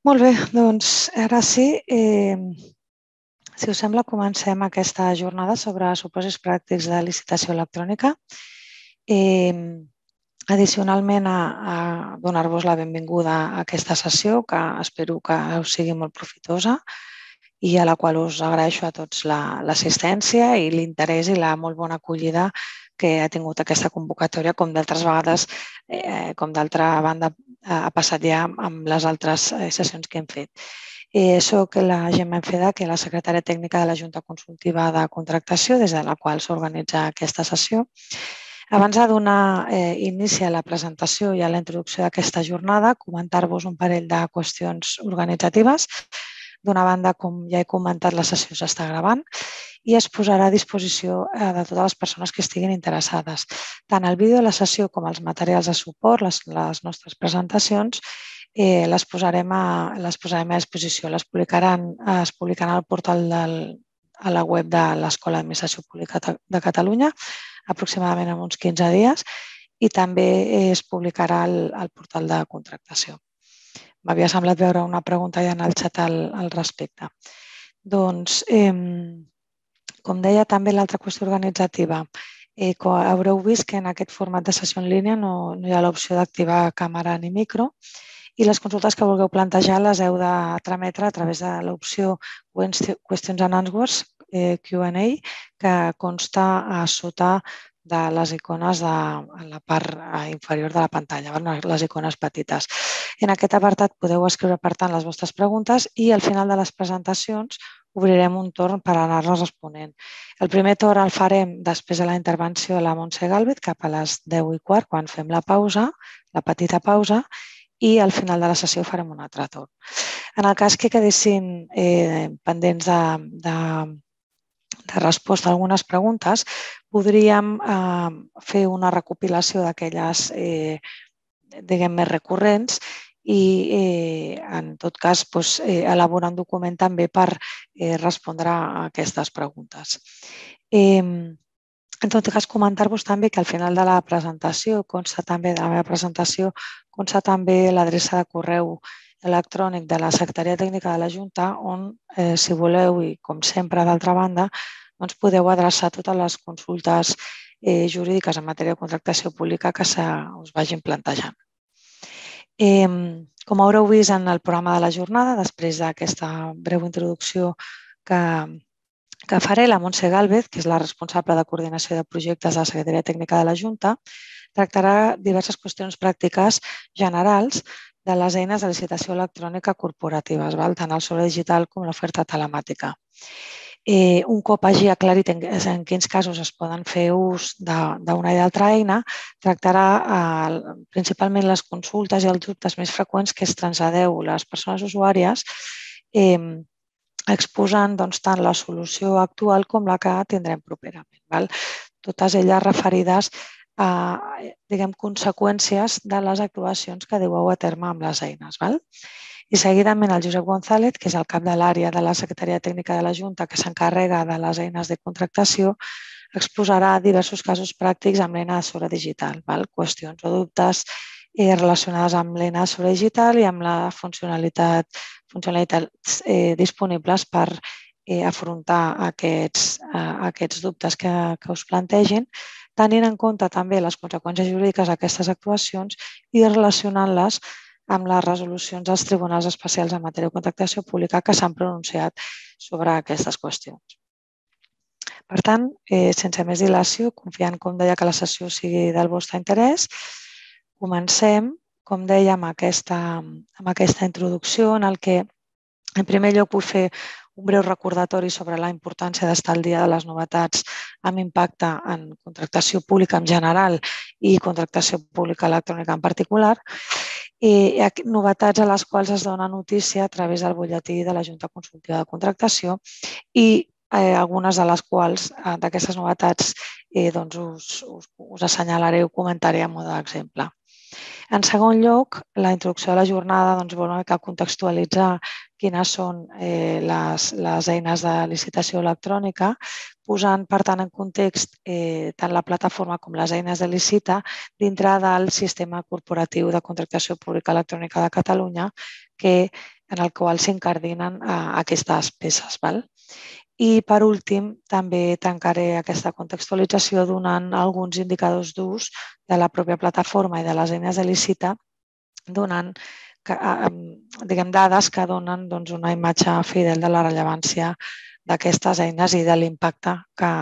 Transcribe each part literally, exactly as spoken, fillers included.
Molt bé, doncs ara sí, eh, si us sembla, comencem aquesta jornada sobre supòsits pràctics de licitació electrònica. Eh, addicionalment, a, a donar-vos la benvinguda a aquesta sessió, que espero que us sigui molt profitosa i a la qual us agraeixo a tots l'assistència i l'interès i la molt bona acollida que ha tingut aquesta convocatòria, com d'altres vegades, eh, com d'altra banda ha passat ja amb les altres sessions que hem fet. Eh, soc la Gemma Enfeda, que és la secretària tècnica de la Junta Consultiva de Contractació, des de la qual s'organitza aquesta sessió. Abans de donar eh, inici a la presentació i a la introducció d'aquesta jornada, comentar-vos un parell de qüestions organitzatives. D'una banda, com ja he comentat, la sessió s'està gravant i es posarà a disposició de totes les persones que estiguin interessades. Tant el vídeo de la sessió com els materials de suport, les, les nostres presentacions, eh, les, posarem a, les posarem a disposició. Les publicaran, es publicaran al portal del, a la web de l'Escola d'Administració Pública de Catalunya aproximadament en uns quinze dies i també es publicarà al, al portal de contractació. M'havia semblat veure una pregunta ja en el xat al, al respecte. Doncs, eh, com deia també l'altra qüestió organitzativa, eh, haureu vist que en aquest format de sessió en línia no, no hi ha l'opció d'activar càmera ni micro i les consultes que vulgueu plantejar les heu de trametre a través de l'opció Questions and Answers, eh, Q and A, que consta a sota de les icones de, a la part inferior de la pantalla, les icones petites. En aquest apartat podeu escriure, per tant, les vostres preguntes i al final de les presentacions obrirem un torn per anar-les responent. El primer torn el farem després de la intervenció de la Montse Gálvez, cap a les deu i quart, quan fem la pausa, la petita pausa, i al final de la sessió farem un altre torn. En el cas que quedessin eh, pendents de, de, de resposta a algunes preguntes, podríem eh, fer una recopilació d'aquelles eh, diguem, més recurrents i, eh, en tot cas, doncs, eh, elaborar un document també per eh, respondre a aquestes preguntes. Eh, En tot cas, comentar-vos també que al final de la presentació, consta també de la meva presentació, consta també l'adreça de correu electrònic de la Secretaria Tècnica de la Junta, on, eh, si voleu, i com sempre, d'altra banda, doncs podeu adreçar totes les consultes eh, jurídiques en matèria de contractació pública que se us vagin plantejant. Eh, com haureu vist en el programa de la jornada, després d'aquesta breu introducció que que faré, la Montse Gálvez, que és la responsable de coordinació de projectes de la Secretaria Tècnica de la Junta, tractarà diverses qüestions pràctiques generals de les eines de licitació electrònica corporatives, tant el sobre digital com l'oferta telemàtica. Eh, un cop hagi aclarit en, en quins casos es poden fer ús d'una i d'altra eina, tractarà eh, principalment les consultes i els dubtes més freqüents que es traslladeu les persones usuàries eh, exposant doncs, tant la solució actual com la que tindrem properament. Val? Totes elles referides a diguem, conseqüències de les actuacions que dueu a terme amb les eines. Val? I seguidament el Josep González, que és el cap de l'àrea de la Secretaria Tècnica de la Junta que s'encarrega de les eines de contractació, exposarà diversos casos pràctics amb l'eina de sobre digital, val? Qüestions o dubtes eh, relacionades amb l'eina de sobre digital i amb la funcionalitat, funcionalitats eh, disponibles per eh, afrontar aquests, eh, aquests dubtes que, que us plantegin, tenint en compte també les conseqüències jurídiques d'aquestes actuacions i relacionant-les amb les resolucions dels tribunals especials en matèria de contractació pública que s'han pronunciat sobre aquestes qüestions. Per tant, eh, sense més dilació, confiant, com deia, que la sessió sigui del vostre interès, comencem, com deia, amb aquesta, amb aquesta introducció en el que, en primer lloc, vull fer un breu recordatori sobre la importància d'estar al dia de les novetats amb impacte en contractació pública en general i contractació pública electrònica en particular, i novetats a les quals es dona notícia a través del butlletí de la Junta Consultiva de Contractació i eh, algunes de les quals, eh, d'aquestes novetats, eh, doncs us, us, us assenyalaré o comentaré a mode d'exemple. En segon lloc, la introducció de la jornada doncs, vol una mica contextualitzar quines són eh, les, les eines de licitació electrònica, posant, per tant, en context eh, tant la plataforma com les eines de Licita dintre del sistema corporatiu de contractació pública electrònica de Catalunya que en el qual s'incardinen aquestes peces. I, per últim, també tancaré aquesta contextualització donant alguns indicadors d'ús de la pròpia plataforma i de les eines de Licita, donant dades que donen una imatge fidel de la rellevància d'aquestes eines i de l'impacte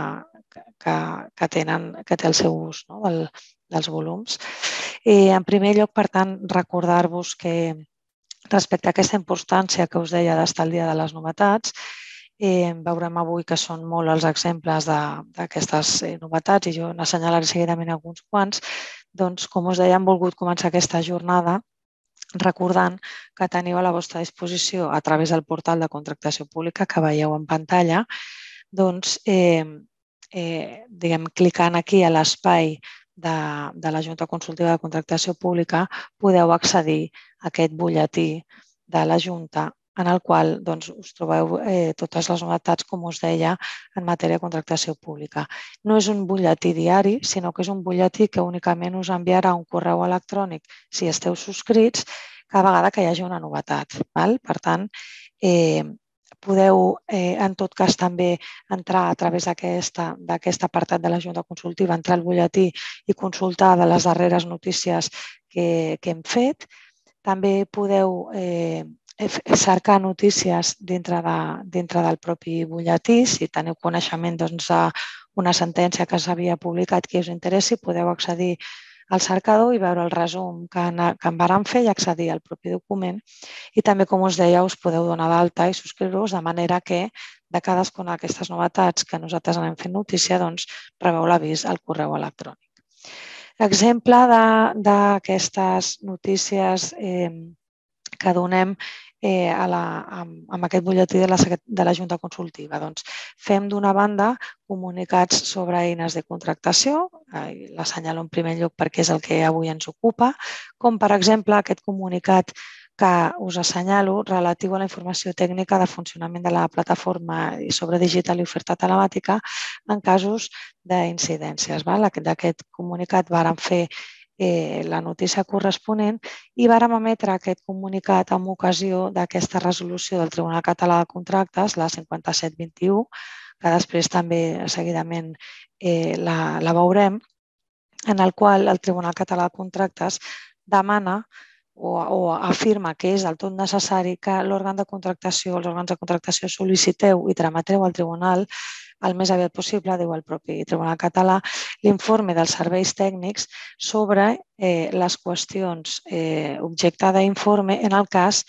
que té el seu ús dels volums. En primer lloc, per tant, recordar-vos que respecte a aquesta importància que us deia d'estar al dia de les novetats, veurem avui que són molt els exemples d'aquestes novetats i jo n'assenyalaré seguidament alguns quants. Doncs, com us deia, hem volgut començar aquesta jornada recordant que teniu a la vostra disposició a través del portal de contractació pública que veieu en pantalla, doncs, diguem, clicant aquí a l'espai de la Junta Consultiva de Contractació Pública podeu accedir a aquest butlletí de la Junta en el qual us trobeu totes les novetats, com us deia, en matèria de contractació pública. No és un butlletí diari, sinó que és un butlletí que únicament us enviarà un correu electrònic si esteu subscrits cada vegada que hi hagi una novetat. Per tant, podeu, en tot cas, també entrar a través d'aquest apartat de la Junta Consultiva, entrar al butlletí i consultar de les darreres notícies que hem fet. També podeu cercar notícies dintre del propi butlletí. Si teniu coneixement d'una sentència que s'havia publicat que us interessi, podeu accedir al cercador i veure el resum que en vàrem fer i accedir al propi document. I també, com us deia, us podeu donar d'alta i subscriure-us de manera que de cadascuna d'aquestes novetats que nosaltres anem fent notícia, rebeu l'avís al correu electrònic. Exemple d'aquestes notícies que donem amb aquest butlletí de la Junta Consultiva. Fem, d'una banda, comunicats sobre eines de contractació, l'assenyalo en primer lloc perquè és el que avui ens ocupa, com per exemple aquest comunicat que us assenyalo relatiu a la informació tècnica de funcionament de la plataforma sobre digital i oferta telemàtica en casos d'incidències. D'aquest comunicat vàrem fer la notícia corresponent i vàrem emetre aquest comunicat en ocasió d'aquesta resolució del Tribunal Català de Contractes, la cinquanta-set vint-i-u, que després també seguidament la veurem, en el qual el Tribunal Català de Contractes demana o afirma que és del tot necessari que l'òrgan de contractació, els òrgans de contractació sol·liciteu i trametreu al Tribunal el més aviat possible, diu el propi Tribunal Català, l'informe dels serveis tècnics sobre les qüestions objecte d'informe en el cas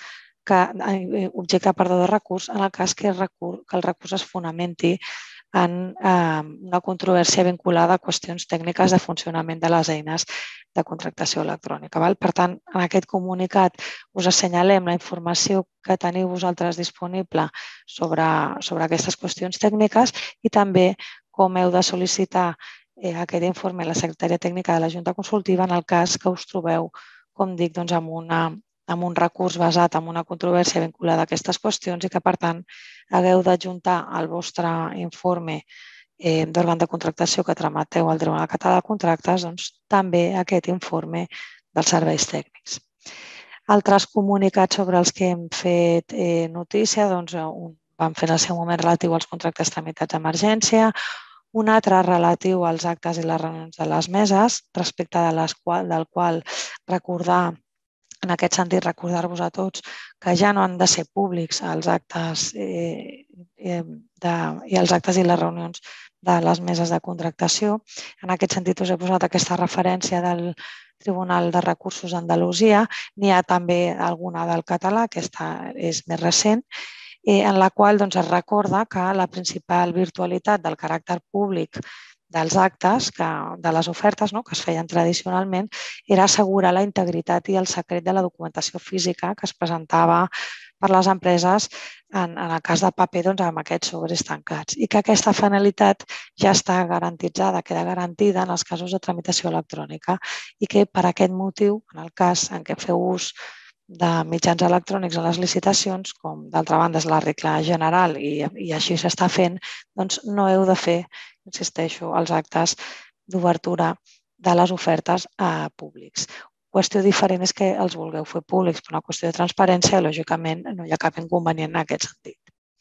que, objecte, perdó, de recurs, en el cas que el recurs es fonamenti en una controvèrsia vinculada a qüestions tècniques de funcionament de les eines de contractació electrònica. Per tant, en aquest comunicat us assenyalem la informació que teniu vosaltres disponible sobre aquestes qüestions tècniques i també com heu de sol·licitar aquest informe a la Secretaria Tècnica de la Junta Consultiva en el cas que us trobeu, com dic, amb un recurs basat en una controvèrsia vinculada a aquestes qüestions i que, per tant, hagueu d'adjuntar al vostre informe d'òrgan de contractació que trameteu al Tribunal Català de Contractes també aquest informe dels serveis tècnics. Altres comunicats sobre els que hem fet notícia, un vam fer en el seu moment relatiu als contractes tramitats d'emergència, un altre relatiu als actes i les reunions de les meses, respecte del qual recordar, en aquest sentit, recordar-vos a tots que ja no han de ser públics els actes i els actes i les reunions de les meses de contractació. En aquest sentit, us he posat aquesta referència del Tribunal de Recursos d'Andalusia. N'hi ha també alguna del català, aquesta és més recent, en la qual es recorda que la principal virtualitat del caràcter públic dels actes, de les ofertes que es feien tradicionalment, era assegurar la integritat i el secret de la documentació física que es presentava per les empreses en el cas de paper amb aquests sobres tancats i que aquesta finalitat ja està garantitzada, queda garantida en els casos de tramitació electrònica i que per aquest motiu, en el cas en què feu ús de mitjans electrònics a les licitacions, com d'altra banda és la regla general i així s'està fent, doncs no heu de fer, insisteixo, els actes d'obertura de les ofertes públics. qüestió diferent és que els vulgueu fer públics per una qüestió de transparència i, lògicament, no hi ha cap inconvenient en aquest sentit.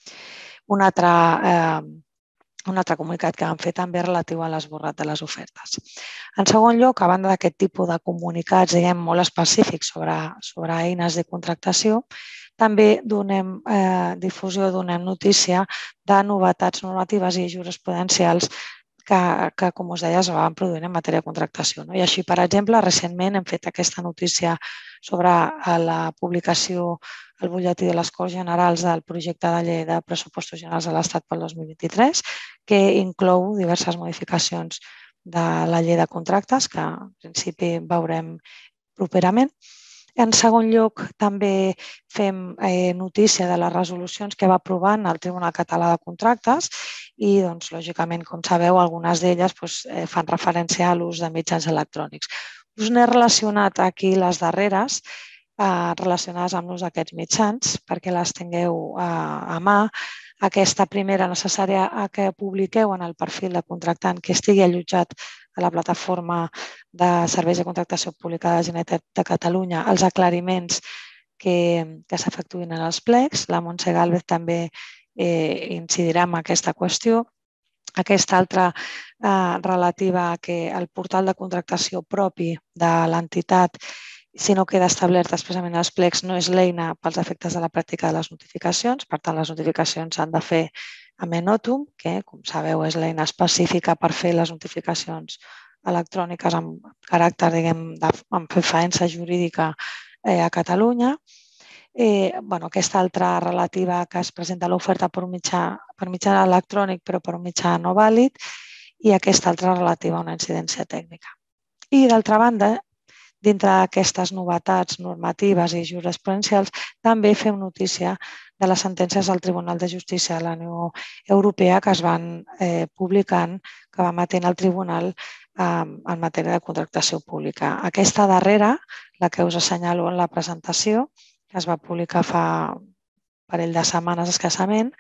Un altre, eh, un altre comunicat que vam fer també relatiu a l'esborrat de les ofertes. En segon lloc, a banda d'aquest tipus de comunicats, diguem, molt específics sobre, sobre eines de contractació, també donem eh, difusió, donem notícia de novetats normatives i jurisprudencials que, que, com us deia, es van produint en matèria de contractació. No? I així, per exemple, recentment hem fet aquesta notícia sobre la publicació al butlletí de les Corts Generals del projecte de llei de pressupostos generals de l'Estat pel dos mil vint-i-tres, que inclou diverses modificacions de la llei de contractes, que en principi veurem properament. En segon lloc, també fem eh, notícia de les resolucions que va aprovant el Tribunal Català de Contractes i, doncs, lògicament, com sabeu, algunes d'elles doncs, eh, fan referència a l'ús de mitjans electrònics. Us n'he relacionat aquí les darreres, eh, relacionades amb l'ús d'aquests mitjans, perquè les tingueu eh, a mà. Aquesta primera necessària que publiqueu en el perfil de contractant que estigui allotjat a la plataforma de serveis de contractació pública de la Generalitat de Catalunya, els aclariments que, que s'efectuïn en els plecs. La Montse Gálvez també eh, incidirà en aquesta qüestió. Aquesta altra eh, relativa a que el portal de contractació propi de l'entitat, si no queda establert expressament als plecs, no és l'eina pels efectes de la pràctica de les notificacions. Per tant, les notificacions s'han de fer a Menotum, que, com sabeu, és l'eina específica per fer les notificacions electròniques amb caràcter, diguem, amb preferència jurídica eh, a Catalunya. Eh, bueno, aquesta altra relativa que es presenta l'oferta per un mitjà, per mitjà electrònic però per un mitjà no vàlid, i aquesta altra relativa a una incidència tècnica. I, d'altra banda, dintre d'aquestes novetats normatives i jurisprudencials, també fem notícia de les sentències del Tribunal de Justícia de la Unió Europea que es van eh, publicant, que va emetent el Tribunal eh, en matèria de contractació pública. Aquesta darrera, la que us assenyalo en la presentació, que es va publicar fa un parell de setmanes escassament,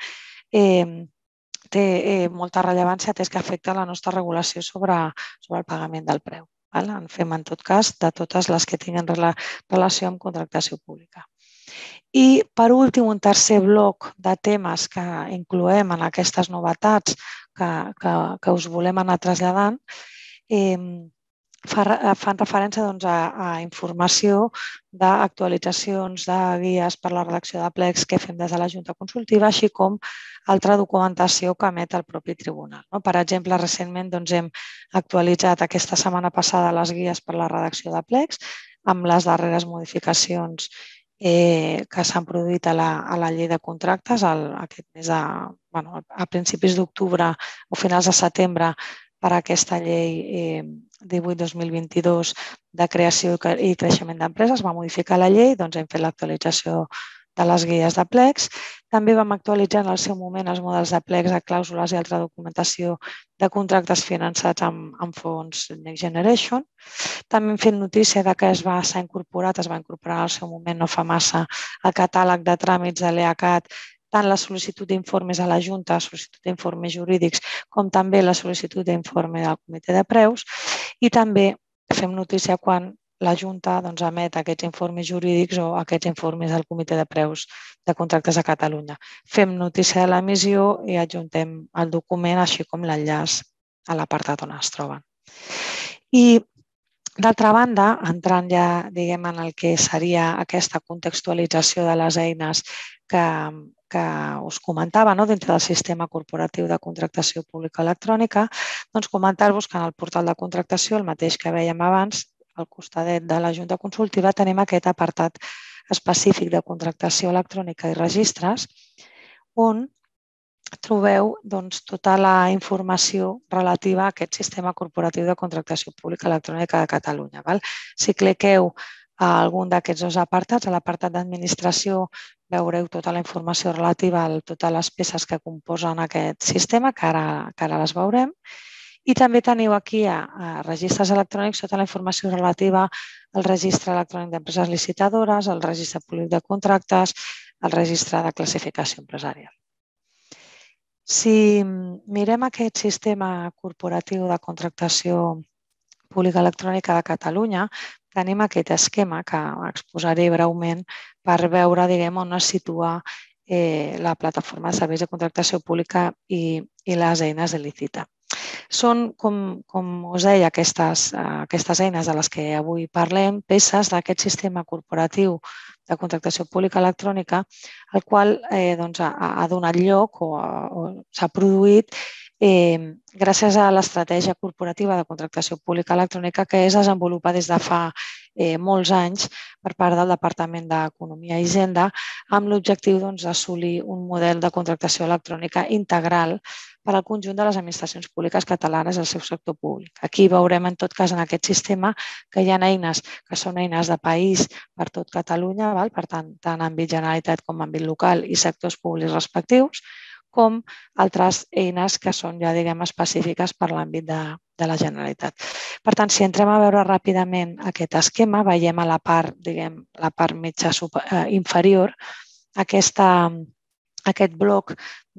eh, té eh, molta rellevància atès que afecta la nostra regulació sobre, sobre el pagament del preu. En fem, en tot cas, de totes les que tinguin relació amb contractació pública. I, per últim, un tercer bloc de temes que incloem en aquestes novetats que, que, que us volem anar traslladant eh, fan referència doncs, a, a informació d'actualitzacions de guies per la redacció de plecs que fem des de la Junta Consultiva, així com altra documentació que emet el propi tribunal. No? Per exemple, recentment doncs, hem actualitzat aquesta setmana passada les guies per la redacció de plecs amb les darreres modificacions eh, que s'han produït a la, a la llei de contractes el, aquest mes de, bueno, a principis d'octubre o finals de setembre per a aquesta llei eh, divuit dos mil vint-i-dos de creació i creixement d'empreses. Va modificar la llei, doncs hem fet l'actualització de les guies de plecs. També vam actualitzar en el seu moment els models de plecs, de clàusules i altra documentació de contractes finançats amb, amb fons Next Generation. També hem fet notícia de que es va s'ha incorporat, es va incorporar en el seu moment, no fa massa, el catàleg de tràmits de l'E A C A T, tant la sol·licitud d'informes a la Junta, sol·licitud d'informes jurídics, com també la sol·licitud d'informe del Comitè de Preus. I també fem notícia quan la Junta doncs, emet aquests informes jurídics o aquests informes del Comitè de Preus de Contractes de Catalunya. Fem notícia de l'emissió i adjuntem el document, així com l'enllaç a l'apartat on es troben. I, d'altra banda, entrant ja diguem, en el que seria aquesta contextualització de les eines que, que us comentava no? dintre del sistema corporatiu de contractació pública electrònica, doncs comentar-vos que en el portal de contractació, el mateix que vèiem abans, al costadet de la Junta Consultiva, tenim aquest apartat específic de contractació electrònica i registres, on trobeu doncs, tota la informació relativa a aquest sistema corporatiu de contractació pública electrònica de Catalunya. Val? Si cliqueu a algun d'aquests dos apartats, a l'apartat d'administració veureu tota la informació relativa a totes les peces que composen aquest sistema, que ara, que ara les veurem. I també teniu aquí a, a registres electrònics tota la informació relativa al registre electrònic d'empreses licitadores, al registre públic de contractes, al registre de classificació empresarial. Si mirem aquest sistema corporatiu de contractació pública electrònica de Catalunya, tenim aquest esquema que exposaré breument per veure, diguem, on es situa la plataforma de serveis de contractació pública i les eines de Licita. Són, com, com us deia, aquestes, aquestes eines de les que avui parlem, peces d'aquest sistema corporatiu de contractació pública electrònica, el qual eh, doncs, ha, ha donat lloc o, o s'ha produït eh, gràcies a l'estratègia corporativa de contractació pública electrònica que es desenvolupa des de fa eh, molts anys per part del Departament d'Economia i Hisenda amb l'objectiu doncs, d'assolir un model de contractació electrònica integral per al conjunt de les administracions públiques catalanes del seu sector públic. Aquí veurem en tot cas en aquest sistema que hi ha eines que són eines de país per tot Catalunya, val? Per tant, tant àmbit Generalitat com àmbit local i sectors públics respectius, com altres eines que són ja diguem específiques per l'àmbit de, de la Generalitat. Per tant, si entrem a veure ràpidament aquest esquema, veiem a la part, diguem, la part mitja super, eh, inferior aquesta aquest bloc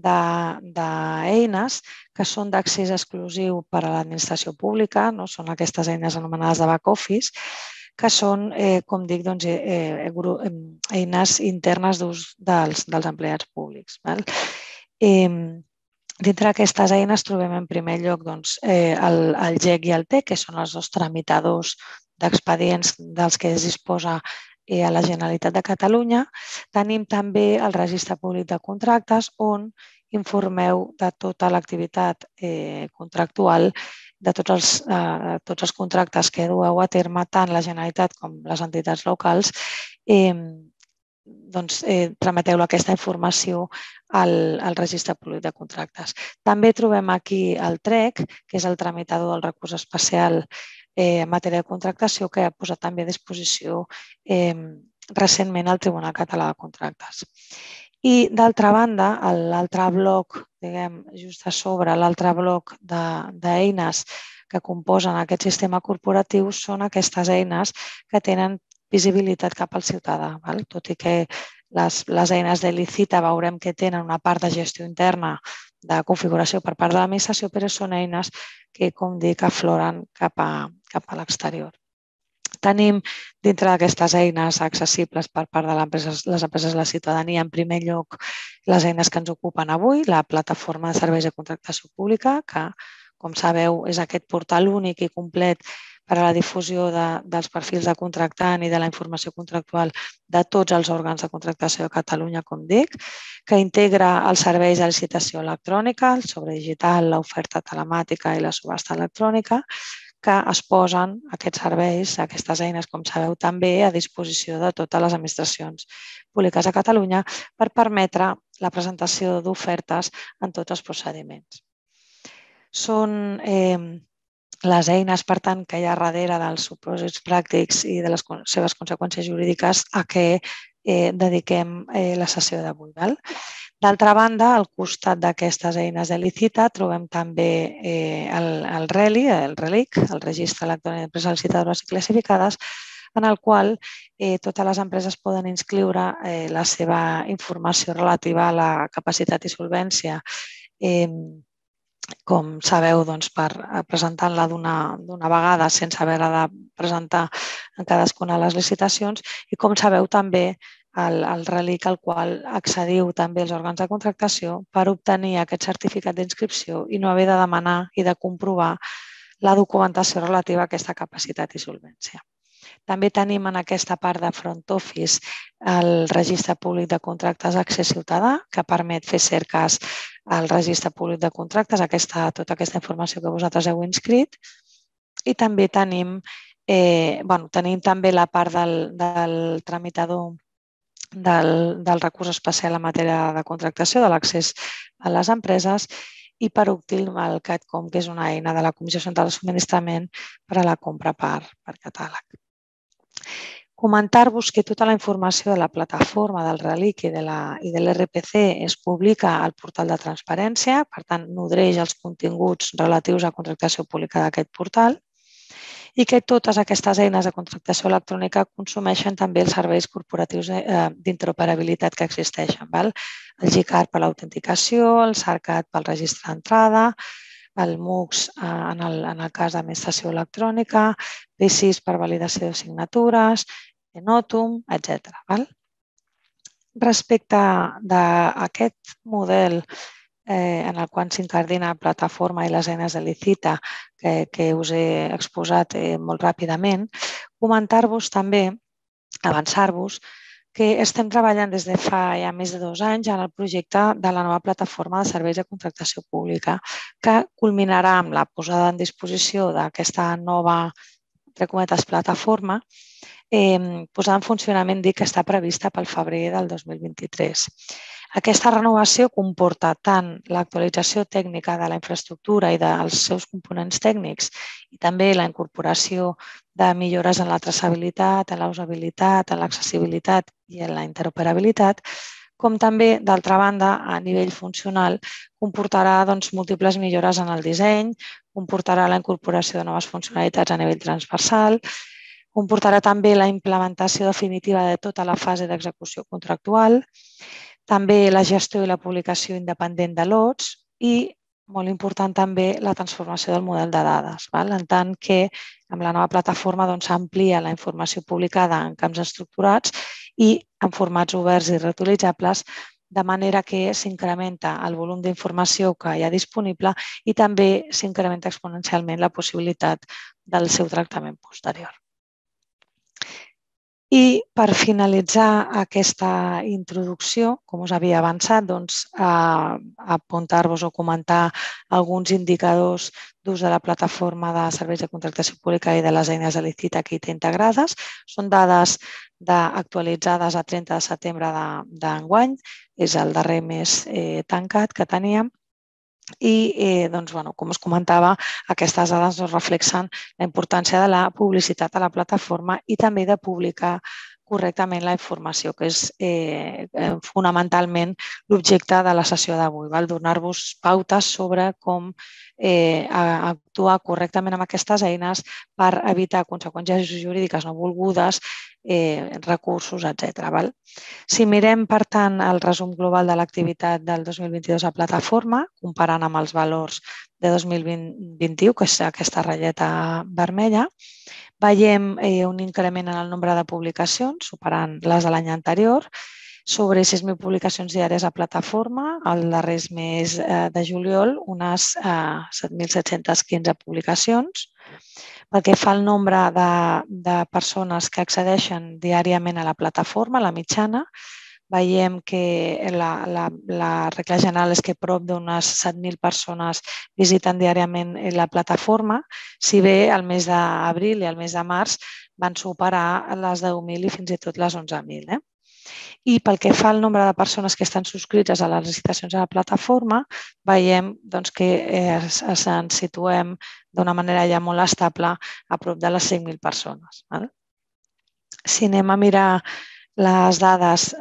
d'eines que són d'accés exclusiu per a l'administració pública, no? Són aquestes eines anomenades de back office, que són, eh, com dic, doncs, eh, eines internes d'ús dels, dels empleats públics. Val? Eh, dintre d'aquestes eines trobem en primer lloc doncs, eh, el, el G E C i el T E C, que són els dos tramitadors d'expedients dels que es disposa a la Generalitat de Catalunya. Tenim també el Registre Públic de Contractes, on informeu de tota l'activitat eh, contractual, de tots els, eh, tots els contractes que dueu a terme, tant la Generalitat com les entitats locals. Eh, doncs, eh, trameteu aquesta informació al, al Registre Públic de Contractes. També trobem aquí el T R E C, que és el tramitador del recurs especial en matèria de contractació, que ha posat també a disposició eh, recentment al Tribunal Català de Contractes. I, d'altra banda, l'altre bloc, diguem, just a sobre, l'altre bloc d'eines que composen aquest sistema corporatiu són aquestes eines que tenen visibilitat cap al ciutadà. Val? Tot i que les, les eines de Licita veurem que tenen una part de gestió interna de configuració per part de l'administració, però són eines que, com dic, afloren cap a, cap a l'exterior. Tenim dintre d'aquestes eines accessibles per part de les empreses de la ciutadania, en primer lloc, les eines que ens ocupen avui, la plataforma de serveis de contractació pública, que, com sabeu, és aquest portal únic i complet per a la difusió de, dels perfils de contractant i de la informació contractual de tots els òrgans de contractació de Catalunya, com dic, que integra els serveis de licitació electrònica, el sobre digital, l'oferta telemàtica i la subhasta electrònica, que es posen aquests serveis, aquestes eines, com sabeu, també a disposició de totes les administracions públiques de Catalunya per permetre la presentació d'ofertes en tots els procediments. Són eh, les eines, per tant, que hi ha darrere dels supòsits pràctics i de les seves conseqüències jurídiques a què eh, dediquem eh, la sessió d'avui. D'altra banda, al costat d'aquestes eines de Licita trobem també eh, el, el RELI, el RELIC, el Registre Electrònic d'Empreses Licitadores i Classificades, en el qual eh, totes les empreses poden inscriure eh, la seva informació relativa a la capacitat i solvència, eh, com sabeu, doncs, per presentar-la d'una vegada sense haver de presentar en cadascuna de les licitacions i, com sabeu, també el, el RELIC al qual accediu també els òrgans de contractació per obtenir aquest certificat d'inscripció i no haver de demanar i de comprovar la documentació relativa a aquesta capacitat i solvència. També tenim en aquesta part de front office el Registre Públic de Contractes Accés Ciutadà, que permet fer cerques al Registre Públic de Contractes, aquesta, tota aquesta informació que vosaltres heu inscrit. I també tenim, eh, bueno, tenim també la part del, del tramitador del, del recurs especial en matèria de contractació, de l'accés a les empreses, i per últim el CATCOM, que és una eina de la Comissió Central de Subministrament per a la compra per, per catàleg. Comentar-vos que tota la informació de la plataforma del RELIC i de l'R P C es publica al portal de transparència, per tant, nodreix els continguts relatius a contractació pública d'aquest portal i que totes aquestes eines de contractació electrònica consumeixen també els serveis corporatius d'interoperabilitat que existeixen. El G I C A R per l'autenticació, el SARCAT pel registre d'entrada, el MOOCs en el, en el cas d'administració electrònica, P sis per validació de signatures, Notum, etcètera. Respecte d'aquest model eh, en el qual s'incardina la plataforma i les eines de Licita que, que us he exposat eh, molt ràpidament, comentar-vos també, avançar-vos, que estem treballant des de fa ja més de dos anys en el projecte de la nova plataforma de serveis de contractació pública que culminarà amb la posada en disposició d'aquesta nova, entre cometes, plataforma, eh, posada en funcionament, dic que està prevista pel febrer del dos mil vint-i-tres. Aquesta renovació comporta tant l'actualització tècnica de la infraestructura i dels seus components tècnics i també la incorporació de millores en la traçabilitat, en la usabilitat, en l'accessibilitat i en la interoperabilitat, com també, d'altra banda, a nivell funcional, comportarà doncs, múltiples millores en el disseny, comportarà la incorporació de noves funcionalitats a nivell transversal, comportarà també la implementació definitiva de tota la fase d'execució contractual, també la gestió i la publicació independent de lots i, molt important també, la transformació del model de dades, en tant que amb la nova plataforma s'amplia la informació publicada en camps estructurats i en formats oberts i reutilitzables, de manera que s'incrementa el volum d'informació que hi ha disponible i també s'incrementa exponencialment la possibilitat del seu tractament posterior. I per finalitzar aquesta introducció, com us havia avançat, doncs, apuntar-vos o comentar alguns indicadors d'ús de la plataforma de serveis de contractació pública i de les eines de Licita que hi té integrades. Són dades actualitzades a trenta de setembre d'enguany, és el darrer mes tancat que teníem. I, doncs, bueno, com us comentava, aquestes dades reflexen la importància de la publicitat a la plataforma i també de publicar correctament la informació, que és eh, fonamentalment l'objecte de la sessió d'avui, donar-vos pautes sobre com eh, actuar correctament amb aquestes eines per evitar conseqüències jurídiques no volgudes, eh, recursos, etcètera. Si mirem, per tant, el resum global de l'activitat del dos mil vint-i-dos a plataforma, comparant amb els valors de dos mil vint-i-u, que és aquesta ratlleta vermella, veiem un increment en el nombre de publicacions, superant les de l'any anterior, sobre sis mil publicacions diàries a plataforma, el darrer mes de juliol, unes set mil set-centes quinze publicacions. Pel que fa al nombre de persones que accedeixen diàriament a la plataforma, la mitjana, veiem que la regla general és que prop d'unes set mil persones visiten diàriament la plataforma, si bé el mes d'abril i el mes de març van superar les deu mil i fins i tot les onze mil. I pel que fa al nombre de persones que estan subscrites a les licitacions a la plataforma, veiem que ens situem d'una manera ja molt estable a prop de les cinc mil persones. Si anem a mirar les dades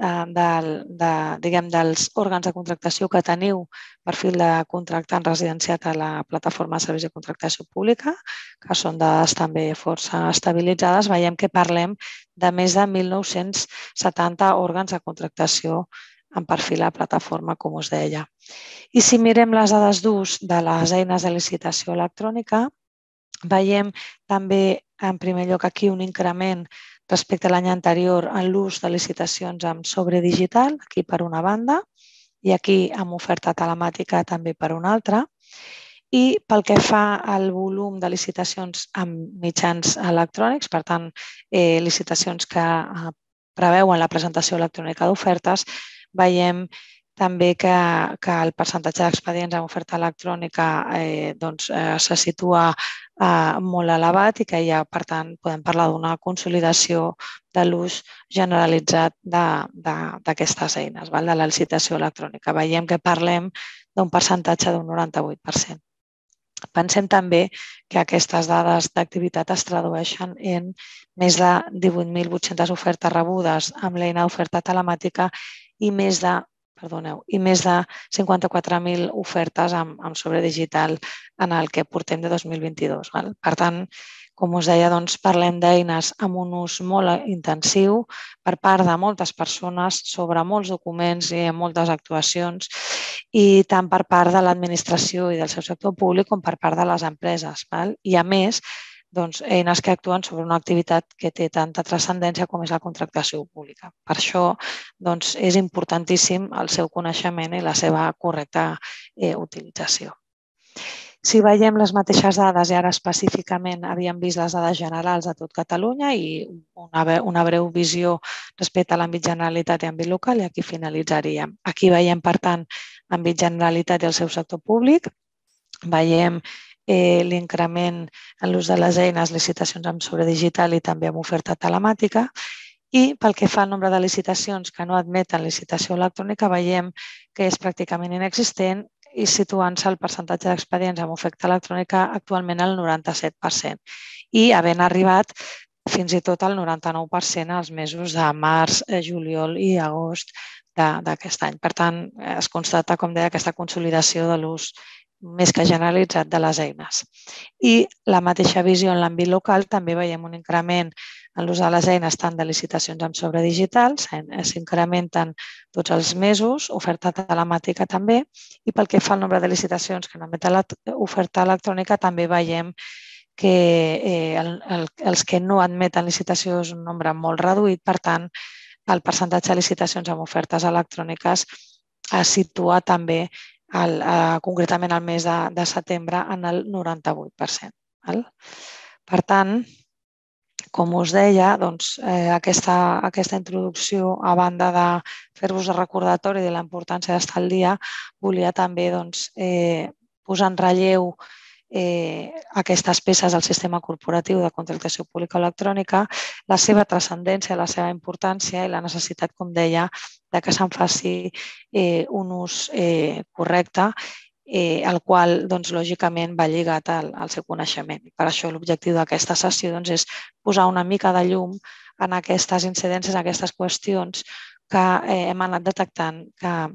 dels òrgans de contractació que teniu perfil de contractant residenciat a la plataforma de serveis de contractació pública, que són dades també força estabilitzades, veiem que parlem de més de mil nou-cents setanta òrgans de contractació en perfil a plataforma, com us deia. I si mirem les dades d'ús de les eines de licitació electrònica, veiem també, en primer lloc, aquí un increment respecte a l'any anterior en l'ús de licitacions amb sobre digital, aquí per una banda, i aquí amb oferta telemàtica també per una altra. I pel que fa al volum de licitacions amb mitjans electrònics, per tant, licitacions que preveuen la presentació electrònica d'ofertes, veiem també que el percentatge d'expedients amb oferta electrònica se situa molt elevat i que ja, per tant, podem parlar d'una consolidació de l'ús generalitzat d'aquestes eines, de la licitació electrònica. Veiem que parlem d'un percentatge d'un noranta-vuit per cent. Pensem també que aquestes dades d'activitat es tradueixen en més de divuit mil vuit-centes ofertes rebudes amb l'eina d'oferta telemàtica i més de Perdoneu, i més de cinquanta-quatre mil ofertes amb sobre digital en el que portem de dos mil vint-i-dos. Per tant, com us deia, parlem d'eines amb un ús molt intensiu per part de moltes persones sobre molts documents i moltes actuacions i tant per part de l'administració i del seu sector públic com per part de les empreses. I, a més, eines que actuen sobre una activitat que té tanta transcendència com és la contractació pública. Per això és importantíssim el seu coneixement i la seva correcta utilització. Si veiem les mateixes dades, i ara específicament havíem vist les dades generals a tot Catalunya i una breu visió respecte a l'àmbit Generalitat i àmbit local, i aquí finalitzaríem. Aquí veiem, per tant, àmbit Generalitat i el seu sector públic. Veiem l'increment en l'ús de les eines, licitacions amb sobre digital i també amb oferta telemàtica. I pel que fa al nombre de licitacions que no admeten licitació electrònica, veiem que és pràcticament inexistent i situant-se el percentatge d'expedients amb oferta electrònica actualment al noranta-set per cent i havent arribat fins i tot al noranta-nou per cent als mesos de març, juliol i agost d'aquest any. Per tant, es constata, com deia, aquesta consolidació de l'ús més que generalitzat de les eines. I la mateixa visió en l'àmbit local, també veiem un increment en l'ús de les eines tant de licitacions amb sobre digital, s'incrementen tots els mesos, oferta telemàtica també, i pel que fa al nombre de licitacions que no admeten l'oferta electrònica també veiem que els que no admeten licitació és un nombre molt reduït, per tant, el percentatge de licitacions amb ofertes electròniques es situa també concretament al mes de setembre en el noranta-vuit per cent. Per tant, com us deia, aquesta introducció, a banda de fer-vos el recordatori de la importància d'estar al dia, volia també posar en relleu aquestes peces del sistema corporatiu de contractació pública electrònica, la seva transcendència, la seva importància i la necessitat, com deia, que se'n faci un ús correcte, el qual, lògicament, va lligat al seu coneixement. Per això l'objectiu d'aquesta sessió és posar una mica de llum en aquestes incidències, en aquestes qüestions que hem anat detectant que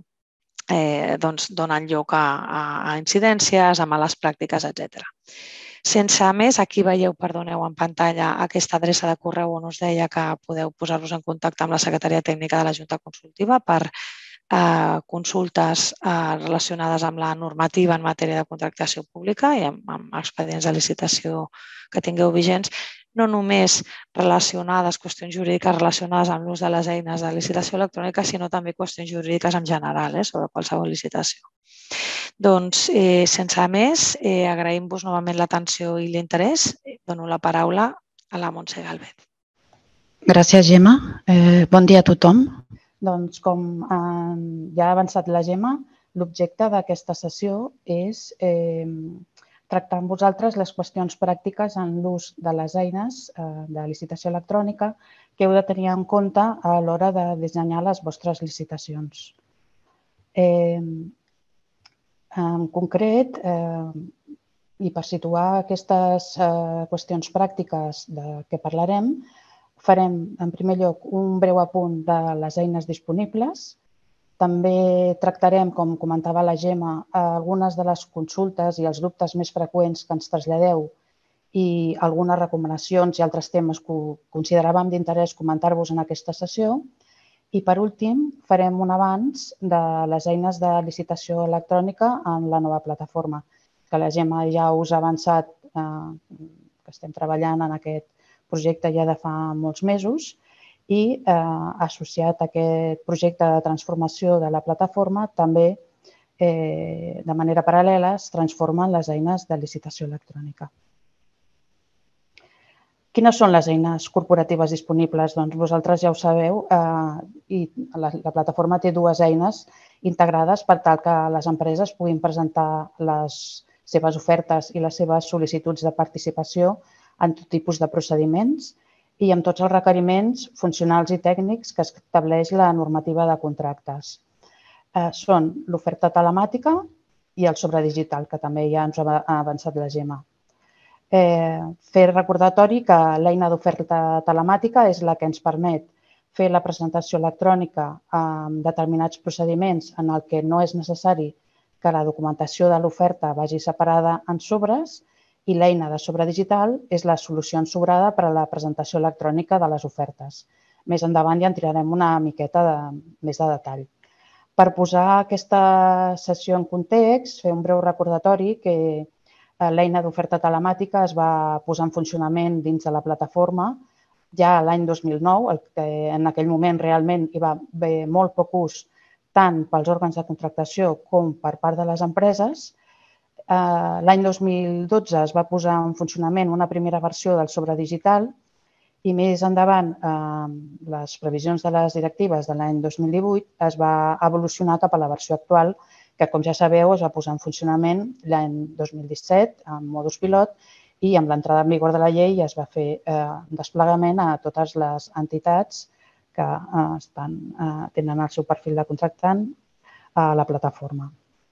donen lloc a incidències, a males pràctiques, etcètera. Sense més, aquí veieu, perdoneu, en pantalla aquesta adreça de correu on us deia que podeu posar-vos en contacte amb la Secretaria Tècnica de la Junta Consultiva per consultes relacionades amb la normativa en matèria de contractació pública i amb expedients de licitació que tingueu vigents, no només relacionades, qüestions jurídiques relacionades amb l'ús de les eines de licitació electrònica, sinó també qüestions jurídiques en general sobre qualsevol licitació. Doncs, sense més, agraïm-vos novament l'atenció i l'interès. Dono la paraula a la Montse Galvez. Gràcies, Gemma. Bon dia a tothom. Doncs, com ja ha avançat la Gemma, l'objecte d'aquesta sessió és tractar amb vosaltres les qüestions pràctiques en l'ús de les eines de licitació electrònica que heu de tenir en compte a l'hora de dissenyar les vostres licitacions. En concret, i per situar aquestes qüestions pràctiques de què parlarem, farem, en primer lloc, un breu apunt de les eines disponibles. També tractarem, com comentava la Gemma, algunes de les consultes i els dubtes més freqüents que ens traslladeu i algunes recomanacions i altres temes que consideràvem d'interès comentar-vos en aquesta sessió. I, per últim, farem un avanç de les eines de licitació electrònica en la nova plataforma, que la Gemma ja us ha avançat que estem treballant en aquest projecte ja de fa molts mesos i associat a aquest projecte de transformació de la plataforma també de manera paral·lela es transformen les eines de licitació electrònica. Quines són les eines corporatives disponibles? Doncs vosaltres ja ho sabeu i la plataforma té dues eines integrades per tal que les empreses puguin presentar les seves ofertes i les seves sol·licituds de participació en tot tipus de procediments i amb tots els requeriments funcionals i tècnics que estableix la normativa de contractes. Són l'oferta telemàtica i el sobredigital, que també ja ens ha avançat la Gemma. Fer recordatori que l'eina d'oferta telemàtica és la que ens permet fer la presentació electrònica amb determinats procediments en el que no és necessari que la documentació de l'oferta vagi separada en sobres i l'eina de sobre digital és la solució ensobrada per a la presentació electrònica de les ofertes. Més endavant ja en tirarem una miqueta més de detall. Per posar aquesta sessió en context, fer un breu recordatori que l'eina d'oferta telemàtica es va posar en funcionament dins de la plataforma ja l'any dos mil nou, que en aquell moment realment hi va haver molt poc ús tant pels òrgans de contractació com per part de les empreses. L'any dos mil dotze es va posar en funcionament una primera versió del sobre digital i més endavant, les previsions de les directives de l'any dos mil divuit es va evolucionar cap a la versió actual, que, com ja sabeu, es va posar en funcionament l'any dos mil disset en modus pilot i amb l'entrada en vigor de la llei es va fer desplegament a totes les entitats que tenen el seu perfil de contractant a la plataforma.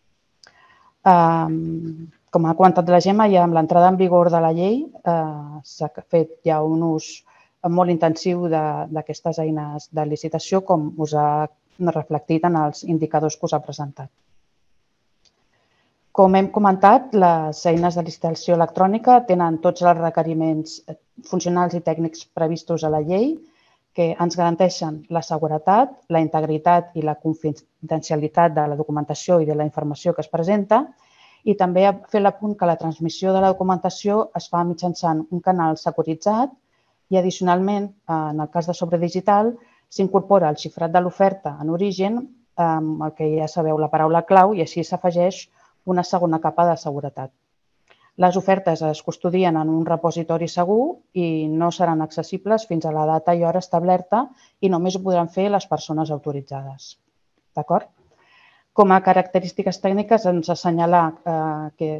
Com ha comentat la Gemma, ja amb l'entrada en vigor de la llei s'ha fet ja un ús molt intensiu d'aquestes eines de licitació, com us ha reflectit en els indicadors que us ha presentat. Com hem comentat, les eines de licitació electrònica tenen tots els requeriments funcionals i tècnics previstos a la llei que ens garanteixen la seguretat, la integritat i la confidencialitat de la documentació i de la informació que es presenta i també fer l'apunt que la transmissió de la documentació es fa mitjançant un canal securitzat i, addicionalment, en el cas de sobre digital, s'incorpora el xifrat de l'oferta en origen, amb el que ja sabeu la paraula clau, i així s'afegeix una segona capa de seguretat. Les ofertes es custodien en un repositori segur i no seran accessibles fins a la data i hora establerta i només ho podran fer les persones autoritzades. D'acord? Com a característiques tècniques ens assenyalar que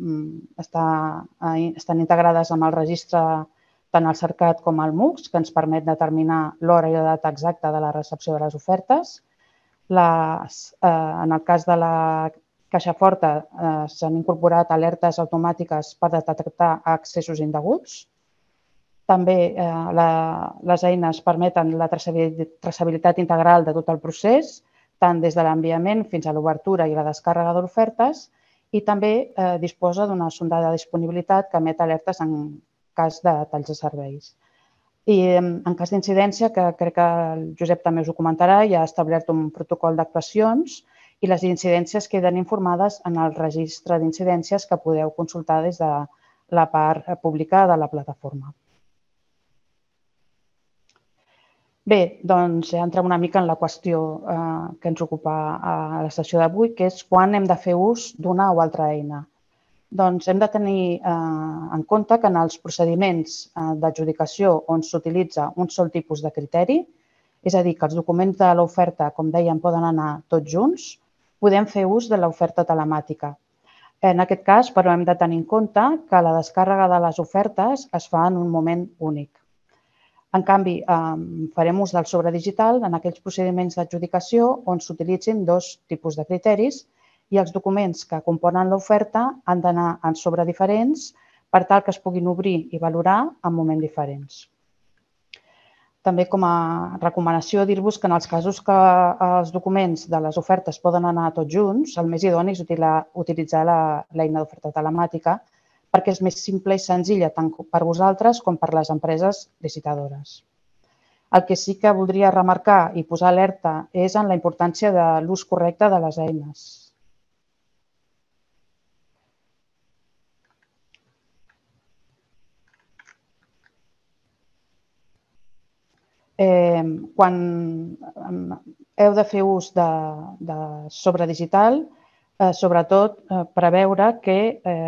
estan integrades amb el registre tant el cercat com el MUX, que ens permet determinar l'hora i la data exacta de la recepció de les ofertes. En el cas de la caixa forta s'han incorporat alertes automàtiques per detectar accessos indeguts. També les eines permeten la traçabilitat integral de tot el procés, tant des de l'enviament fins a l'obertura i la descàrrega d'ofertes, i també disposa d'una sonda de disponibilitat que emet alertes en cas de talls de serveis. I en cas d'incidència, que crec que el Josep també us ho comentarà, hi ha establert un protocol d'actuacions i les incidències queden informades en el registre d'incidències que podeu consultar des de la part pública de la plataforma. Bé, doncs entrem una mica en la qüestió que ens ocupa a la sessió d'avui, que és quan hem de fer ús d'una o altra eina. Doncs hem de tenir en compte que en els procediments d'adjudicació on s'utilitza un sol tipus de criteri, és a dir, que els documents de l'oferta, com dèiem, poden anar tots junts, podem fer ús de l'oferta telemàtica. En aquest cas, però, hem de tenir en compte que la descàrrega de les ofertes es fa en un moment únic. En canvi, farem ús del sobre digital en aquells procediments d'adjudicació on s'utilitzin dos tipus de criteris i els documents que componen l'oferta han d'anar en sobre diferents per tal que es puguin obrir i valorar en moments diferents. També, com a recomanació, dir-vos que en els casos que els documents de les ofertes poden anar tots junts, el més idoni és utilitzar l'eina d'oferta telemàtica perquè és més simple i senzilla tant per vosaltres com per les empreses licitadores. El que sí que voldria remarcar i posar alerta és en la importància de l'ús correcte de les eines. Quan heu de fer ús de sobre digital, sobretot preveure que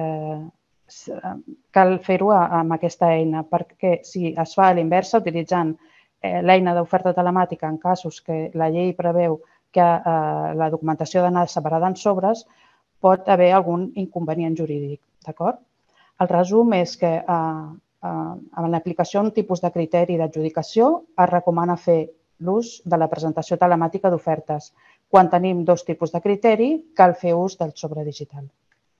cal fer-ho amb aquesta eina, perquè si es fa a l'inversa, utilitzant l'eina d'oferta telemàtica en casos que la llei preveu que la documentació ha d'anar separada en sobres, pot haver algun inconvenient jurídic. El resum és que en l'aplicació d'un tipus de criteri d'adjudicació es recomana fer l'ús de la presentació telemàtica d'ofertes. Quan tenim dos tipus de criteri, cal fer ús del sobre digital.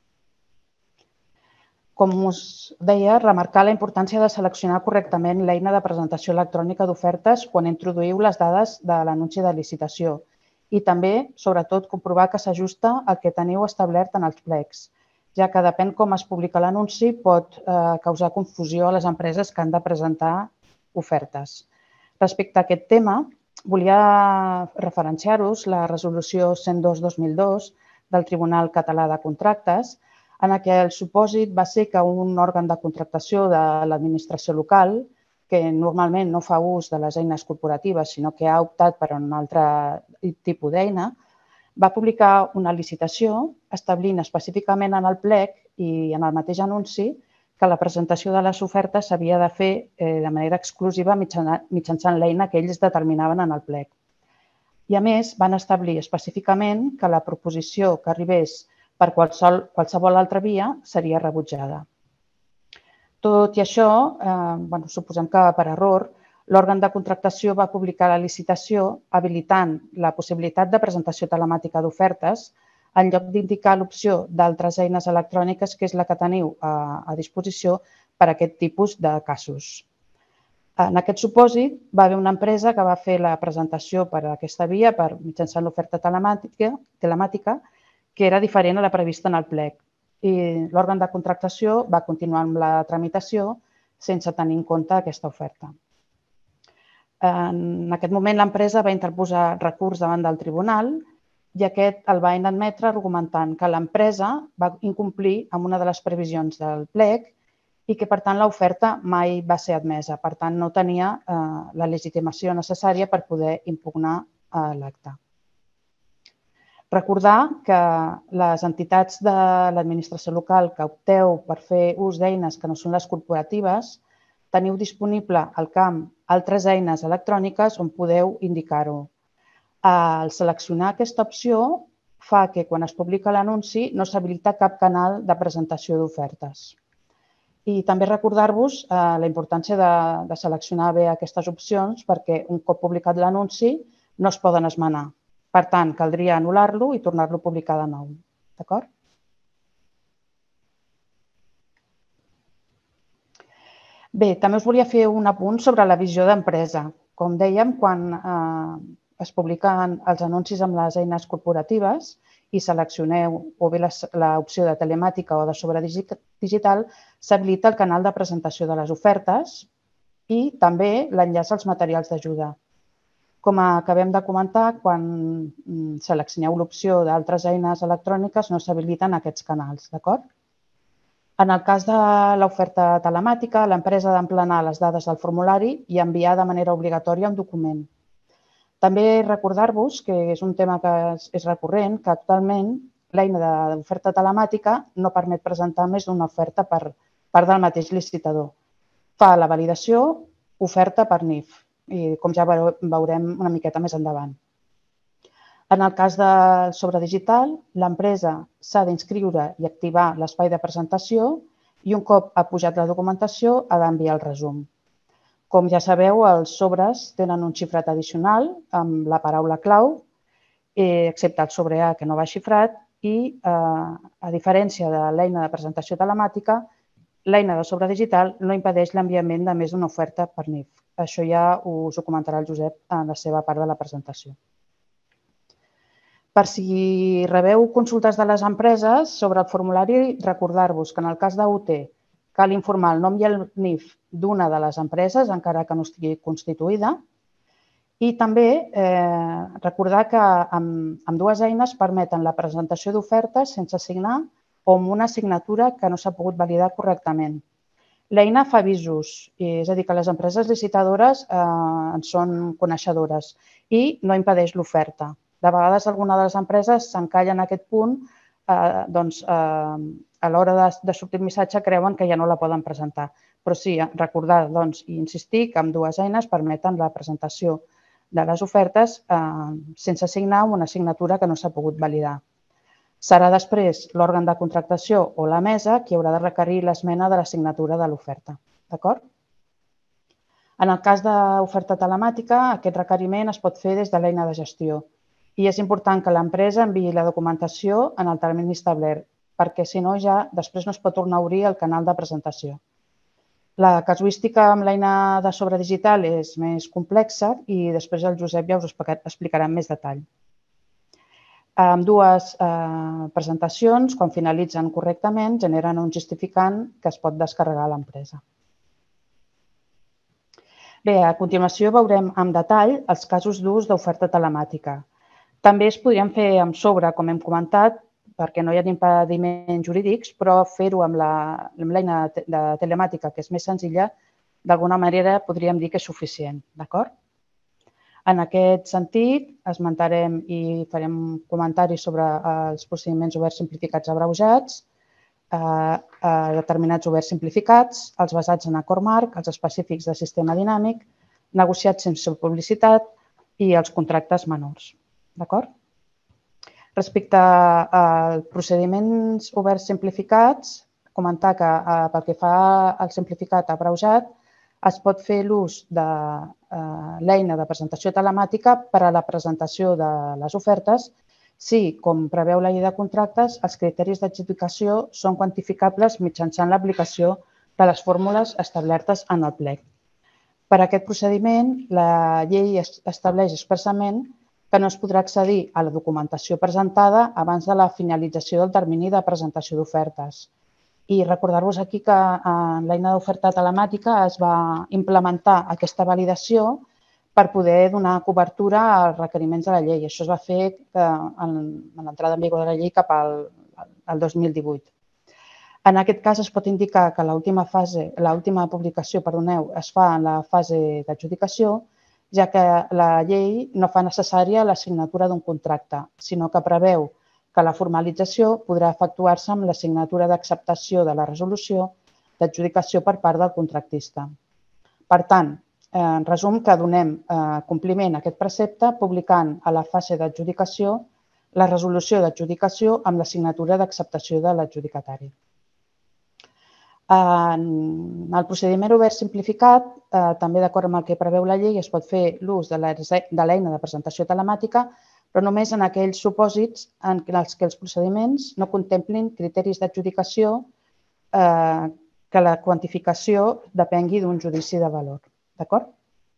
Com us deia, remarcar la importància de seleccionar correctament l'eina de presentació electrònica d'ofertes quan introduïu les dades de l'anunci de licitació i també, sobretot, comprovar que s'ajusta al que teniu establert en els plecs, ja que depèn com es publica l'anunci pot causar confusió a les empreses que han de presentar ofertes. Respecte a aquest tema, volia referenciar-vos la resolució cent dos dos mil dos del Tribunal Català de Contractes, en què el supòsit va ser que un òrgan de contractació de l'administració local, que normalment no fa ús de les eines corporatives, sinó que ha optat per un altre tipus d'eina, va publicar una licitació establint específicament en el plec i en el mateix anunci que la presentació de les ofertes s'havia de fer de manera exclusiva mitjançant l'eina que ells determinaven en el plec. I a més, van establir específicament que la proposició que arribés per qualsevol altra via seria rebutjada. Tot i això, suposem que per error, l'òrgan de contractació va publicar la licitació habilitant la possibilitat de presentació telemàtica d'ofertes en lloc d'indicar l'opció d'altres eines electròniques, que és la que teniu a disposició per a aquest tipus de casos. En aquest supòsit, va haver una empresa que va fer la presentació per aquesta via mitjançant l'oferta telemàtica, que era diferent a la prevista en el plec. I l'òrgan de contractació va continuar amb la tramitació sense tenir en compte aquesta oferta. En aquest moment, l'empresa va interposar recurs davant del tribunal i aquest el va inadmetre argumentant que l'empresa va incomplir amb una de les previsions del plec i que, per tant, l'oferta mai va ser admesa. Per tant, no tenia la legitimació necessària per poder impugnar l'acte. Recordar que les entitats de l'administració local que opteu per fer ús d'eines que no són les corporatives, teniu disponible al camp altres eines electròniques on podeu indicar-ho. Al seleccionar aquesta opció fa que quan es publica l'anunci no s'habilita cap canal de presentació d'ofertes. I també recordar-vos la importància de seleccionar bé aquestes opcions perquè un cop publicat l'anunci no es poden esmenar. Per tant, caldria anul·lar-lo i tornar-lo a publicar de nou. D'acord? Bé, també us volia fer un apunt sobre la visió d'empresa. Com dèiem, quan es publiquen els anuncis amb les eines corporatives i seleccioneu o bé l'opció de telemàtica o de sobre digital, s'habilita el canal de presentació de les ofertes i també l'enllaç als materials d'ajuda. Com acabem de comentar, quan seleccioneu l'opció d'altres eines electròniques no s'habiliten aquests canals. En el cas de l'oferta telemàtica, l'empresa ha d'emplenar les dades del formulari i enviar de manera obligatòria un document. També recordar-vos, que és un tema que és recurrent, que actualment l'eina d'oferta telemàtica no permet presentar més d'una oferta per part del mateix licitador. Fa la validació oferta per N I F, com ja veurem una miqueta més endavant. En el cas del sobre digital, l'empresa s'ha d'inscriure i activar l'espai de presentació i un cop ha pujat la documentació ha d'enviar el resum. Com ja sabeu, els sobres tenen un xifrat addicional amb la paraula clau, excepte el sobre A que no va xifrat i, a diferència de l'eina de presentació telemàtica, l'eina de sobre digital no impedeix l'enviament de més d'una oferta per N I F. Això ja us ho comentarà el Josep en la seva part de la presentació. Per si rebeu consultes de les empreses sobre el formulari, recordar-vos que en el cas d'U T cal informar el nom i el N I F d'una de les empreses, encara que no estigui constituïda, i també recordar que ambdues eines permeten la presentació d'ofertes sense signar o amb una signatura que no s'ha pogut validar correctament. L'eina fa avisos, és a dir, que les empreses licitadores en són coneixedores i no impedeix l'oferta. De vegades, algunes de les empreses s'encallen en aquest punt, doncs a l'hora de sortir el missatge creuen que ja no la poden presentar. Però sí, recordar i insistir que ambdues eines permeten la presentació de les ofertes sense signar amb una signatura que no s'ha pogut validar. Serà després l'òrgan de contractació o la mesa qui haurà de requerir l'esmena de la signatura de l'oferta. D'acord? En el cas d'oferta telemàtica, aquest requeriment es pot fer des de l'eina de gestió i és important que l'empresa enviï la documentació en el termini establert, perquè si no ja després no es pot tornar a obrir el canal de presentació. La casuística amb l'eina de sobre digital és més complexa i després el Josep ja us ho explicarà en més detall. Ambdues presentacions, quan finalitzen correctament, generen un justificant que es pot descarregar a l'empresa. Bé, a continuació veurem en detall els casos d'ús d'oferta telemàtica. També es podrien fer amb sobre, com hem comentat, perquè no hi ha impediments jurídics, però fer-ho amb l'eina de telemàtica, que és més senzilla, d'alguna manera podríem dir que és suficient, d'acord? En aquest sentit, esmentarem i farem comentaris sobre els procediments oberts simplificats abreujats, determinats oberts simplificats, els basats en acord marc, els específics de sistema dinàmic, negociats sense publicitat i els contractes menors. D'acord? Respecte als procediments oberts simplificats, comentar que pel que fa al simplificat abreujat, es pot fer l'ús de l'eina de presentació telemàtica per a la presentació de les ofertes si, com preveu la llei de contractes, els criteris d'adjudicació són quantificables mitjançant l'aplicació de les fórmules establertes en el plec. Per a aquest procediment, la llei estableix expressament que no es podrà accedir a la documentació presentada abans de la finalització del termini de presentació d'ofertes. I recordar-vos aquí que en l'eina d'oferta telemàtica es va implementar aquesta validació per poder donar cobertura als requeriments de la llei. Això es va fer en l'entrada en vigor de la llei cap al dos mil divuit. En aquest cas es pot indicar que l'última fase, l'última publicació, perdoneu, es fa en la fase d'adjudicació, ja que la llei no fa necessària la signatura d'un contracte, sinó que preveu que la formalització podrà efectuar-se amb la signatura d'acceptació de la resolució d'adjudicació per part del contractista. Per tant, en resum, que donem compliment a aquest precepte publicant a la fase d'adjudicació la resolució d'adjudicació amb la signatura d'acceptació de l'adjudicatari. En el procediment obert simplificat, també d'acord amb el que preveu la llei, es pot fer l'ús de l'eina de presentació telemàtica, però només en aquells supòsits en els que els procediments no contemplin criteris d'adjudicació que la quantificació depengui d'un judici de valor. D'acord?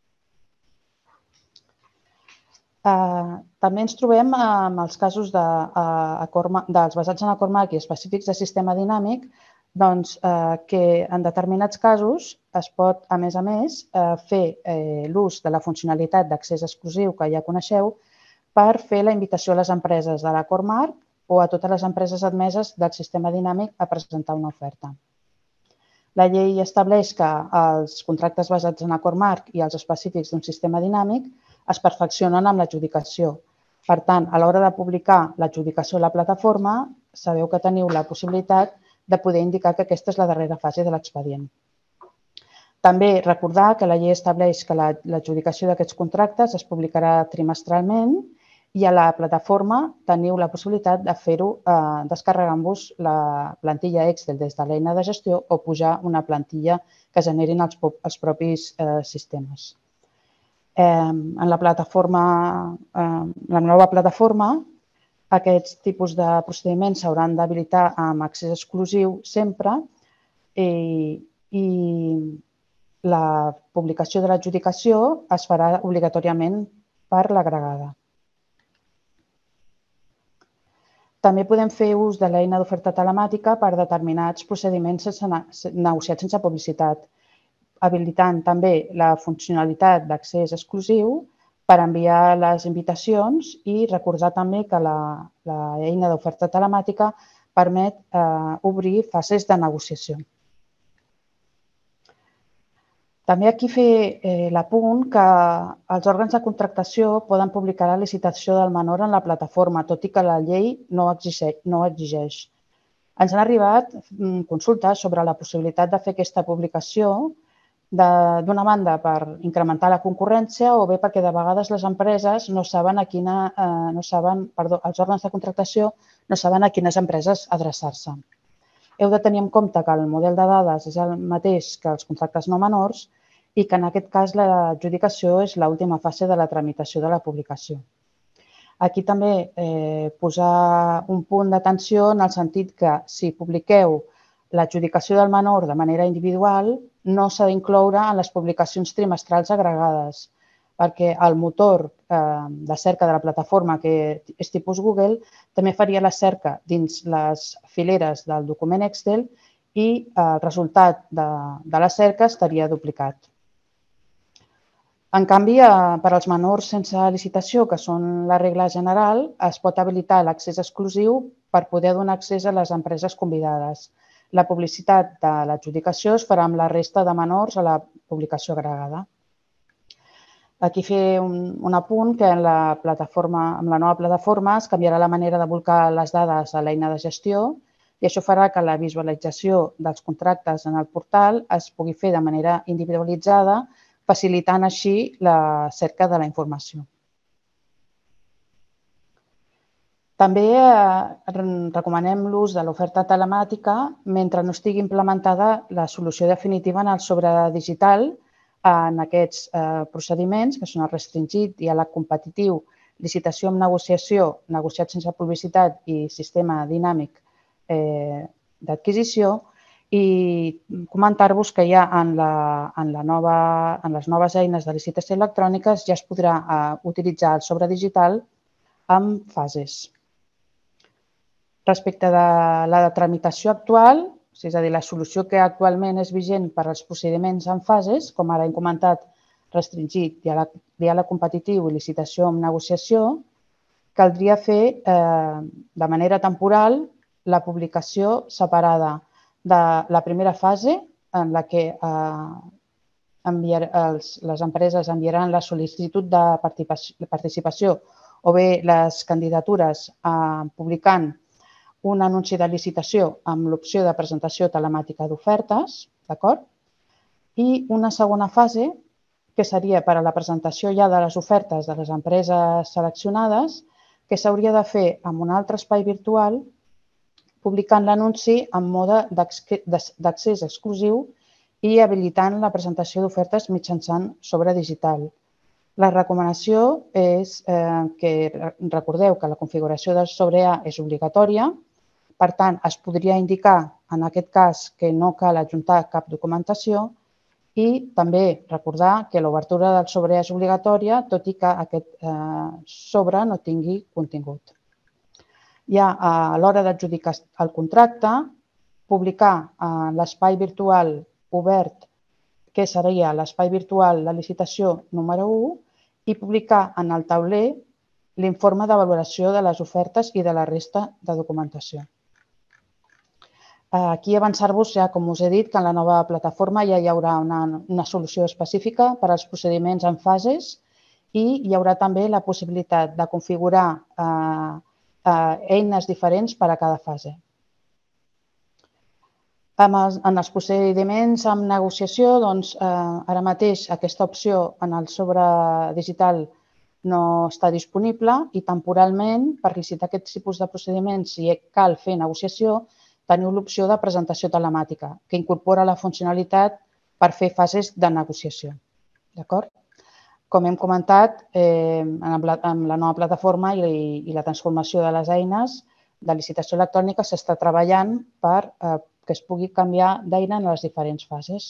També ens trobem amb els casos dels basats en acord marc i específics de sistema dinàmic, que en determinats casos es pot, a més a més, fer l'ús de la funcionalitat d'accés exclusiu que ja coneixeu per fer la invitació a les empreses de l'acord marc o a totes les empreses admeses del sistema dinàmic a presentar una oferta. La llei estableix que els contractes basats en acord marc i els específics d'un sistema dinàmic es perfeccionen amb l'adjudicació. Per tant, a l'hora de publicar l'adjudicació a la plataforma, sabeu que teniu la possibilitat de poder indicar que aquesta és la darrera fase de l'expedient. També recordar que la llei estableix que l'adjudicació d'aquests contractes es publicarà trimestralment i a la plataforma teniu la possibilitat de fer-ho descarregant-vos la plantilla Excel des de l'eina de gestió o pujar una plantilla que generin els propis sistemes. En la plataforma, la nova plataforma, aquests tipus de procediments s'hauran d'habilitar amb accés exclusiu sempre i la publicació de l'adjudicació es farà obligatòriament per l'agregada. També podem fer ús de l'eina d'oferta telemàtica per determinats procediments negociats sense publicitat, habilitant també la funcionalitat d'accés exclusiu per enviar les invitacions i recordar també que l'eina d'oferta telemàtica permet obrir fases de negociació. També aquí fer l'apunt que els òrgans de contractació poden publicar la licitació del menor en la plataforma, tot i que la llei no ho exigeix. Ens han arribat consultes sobre la possibilitat de fer aquesta publicació d'una banda per incrementar la concurrència o bé perquè de vegades les empreses no saben a quina, no saben, perdó, els òrgans de contractació no saben a quines empreses adreçar-se. Heu de tenir en compte que el model de dades és el mateix que els contractes no menors i que en aquest cas l'adjudicació és l'última fase de la tramitació de la publicació. Aquí també posar un punt d'atenció en el sentit que si publiqueu l'adjudicació del menor de manera individual no s'ha d'incloure en les publicacions trimestrals agregades, perquè el motor de cerca de la plataforma, que és tipus Google, també faria la cerca dins les fileres del document Excel i el resultat de la cerca estaria duplicat. En canvi, per als menors sense licitació, que són la regla general, es pot habilitar l'accés exclusiu per poder donar accés a les empreses convidades. La publicitat de l'adjudicació es farà amb la resta de menors a la publicació agregada. Aquí fer un, un apunt que en la, plataforma, amb la nova plataforma es canviarà la manera de volcar les dades a l'eina de gestió i això farà que la visualització dels contractes en el portal es pugui fer de manera individualitzada, facilitant així la cerca de la informació. També recomanem l'ús de l'oferta telemàtica mentre no estigui implementada la solució definitiva en el sobre digital en aquests procediments, que són el restringit, diàleg competitiu, licitació amb negociació, negociat sense publicitat i sistema dinàmic d'adquisició, i comentar-vos que ja en, la, en, la nova, en les noves eines de licitació electròniques ja es podrà uh, utilitzar el sobre digital amb fases. Respecte de la de tramitació actual, és a dir, la solució que actualment és vigent per als procediments en fases, com ara hem comentat, restringit, diàleg, diàleg competitiu i licitació amb negociació, caldria fer eh, de manera temporal la publicació separada de la primera fase en la que eh, enviar, els, les empreses enviaran la sol·licitud de participació, de participació o bé les candidatures eh, publicant un anunci de licitació amb l'opció de presentació telemàtica d'ofertes, d'acord? I una segona fase que seria per a la presentació ja de les ofertes de les empreses seleccionades, que s'hauria de fer en un altre espai virtual publicant l'anunci en mode d'accés exclusiu i habilitant la presentació d'ofertes mitjançant sobre digital. La recomanació és eh, que recordeu que la configuració del sobre A és obligatòria, per tant, es podria indicar en aquest cas que no cal adjuntar cap documentació i també recordar que l'obertura del sobre A és obligatòria, tot i que aquest eh, sobre no tingui contingut. Ja a l'hora d'adjudicar el contracte, publicar l'espai virtual obert, que seria l'espai virtual de licitació número u, i publicar en el tauler l'informe de valoració de les ofertes i de la resta de documentació. Aquí avançar-vos, ja com us he dit, que en la nova plataforma ja hi haurà una, una solució específica per als procediments en fases i hi haurà també la possibilitat de configurar eh, eines diferents per a cada fase. En els procediments amb negociació, doncs, ara mateix aquesta opció en el sobre digital no està disponible i temporalment, per licitar aquests tipus de procediments, si cal fer negociació, teniu l'opció de presentació telemàtica, que incorpora la funcionalitat per fer fases de negociació. D'acord? Com hem comentat, amb la nova plataforma i la transformació de les eines de licitació electrònica s'està treballant perquè es pugui canviar d'eina en les diferents fases.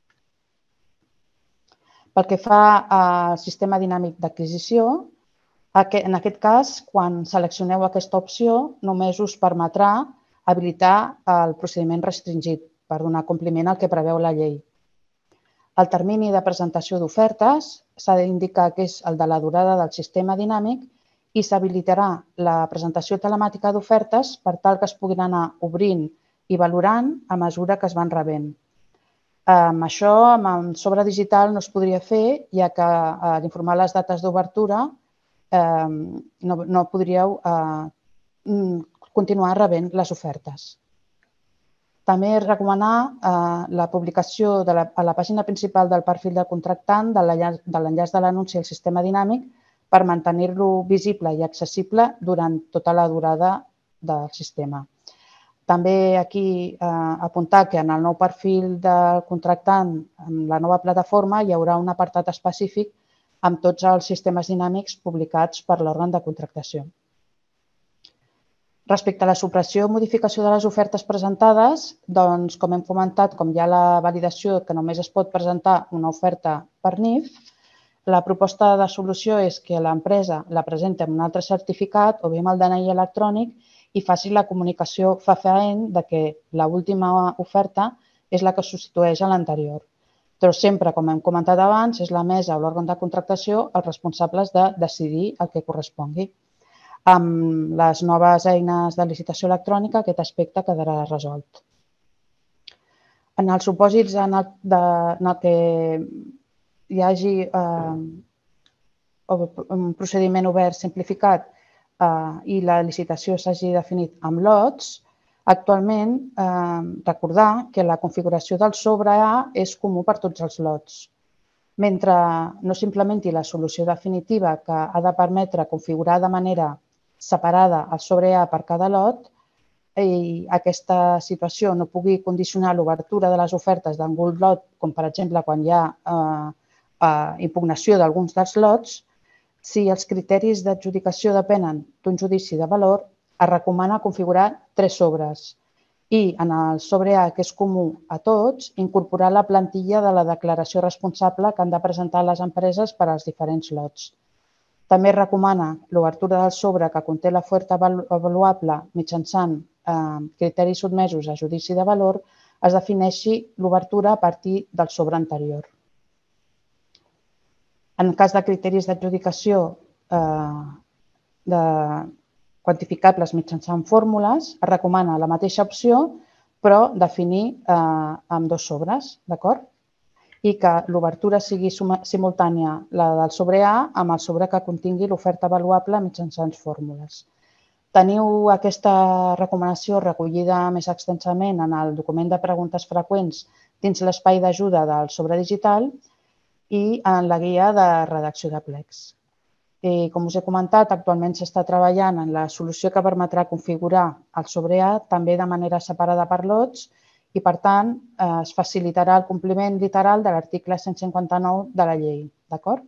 Pel que fa al sistema dinàmic d'adquisició, en aquest cas, quan seleccioneu aquesta opció, només us permetrà habilitar el procediment restringit per donar compliment al que preveu la llei. El termini de presentació d'ofertes s'ha d'indicar que és el de la durada del sistema dinàmic i s'habilitarà la presentació telemàtica d'ofertes per tal que es puguin anar obrint i valorant a mesura que es van rebent. Amb això, amb el sobre digital no es podria fer, ja que a l'informar les dates d'obertura no podríeu continuar rebent les ofertes. També recomanar la publicació a la pàgina principal del perfil del contractant de l'enllaç de l'anunci al sistema dinàmic per mantenir-lo visible i accessible durant tota la durada del sistema. També aquí apuntar que en el nou perfil del contractant, en la nova plataforma, hi haurà un apartat específic amb tots els sistemes dinàmics publicats per l'òrgan de contractació. Respecte a la supressió o modificació de les ofertes presentades, doncs, com hem comentat, com hi ha la validació que només es pot presentar una oferta per N I F, la proposta de solució és que l'empresa la presenti amb un altre certificat o bé amb el D N I electrònic i faci la comunicació fefaent de que l'última oferta és la que substitueix a l'anterior. Però sempre, com hem comentat abans, és la mesa o l'òrgan de contractació els responsables de decidir el que correspongui. Amb les noves eines de licitació electrònica aquest aspecte quedarà resolt. En els supòsits en el, de, en el que hi hagi eh, un procediment obert simplificat eh, i la licitació s'hagi definit amb lots, actualment eh, recordar que la configuració del sobre A és comú per tots els lots. Mentre no s'implementi la solució definitiva que ha de permetre configurar de manera separada el sobre A per cada lot, i aquesta situació no pugui condicionar l'obertura de les ofertes d'algun lot, com per exemple quan hi ha eh, eh, impugnació d'alguns dels lots, si els criteris d'adjudicació depenen d'un judici de valor, es recomana configurar tres sobres i en el sobre A, que és comú a tots, incorporar la plantilla de la declaració responsable que han de presentar les empreses per als diferents lots. També es recomana l'obertura del sobre que conté l'oferta avaluable mitjançant eh, criteris sotmesos a judici de valor, es defineixi l'obertura a partir del sobre anterior. En cas de criteris d'adjudicació eh, de quantificables mitjançant fórmules, es recomana la mateixa opció, però definir eh, amb dos sobres, d'acord? I que l'obertura sigui simultània la del sobre A amb el sobre que contingui l'oferta avaluable mitjançant fórmules. Teniu aquesta recomanació recollida més extensament en el document de preguntes freqüents dins l'espai d'ajuda del sobre digital i en la guia de redacció de plecs. I, com us he comentat, actualment s'està treballant en la solució que permetrà configurar el sobre A també de manera separada per lots i, per tant, es facilitarà el compliment literal de l'article cent cinquanta-nou de la llei. D'acord?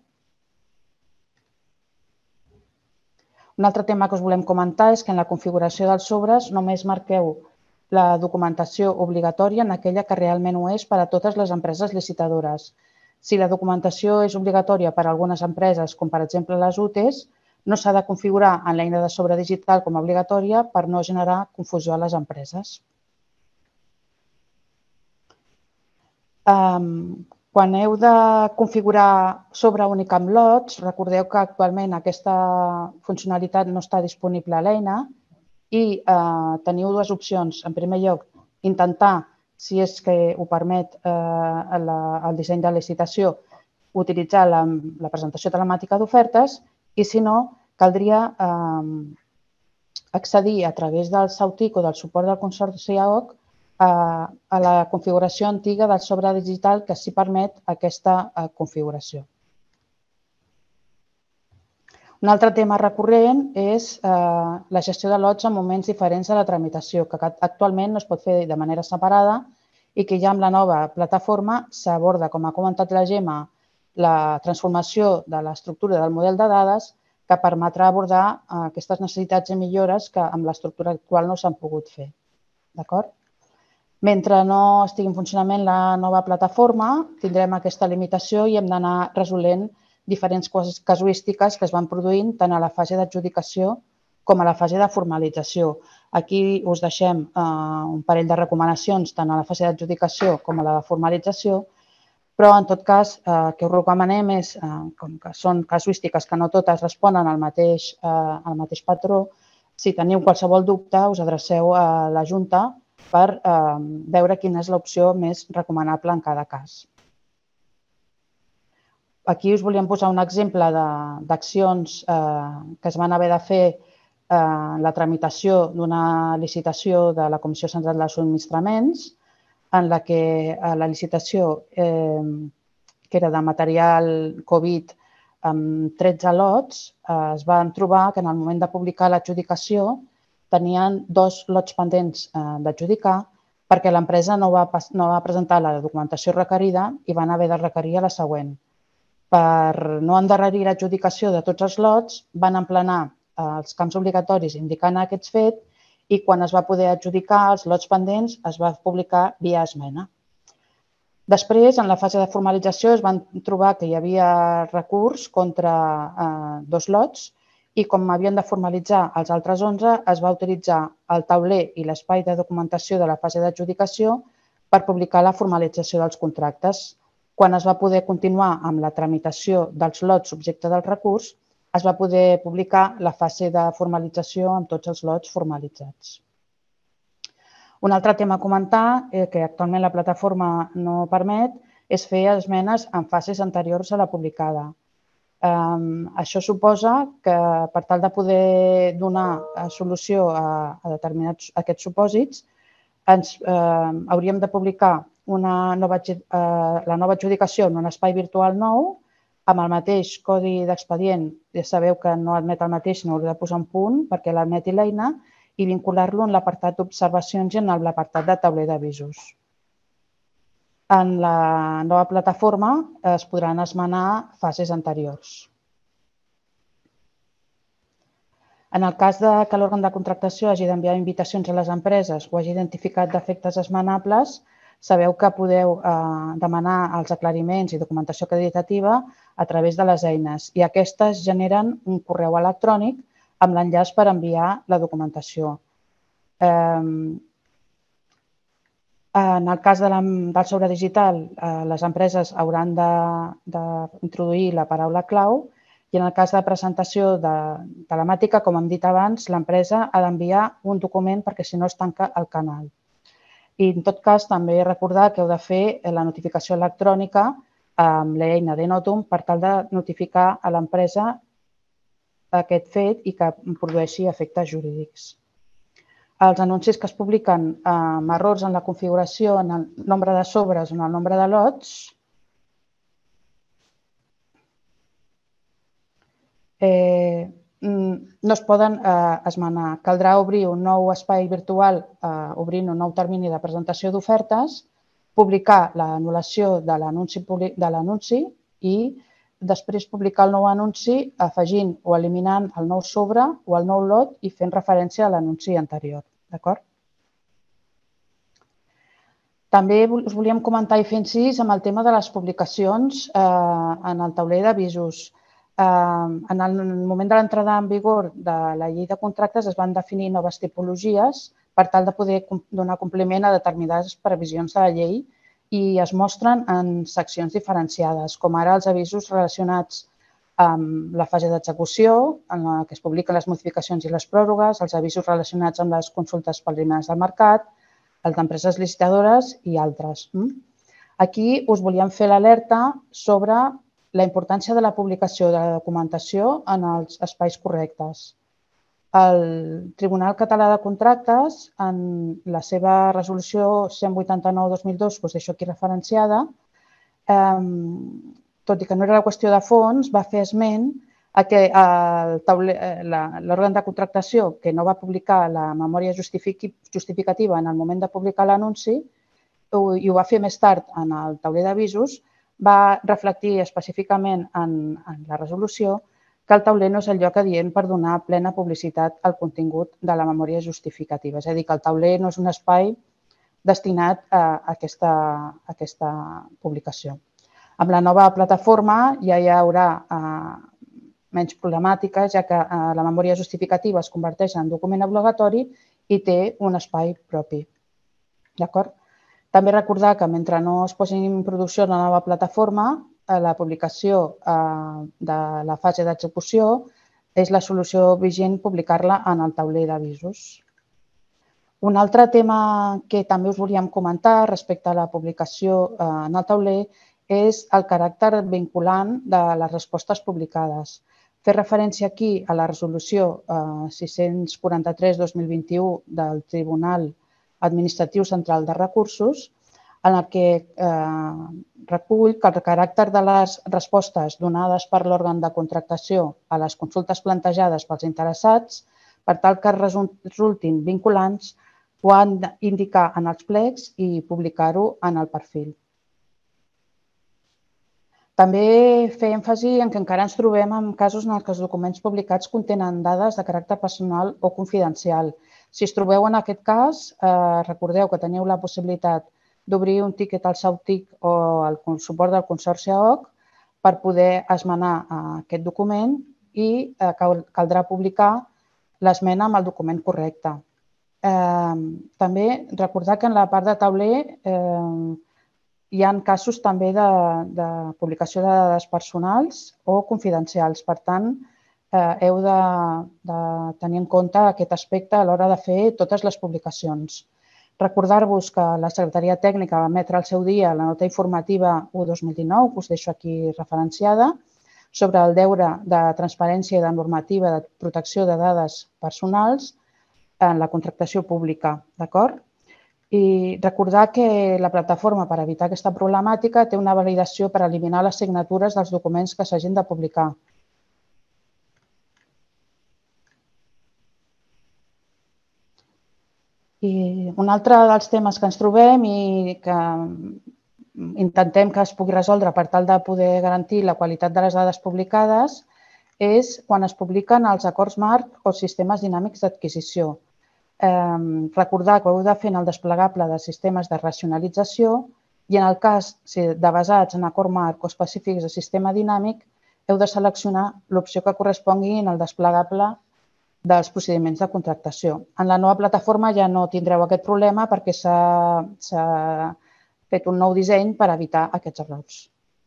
Un altre tema que us volem comentar és que en la configuració dels sobres només marqueu la documentació obligatòria en aquella que realment ho és per a totes les empreses licitadores. Si la documentació és obligatòria per a algunes empreses, com per exemple les U T Es, no s'ha de configurar en l'eina de sobre digital com a obligatòria per no generar confusió a les empreses. Quan heu de configurar sobre únic amb lots, recordeu que actualment aquesta funcionalitat no està disponible a l'eina i teniu dues opcions. En primer lloc, intentar, si és que ho permet el disseny de licitació, utilitzar la presentació telemàtica d'ofertes i, si no, caldria accedir a través del SAUTIC o del suport del Consorci A O C a la configuració antiga del sobre digital que sí permet aquesta configuració. Un altre tema recurrent és la gestió de lots en moments diferents de la tramitació, que actualment no es pot fer de manera separada i que ja amb la nova plataforma s'aborda, com ha comentat la Gemma, la transformació de l'estructura del model de dades que permetrà abordar aquestes necessitats i millores que amb l'estructura actual no s'han pogut fer. D'acord? Mentre no estigui en funcionament la nova plataforma, tindrem aquesta limitació i hem d'anar resolent diferents casuístiques que es van produint tant a la fase d'adjudicació com a la fase de formalització. Aquí us deixem un parell de recomanacions tant a la fase d'adjudicació com a la de formalització, però en tot cas el que us recomanem és, com que són casuístiques que no totes responen al mateix patró, si teniu qualsevol dubte us adreceu a la Junta per veure quina és l'opció més recomanable en cada cas. Aquí us volíem posar un exemple d'accions que es van haver de fer en la tramitació d'una licitació de la Comissió Central de Subministraments, en la que la licitació, que era de material Covid amb tretze lots, es van trobar que en el moment de publicar l'adjudicació tenien dos lots pendents d'adjudicar perquè l'empresa no va presentar la documentació requerida i van haver de requerir la següent. Per no endarrerir l'adjudicació de tots els lots, van emplenar els camps obligatoris indicant aquests fets i quan es va poder adjudicar els lots pendents es va publicar via esmena. Després, en la fase de formalització, es van trobar que hi havia recurs contra dos lots i com havien de formalitzar els altres onze, es va utilitzar el tauler i l'espai de documentació de la fase d'adjudicació per publicar la formalització dels contractes. quan es va poder continuar amb la tramitació dels lots subjecte del recurs, es va poder publicar la fase de formalització amb tots els lots formalitzats. Un altre tema a comentar, que actualment la plataforma no permet, és fer esmenes en fases anteriors a la publicada. Això suposa que, per tal de poder donar solució a determinats aquests supòsits, hauríem de publicar la nova adjudicació en un espai virtual nou, amb el mateix codi d'expedient. Ja sabeu que no admet el mateix, sinó que hauria de posar un punt perquè l'admeti l'eina i vincular-lo en l'apartat d'observacions i en l'apartat de tauler d'avisos. En la nova plataforma es podran esmenar fases anteriors. En el cas que l'òrgan de contractació hagi d'enviar invitacions a les empreses o hagi identificat defectes esmenables, sabeu que podeu demanar els aclariments i documentació acreditativa a través de les eines i aquestes generen un correu electrònic amb l'enllaç per enviar la documentació. En el cas del sobre digital, les empreses hauran d'introduir la paraula clau i en el cas de presentació telemàtica, com hem dit abans, l'empresa ha d'enviar un document perquè si no es tanca el canal. I en tot cas també recordar que heu de fer la notificació electrònica amb l'eina d'eNotum per tal de notificar a l'empresa aquest fet i que produeixi efectes jurídics. Els anuncis que es publiquen amb errors en la configuració, en el nombre de sobres o en el nombre de lots, no es poden esmenar. Caldrà obrir un nou espai virtual obrint un nou termini de presentació d'ofertes, publicar l'anul·lació de l'anunci i després publicar el nou anunci afegint o eliminant el nou sobre o el nou lot i fent referència a l'anunci anterior. També us volíem comentar i fer incís amb el tema de les publicacions en el tauler d'avisos. En el moment de l'entrada en vigor de la llei de contractes es van definir noves tipologies per tal de poder donar compliment a determinades previsions de la llei i es mostren en seccions diferenciades, com ara els avisos relacionats amb la fase d'execució, en què es publiquen les modificacions i les pròrrogues, els avisos relacionats amb les consultes preliminars del mercat, els d'empreses licitadores i altres. Aquí us volíem fer l'alerta sobre la importància de la publicació de la documentació en els espais correctes. El Tribunal Català de Contractes, en la seva resolució cent vuitanta-nou dos mil dos, us deixo aquí referenciada, tot i que no era la qüestió de fons, va fer esment que l'òrgan de contractació que no va publicar la memòria justificativa en el moment de publicar l'anunci i ho va fer més tard en el tauler d'avisos, va reflectir específicament en la resolució que el tauler no és el lloc adient per donar plena publicitat al contingut de la memòria justificativa. És a dir, que el tauler no és un espai destinat a aquesta publicació. Amb la nova plataforma ja hi haurà menys problemàtiques, ja que la memòria justificativa es converteix en document obligatori i té un espai propi. D'acord? També recordar que mentre no es posi en producció la nova plataforma, la publicació de la fase d'execució és la solució vigent publicar-la en el tauler d'avisos. Un altre tema que també us volíem comentar respecte a la publicació en el tauler és el caràcter vinculant de les respostes publicades. Fer referència aquí a la resolució sis-cents quaranta-tres dos mil vint-i-u del Tribunal Administratiu Central de Recursos, en el que recull que el caràcter de les respostes donades per l'òrgan de contractació a les consultes plantejades pels interessats, per tal que resultin vinculants, ho han d'indicar en els plecs i publicar-ho en el perfil. També fer èmfasi en que encara ens trobem en casos en què els documents publicats contenen dades de caràcter personal o confidencial. Si us trobeu en aquest cas, recordeu que teniu la possibilitat d'obrir un tiquet al SAUTIC o al suport del Consorci A O C per poder esmenar aquest document i caldrà publicar l'esmena amb el document correcte. També recordar que en la part de tauler hi ha casos també de, de publicació de dades personals o confidencials. Per tant, eh, heu de, de tenir en compte aquest aspecte a l'hora de fer totes les publicacions. Recordar-vos que la Secretaria Tècnica va emetre al seu dia la nota informativa u dos mil dinou, que us deixo aquí referenciada, sobre el deure de transparència i de normativa de protecció de dades personals en la contractació pública, d'acord? I recordar que la plataforma per evitar aquesta problemàtica té una validació per eliminar les signatures dels documents que s'hagin de publicar. I un altre dels temes que ens trobem i que intentem que es pugui resoldre per tal de poder garantir la qualitat de les dades publicades és quan es publiquen els acords marc o sistemes dinàmics d'adquisició. Recordar que heu de fer en el desplegable de sistemes de racionalització i en el cas de basats en acord marc o específics de sistema dinàmic heu de seleccionar l'opció que correspongui en el desplegable dels procediments de contractació. En la nova plataforma ja no tindreu aquest problema perquè s'ha fet un nou disseny per evitar aquests errors.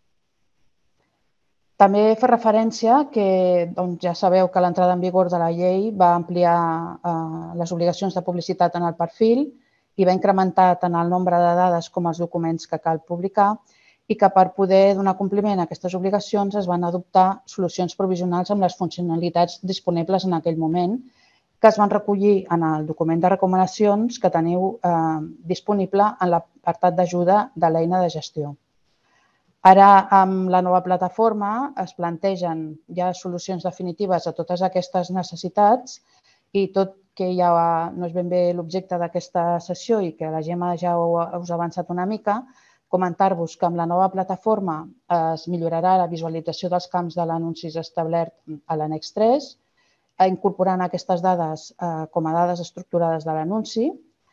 També fer referència que ja sabeu que l'entrada en vigor de la llei va ampliar les obligacions de publicitat en el perfil i va incrementar tant el nombre de dades com els documents que cal publicar i que per poder donar compliment a aquestes obligacions es van adoptar solucions provisionals amb les funcionalitats disponibles en aquell moment que es van recollir en el document de recomanacions que teniu disponible en l'apartat d'ajuda de l'eina de gestió. Ara, amb la nova plataforma, es plantegen ja solucions definitives a totes aquestes necessitats i tot que ja no és ben bé l'objecte d'aquesta sessió i que la Gemma ja us ha avançat una mica, comentar-vos que amb la nova plataforma es millorarà la visualització dels camps de l'anunci establert a l'annex tres, incorporant aquestes dades com a dades estructurades de l'anunci.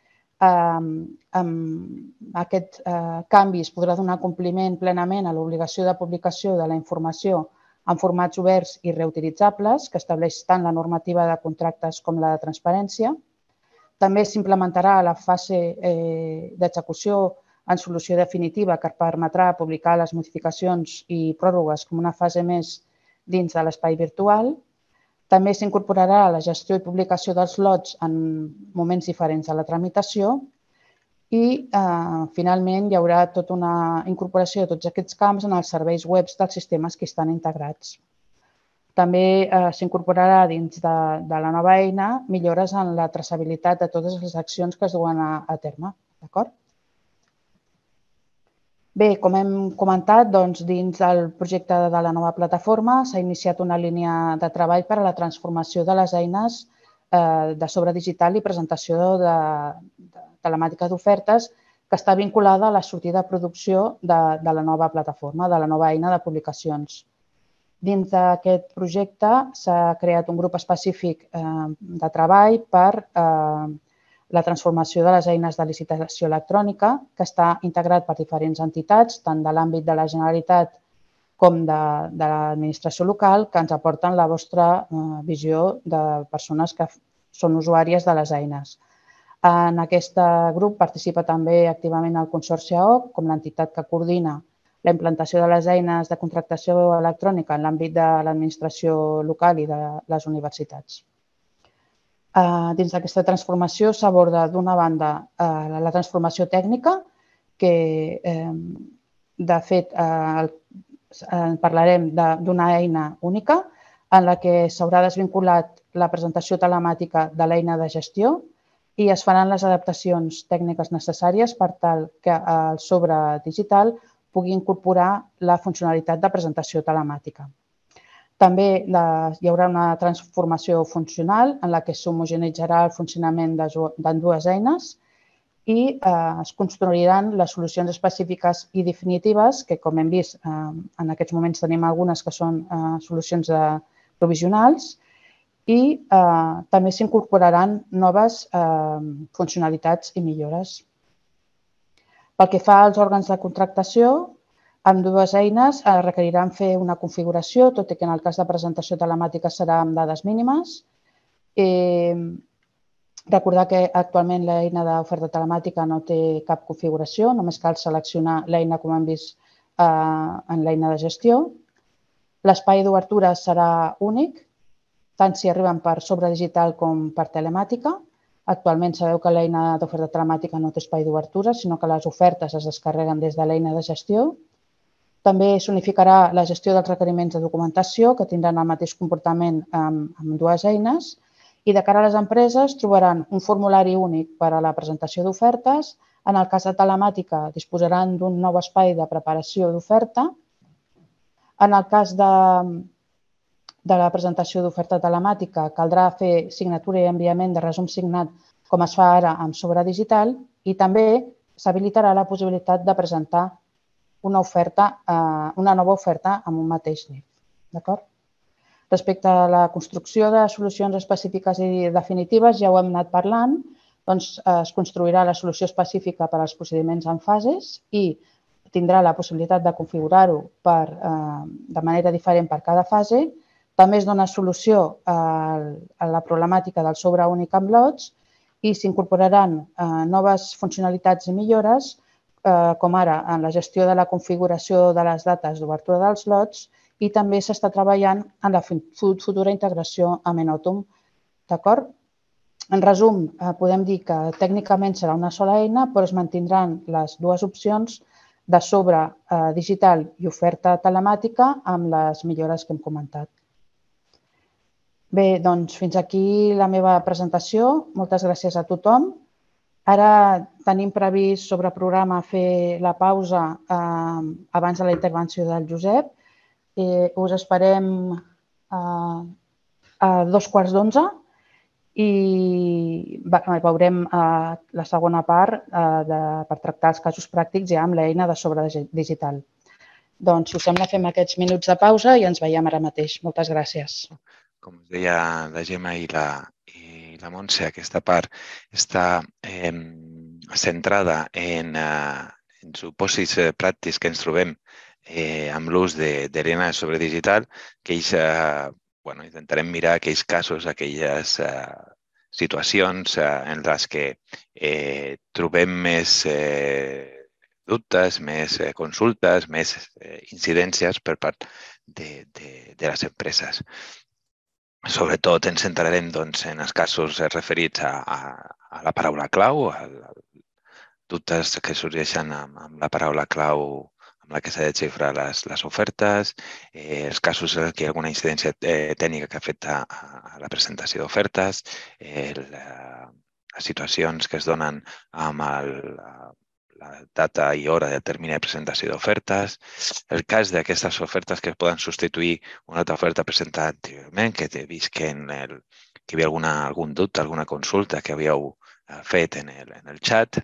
Amb aquest canvi es podrà donar compliment plenament a l'obligació de publicació de la informació en formats oberts i reutilitzables que estableix tant la normativa de contractes com la de transparència. També s'implementarà la fase d'execució en solució definitiva que permetrà publicar les modificacions i pròrrogues com una fase més dins de l'espai virtual. També s'incorporarà la gestió i publicació dels lots en moments diferents de la tramitació i, finalment, hi haurà tota una incorporació de tots aquests camps en els serveis web dels sistemes que estan integrats. També s'incorporarà dins de la nova eina millores en la traçabilitat de totes les accions que es duen a terme. D'acord? Bé, com hem comentat, dins del projecte de la nova plataforma s'ha iniciat una línia de treball per a la transformació de les eines de sobre digital i presentació de telemàtica d'ofertes que està vinculada a la sortida de producció de la nova plataforma, de la nova eina de publicacions. Dins d'aquest projecte s'ha creat un grup específic de treball per la transformació de les eines de licitació electrònica, que està integrat per diferents entitats, tant de l'àmbit de la Generalitat com de l'administració local, que ens aporten la vostra visió de persones que són usuàries de les eines. En aquest grup participa també activament el Consorci A O C, com l'entitat que coordina la implantació de les eines de contractació electrònica en l'àmbit de l'administració local i de les universitats. Dins d'aquesta transformació s'aborda, d'una banda, la transformació tècnica, que, de fet, parlarem d'una eina única en la que s'haurà desvinculat la presentació telemàtica de l'eina de gestió i es faran les adaptacions tècniques necessàries per tal que el sobre digital pugui incorporar la funcionalitat de presentació telemàtica. També hi haurà una transformació funcional en la que s'homogeneïtzarà el funcionament d'ambdues eines i es construiran les solucions específiques i definitives, que com hem vist en aquests moments tenim algunes que són solucions provisionals, i també s'incorporaran noves funcionalitats i millores. Pel que fa als òrgans de contractació, ambdues eines requeriran fer una configuració, tot i que en el cas de presentació telemàtica serà amb dades mínimes. Recordar que actualment l'eina d'oferta telemàtica no té cap configuració, només cal seleccionar l'eina com hem vist en l'eina de gestió. L'espai d'obertura serà únic, tant si arriben per sobre digital com per telemàtica. Actualment sabeu que l'eina d'oferta telemàtica no té espai d'obertura, sinó que les ofertes es descarreguen des de l'eina de gestió. També s'unificarà la gestió dels requeriments de documentació, que tindran el mateix comportament amb dues eines, i de cara a les empreses trobaran un formulari únic per a la presentació d'ofertes. En el cas de telemàtica disposaran d'un nou espai de preparació d'oferta. En el cas de, de la presentació d'oferta telemàtica caldrà fer signatura i enviament de resum signat com es fa ara amb sobre digital i també s'habilitarà la possibilitat de presentar una, oferta, eh, una nova oferta amb un mateix N I F. D'acord? Respecte a la construcció de solucions específiques i definitives, ja ho hem anat parlant, doncs es construirà la solució específica per als procediments en fases i tindrà la possibilitat de configurar-ho de manera diferent per cada fase. També es dona solució a la problemàtica del sobre únic en lots i s'incorporaran noves funcionalitats i millores, com ara en la gestió de la configuració de les dates d'obertura dels lots i també s'està treballant en la futura integració amb Enotum. D'acord? En resum, podem dir que tècnicament serà una sola eina, però es mantindran les dues opcions de sobre digital i oferta telemàtica amb les millores que hem comentat. Bé, doncs fins aquí la meva presentació. Moltes gràcies a tothom. Ara tenim previst sobre programa fer la pausa abans de la intervenció del Josep. Us esperem a dos quarts d'onze i veurem la segona part per tractar els casos pràctics ja amb l'eina de sobre digital. Doncs, si us sembla, fem aquests minuts de pausa i ens veiem ara mateix. Moltes gràcies. Com us deia la Gemma i la Montse, aquesta part està centrada en supòsits pràctics que ens trobem amb l'ús de l'eina sobre digital, que intentarem mirar aquells casos, aquelles situacions en les que trobem més dubtes, més consultes, més incidències per part de les empreses. Sobretot ens centrarem en els casos referits a la paraula clau, dubtes que sorgeixen amb la paraula clau amb la que s'ha de xifrar les ofertes, els casos en què hi ha alguna incidència tècnica que afecta a la presentació d'ofertes, les situacions que es donen amb la data i hora de termini de presentació d'ofertes, el cas d'aquestes ofertes que poden substituir una altra oferta presentada anteriorment, que he vist que hi havia algun dubte, alguna consulta que havíeu fet en el xat,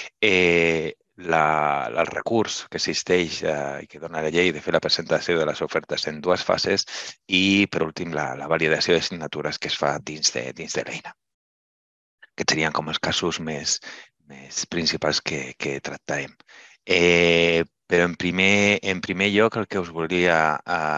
el recurs que existeix i que dona la llei de fer la presentació de les ofertes en dues fases i, per últim, la validació de signatures que es fa dins de l'eina. Aquests serien com els casos més principals que tractarem. Però en primer lloc el que us volia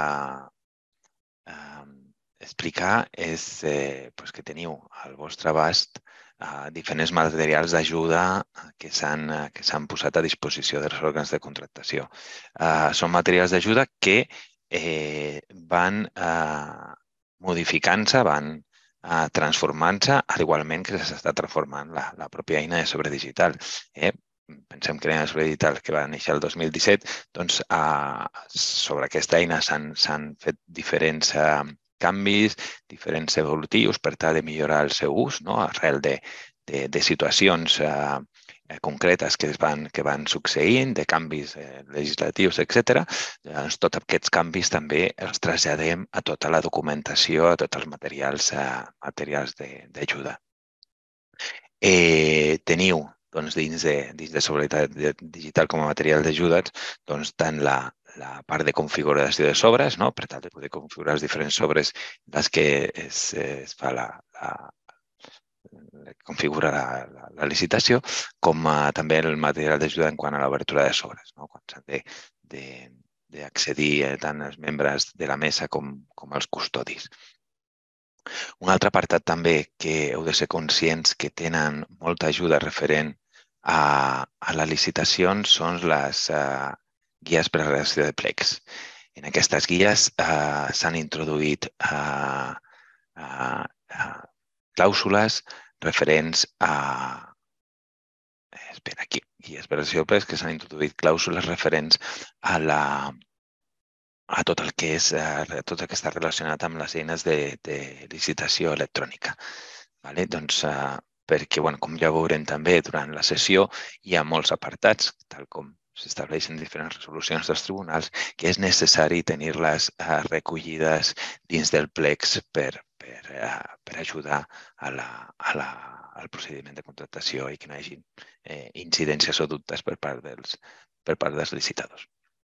explicar és que teniu al vostre abast diferents materials d'ajuda que s'han posat a disposició dels òrgans de contractació. Són materials d'ajuda que van modificant-se, van transformant-se, igualment que s'està transformant la pròpia eina de sobre digital. Pensem que l'eina de sobre digital que va néixer el dos mil disset, doncs sobre aquesta eina s'han fet diferents canvis, diferents evolutius per tal de millorar el seu ús arrel de situacions concretes que van succeint, de canvis legislatius, etcètera. Tots aquests canvis també els traslladem a tota la documentació, a tots els materials d'ajuda. Teniu dins de seguretat digital com a material d'ajuda tant la part de configuració de sobres, per tal de poder configurar els diferents sobres en els que es fa la configura la licitació, com també el material d'ajuda en quant a l'obertura de sobres, quan s'han d'accedir tant els membres de la mesa com els custodis. Un altre apartat també que heu de ser conscients que tenen molta ajuda referent a, a les licitacions són les uh, guies per a la redacció de plecs. En aquestes guies uh, s'han introduït uh, uh, uh, clàusules referents a... Espera, aquí. Guies per a la redacció de plecs que s'han introduït clàusules referents a la a tot el que és, eh, tot el que està relacionat amb les eines de, de licitació electrònica. Vale? Doncs, eh, perquè, bueno, com ja veurem també durant la sessió, hi ha molts apartats, tal com s'estableixen diferents resolucions dels tribunals, que és necessari tenir-les eh, recollides dins del plecs per, per, eh, per ajudar a la, a la, al procediment de contractació i que no hi hagi eh, incidències o dubtes per part dels, per part dels licitadors.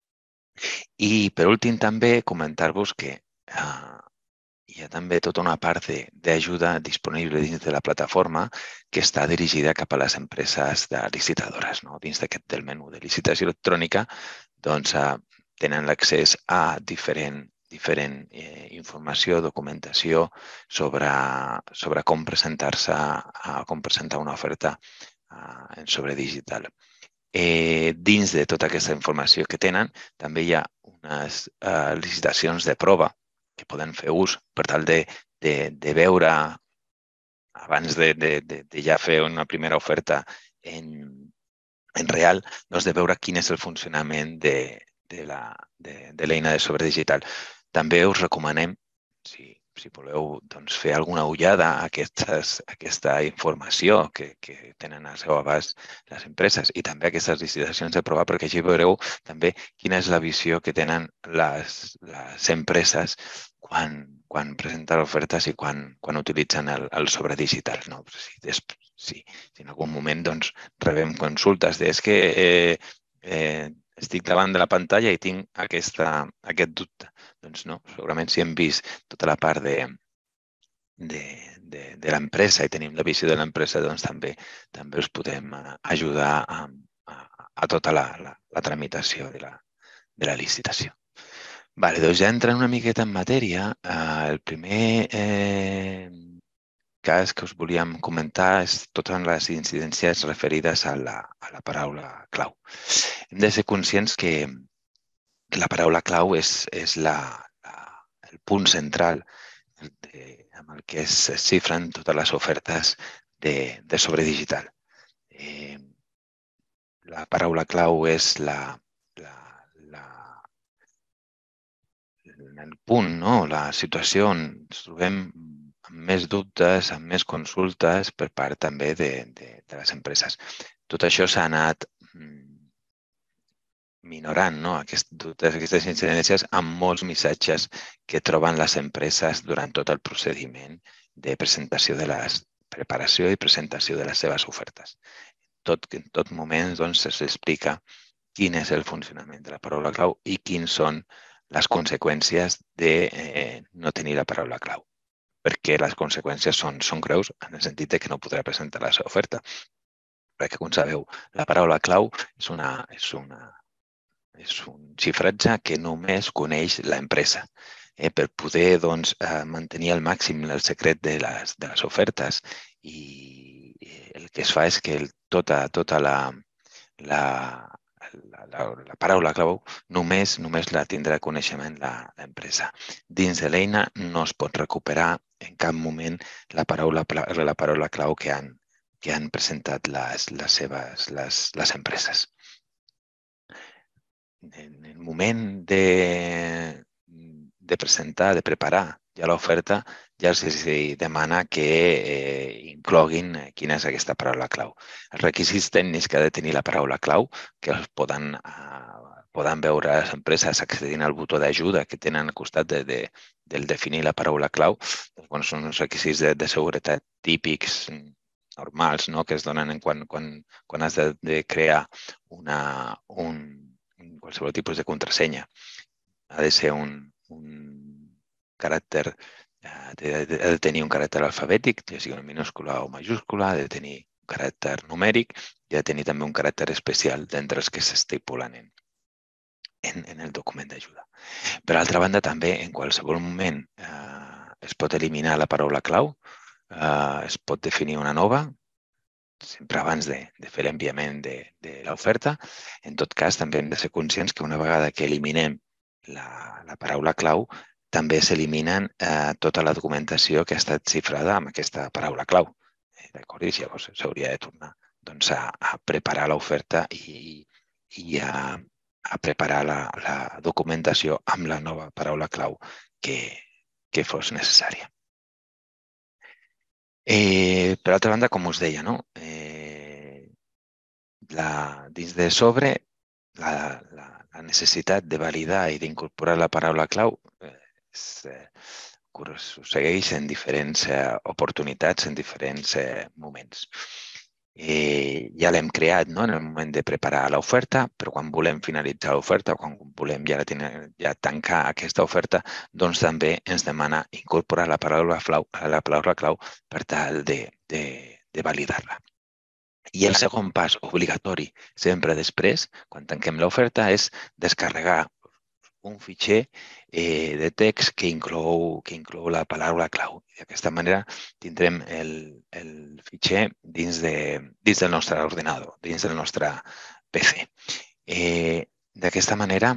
I, per últim, també comentar-vos que eh, hi ha també tota una part d'ajuda disponible dins de la plataforma que està dirigida cap a les empreses de licitadores. No? Dins d'aquest del menú de licitació electrònica doncs, eh, tenen l'accés a diferent, diferent eh, informació, documentació sobre, sobre com presentar-se, com presentar una oferta eh, sobre digital. Eh, dins de tota aquesta informació que tenen, també hi ha unes eh, licitacions de prova que poden fer ús per tal de, de, de veure, abans de, de, de, de ja fer una primera oferta en, en real, doncs de veure quin és el funcionament de, de l'eina de, de, de sobre digital. També us recomanem, si, si voleu doncs, fer alguna ullada a, aquestes, a aquesta informació que, que tenen al seu abast les empreses i també aquestes licitacions de prova, perquè així veureu també quina és la visió que tenen les, les empreses quan, quan presenten ofertes i quan, quan utilitzen el, el sobre digital. No? Si, si, si en algun moment doncs, rebem consultes de és que eh, eh, estic davant de la pantalla i tinc aquesta, aquest dubte. Doncs no, segurament si hem vist tota la part de, de, de, de l'empresa i tenim la visió de l'empresa, doncs també, també us podem ajudar a, a, a tota la, la, la tramitació de la, de la licitació. Vale, doncs ja entrant una miqueta en matèria, eh, el primer eh, cas que us volíem comentar és totes les incidències referides a la, a la paraula clau. Hem de ser conscients que, que la paraula clau és, és la, la, el punt central de, amb el que es xifren totes les ofertes de, de sobre digital. Eh, la paraula clau és la, la, la, el punt, no? La situació on ens trobem amb més dubtes, amb més consultes per part també de, de, de les empreses. Tot això s'ha anat minorant, no? Aquest, totes aquestes incidències amb molts missatges que troben les empreses durant tot el procediment de presentació de les preparació i presentació de les seves ofertes. Tot, en tot moment doncs, s'explica quin és el funcionament de la paraula clau i quins són les conseqüències de eh, no tenir la paraula clau. Perquè les conseqüències són, són greus en el sentit de que no podrà presentar la seva oferta. Perquè, com sabeu, la paraula clau és una, és una és un xifratge que només coneix l'empresa eh, per poder doncs, eh, mantenir al màxim el secret de les, de les ofertes i el que es fa és que el, tota, tota la, la, la, la, la paraula clau només, només la tindrà coneixement l'empresa. Dins de l'eina no es pot recuperar en cap moment la paraula, la paraula clau que han, que han presentat les, les, seves, les, les empreses. En el moment de, de presentar, de preparar ja l'oferta, ja els demana que eh, incloguin quina és aquesta paraula clau. Els requisits tècnics que ha de tenir la paraula clau, que els poden, eh, poden veure les empreses accedint al botó d'ajuda que tenen al costat de, de, del definir la paraula clau, doncs, bueno, són uns requisits de, de seguretat típics, normals, no? Que es donen quan, quan, quan has de, de crear una, un, qualsevol tipus de contrasenya. Ha de ser un, un caràcter, ha de, de, ha de tenir un caràcter alfabètic, ja sigui una minúscula o majúscula, ha de tenir un caràcter numèric i ha de tenir també un caràcter especial d'entre els que s'estipulen en, en, en el document d'ajuda. Per altra banda, també, en qualsevol moment eh, es pot eliminar la paraula clau, es pot definir una nova, sempre abans de, de fer l'enviament de, de l'oferta. En tot cas, també hem de ser conscients que una vegada que eliminem la, la paraula clau, també s'eliminen eh, tota la documentació que ha estat xifrada amb aquesta paraula clau. Eh, D'acord? I llavors s'hauria de tornar doncs, a, a preparar l'oferta i, i a, a preparar la, la documentació amb la nova paraula clau que, que fos necessària. Eh, per altra banda, com us deia, no? eh, la, dins de sobre, la, la, la necessitat de validar i d'incorporar la paraula clau eh, és, eh, segueix en diferents eh, oportunitats, en diferents eh, moments. Eh, ja l'hem creat, no?, en el moment de preparar l'oferta, però quan volem finalitzar l'oferta, quan volem ja, ja tancar aquesta oferta, doncs també ens demana incorporar la paraula clau, la paraula clau per tal de, de, de validar-la. I el segon pas obligatori, sempre després, quan tanquem l'oferta, és descarregar un fitxer eh, de text que inclou, que inclou la paraula clau. D'aquesta manera tindrem el, el fitxer dins, de, dins del nostre ordenador, dins del nostre P C. Eh, D'aquesta manera,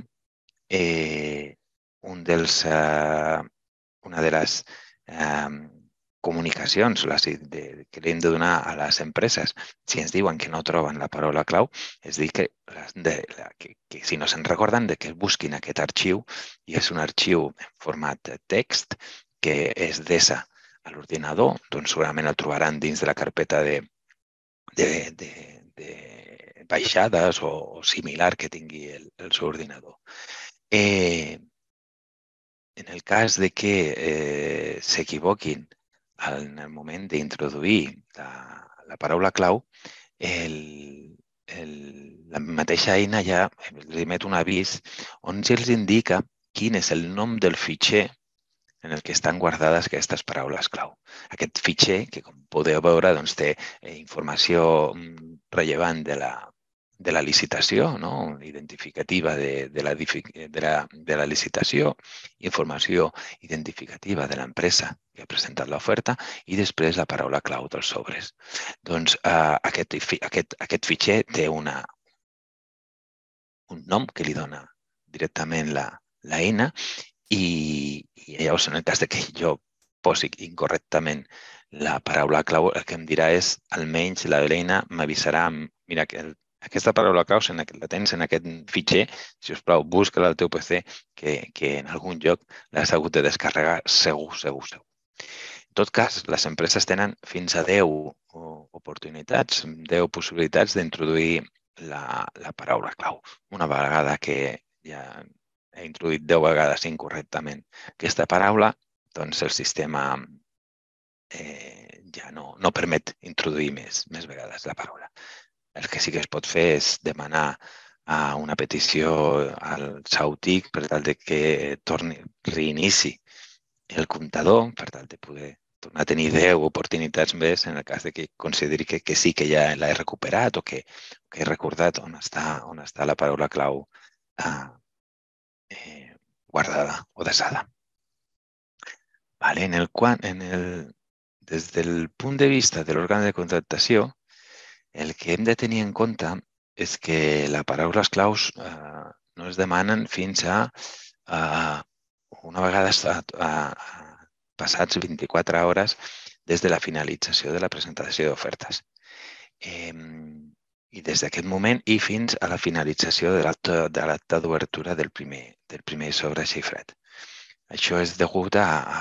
eh, un dels, eh, una de les eh, comunicacions les, de, que li hem de donar a les empreses, si ens diuen que no troben la paraula clau, és dir que, de, que, que si no se'n recorden de que busquin aquest arxiu, i és un arxiu en format text que es desa a l'ordinador, doncs segurament el trobaran dins de la carpeta de, de, de, de baixades o, o similar que tingui el, el seu ordinador. Eh, en el cas de que eh, s'equivoquin en el moment d'introduir la, la paraula clau, el, el, la mateixa eina ja els emet un avís on els indica quin és el nom del fitxer en el que estan guardades aquestes paraules clau. Aquest fitxer, que com podeu veure, doncs, té informació rellevant de la, de la licitació, no?, identificativa de, de, la, de, la, de la licitació, informació identificativa de l'empresa que ha presentat l'oferta i després la paraula clau dels sobres. Doncs eh, aquest, aquest, aquest fitxer té una, un nom que li dona directament l'eina i, i llavors en el cas de que jo posi incorrectament la paraula clau, el que em dirà és, almenys l'eina m'avisarà, mira, que el aquesta paraula clau la tens en aquest fitxer, si us plau, busca-la al teu P C, que, que en algun lloc l'has hagut de descarregar segur, segur, segur. En tot cas, les empreses tenen fins a deu oportunitats, deu possibilitats d'introduir la, la paraula clau. Una vegada que ja he introduït deu vegades incorrectament aquesta paraula, doncs el sistema eh, ja no, no permet introduir més, més vegades la paraula. El que sí que es pot fer és demanar a una petició al Sautic per tal de que torni, reinici el comptador, per tal de poder tornar a tenir deu oportunitats més en el cas de que consideri que, que sí que ja l'he recuperat o que, que he recordat on està, on està la paraula clau eh, eh, guardada o desada. Vale, en el, en el, des del punt de vista de l'òrgan de contractació, el que hem de tenir en compte és que les paraules claus eh, no es demanen fins a, a una vegada a, a, a passats vint-i-quatre hores des de la finalització de la presentació d'ofertes. Eh, I des d'aquest moment i fins a la finalització de l'acte d'obertura del primer, del primer sobre xifrat. Això és degut a, a,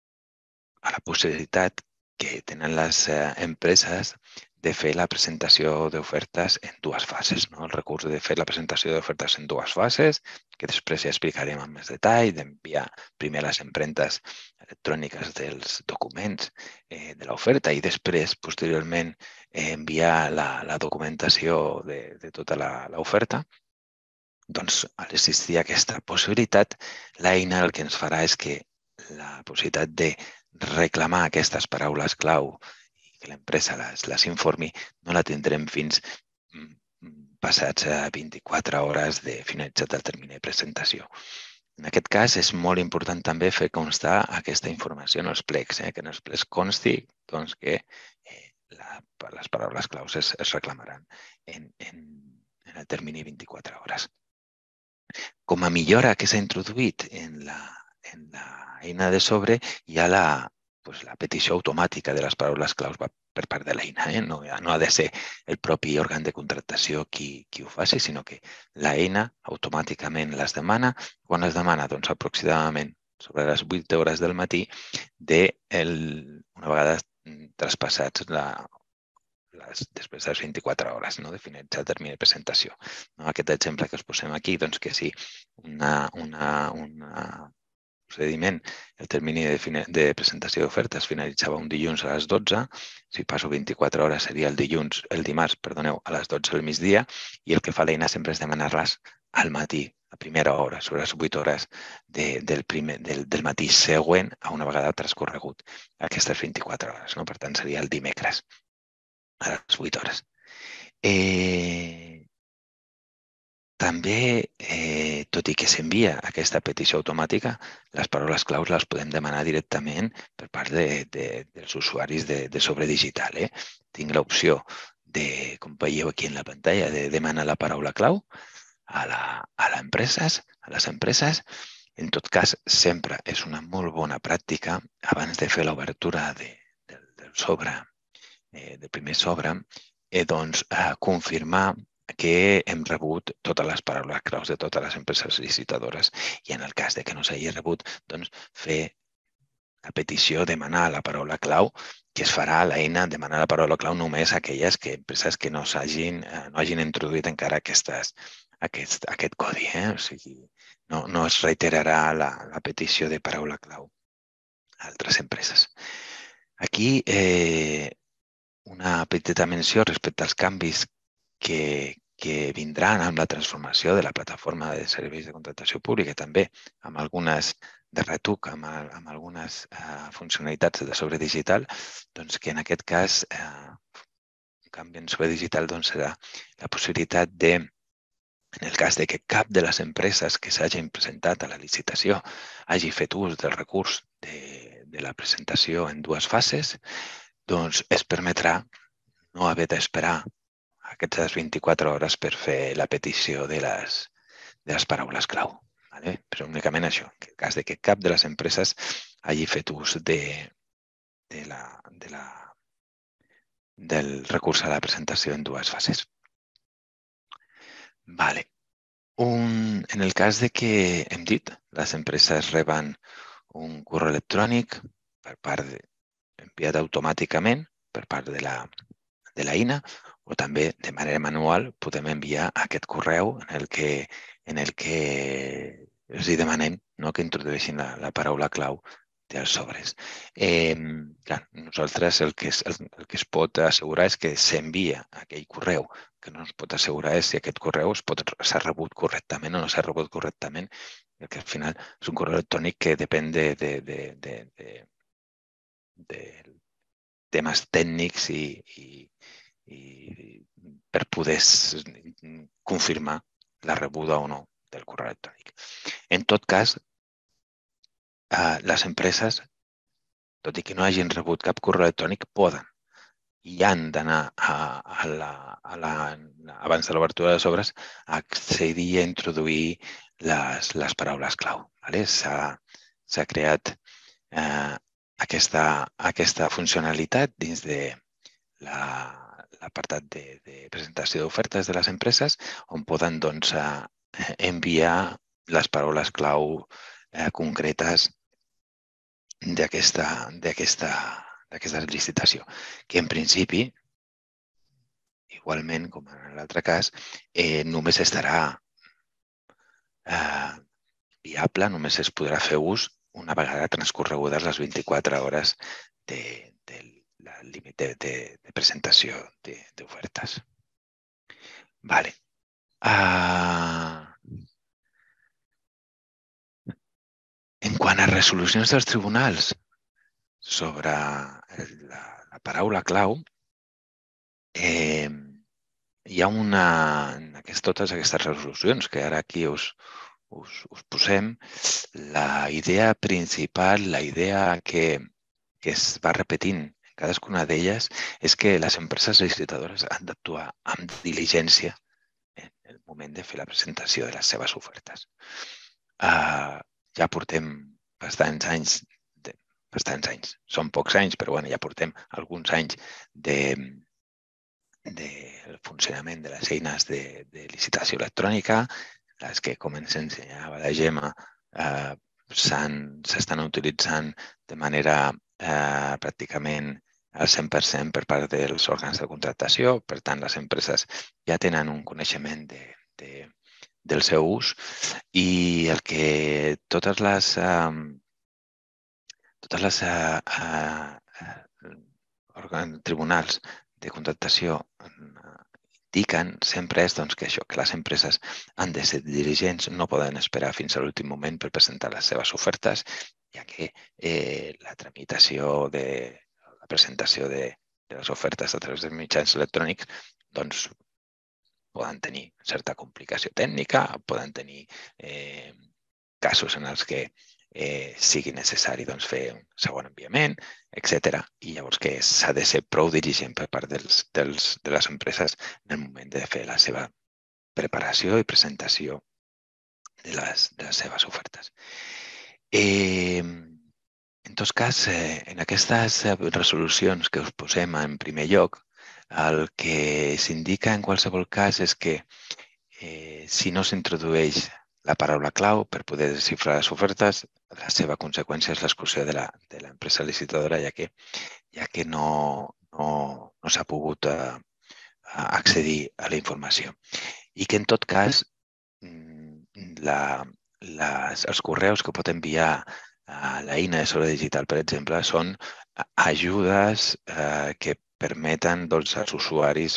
a la possibilitat que tenen les eh, empreses de fer la presentació d'ofertes en dues fases. No? El recurs de fer la presentació d'ofertes en dues fases, que després ja explicarem amb més detall, d'enviar primer les empremtes electròniques dels documents eh, de l'oferta i després, posteriorment, eh, enviar la, la documentació de, de tota l'oferta. Doncs, al existir aquesta possibilitat, l'eina el que ens farà és que la possibilitat de reclamar aquestes paraules clau que l'empresa les, les informi, no la tindrem fins passats vint-i-quatre hores de finalitzat el termini de presentació. En aquest cas és molt important també fer constar aquesta informació en els plecs, eh? que en els plecs consti doncs, que eh, la, les paraules claus es, es reclamaran en, en, en el termini vint-i-quatre hores. Com a millora que s'ha introduït en la, en la eina de sobre, hi ha la, pues, la petició automàtica de les paraules claus per part de l'eina. Eh? No, no ha de ser el propi òrgan de contractació qui, qui ho faci, sinó que l'eina automàticament les demana. Quan les demana? Doncs aproximadament sobre les vuit hores del matí, de el, una vegada traspassats la, les, després de les vint-i-quatre hores, no? De finalitzar el termini de presentació. No? Aquest exemple que us posem aquí, doncs que si una, una, una procediment, el termini de, de presentació d'ofertes finalitzava un dilluns a les dotze, si passo vint-i-quatre hores seria el dilluns, el dimarts, perdoneu, a les dotze del migdia, i el que fa l'eina sempre és demanar-les al matí, a primera hora, sobre les vuit hores de, del, primer, del, del matí següent a una vegada transcorregut aquestes vint-i-quatre hores. No? Per tant, seria el dimecres a les vuit hores. Eh, també, eh, tot i que s'envia aquesta petició automàtica, les paraules claus les podem demanar directament per part de, de, dels usuaris de, de sobre digital. Eh? Tinc l'opció de, com veieu aquí en la pantalla, de demanar la paraula clau a, la, a, les empreses, a les empreses. En tot cas, sempre és una molt bona pràctica, abans de fer l'obertura de, del, del sobre, eh, del primer sobre, eh, doncs, eh, confirmar que hem rebut totes les paraules claus de totes les empreses licitadores i en el cas de que no s'hagi rebut, doncs fer la petició, demanar la paraula clau, que es farà a l'eina demanar la paraula clau només a aquelles que, empreses que no, hagin, eh, no hagin introduït encara aquestes, aquest, aquest codi. Eh? O sigui, no, no es reiterarà la, la petició de paraula clau a altres empreses. Aquí, eh, una petita menció respecte als canvis que, que vindran amb la transformació de la plataforma de serveis de contractació pública, també amb algunes de retoc, amb, amb algunes uh, funcionalitats de sobre digital, doncs que en aquest cas uh, un canvi en sobre digital doncs, serà la possibilitat de, en el cas de que cap de les empreses que s'hagin presentat a la licitació hagi fet ús del recurs de, de la presentació en dues fases, doncs es permetrà no haver d'esperar aquestes vint-i-quatre hores per fer la petició de les, de les paraules clau. ¿Vale? Però únicament això, en el cas de que cap de les empreses hagi fet ús de, de la, de la, del recurs a la presentació en dues fases. Vale. Un, en el cas de que, hem dit, les empreses reben un correu electrònic per part de, enviat automàticament per part de la, de l'eina, o també de manera manual podem enviar aquest correu en el que, en el que els demanem, no, que introdueixin la, la paraula clau dels sobres. Eh, clar, nosaltres el que, es, el, el que es pot assegurar és que s'envia aquell correu. El que no es pot assegurar és si aquest correu s'ha rebut correctament o no s'ha rebut correctament, perquè al final és un correu electrònic que depèn de, de, de, de, de, de temes tècnics i, i, i per poder confirmar la rebuda o no del correu electrònic. En tot cas, eh, les empreses, tot i que no hagin rebut cap correu electrònic, poden i han d'anar a, a la, a la, abans de l'obertura de les obres a accedir i a introduir les, les paraules clau. Vale? S'ha creat eh, aquesta, aquesta funcionalitat dins de la l'apartat de, de presentació d'ofertes de les empreses, on poden doncs, eh, enviar les paraules clau eh, concretes d'aquesta licitació, que en principi, igualment com en l'altre cas, eh, només estarà eh, viable, només es podrà fer ús una vegada transcorregudes les vint-i-quatre hores de, del el límit de, de, de presentació d'ofertes. Vale. Uh, en quant a resolucions dels tribunals sobre la, la paraula clau, eh, hi ha una, en aquest, totes aquestes resolucions que ara aquí us, us, us posem, la idea principal, la idea que, que es va repetint en cadascuna d'elles és que les empreses licitadores han d'actuar amb diligència en el moment de fer la presentació de les seves ofertes. Uh, ja portem bastants anys, de, bastants anys, són pocs anys, però bueno, ja portem alguns anys de, del funcionament de les eines de, de licitació electrònica, les que, com ens ensenyava la Gemma, eh, s'estan utilitzant de manera eh, pràcticament al cent per cent per part dels òrgans de contractació. Per tant, les empreses ja tenen un coneixement de, de, del seu ús i el que totes les, eh, totes les eh, eh, òrgans, tribunals de contractació indiquen sempre és doncs, que això, que les empreses han de ser diligents, no poden esperar fins a l'últim moment per presentar les seves ofertes, ja que eh, la tramitació de la presentació de, de les ofertes a través dels mitjans electrònics doncs, poden tenir certa complicació tècnica, poden tenir eh, casos en els que eh, sigui necessari doncs, fer un segon enviament, etcètera. I llavors que s'ha de ser prou diligent per part dels, dels, de les empreses en el moment de fer la seva preparació i presentació de les, de les seves ofertes. Eh, en tot cas, eh, en aquestes resolucions que us posem en primer lloc, el que s'indica en qualsevol cas és que eh, si no s'introdueix la paraula clau per poder desxifrar les ofertes, la seva conseqüència és l'exclusió de l'empresa licitadora, ja que, ja que no, no, no s'ha pogut eh, accedir a la informació. I que, en tot cas, la, les, els correus que pot enviar a l'eina de sobre digital, per exemple, són ajudes eh, que permeten doncs, als usuaris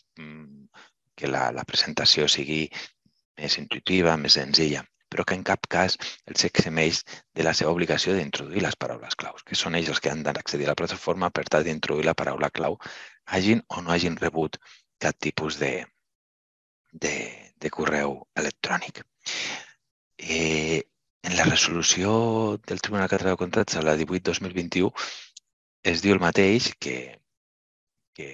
que la, la presentació sigui més intuïtiva, més senzilla, però que en cap cas els eximeix de la seva obligació d'introduir les paraules claus, que són ells els que han d'accedir a la plataforma per tal d'introduir la paraula clau, hagin o no hagin rebut cap tipus de, de, de correu electrònic. Eh, en la resolució del Tribunal Català de Contractes, la divuit dos mil vint-i-u, es diu el mateix que, que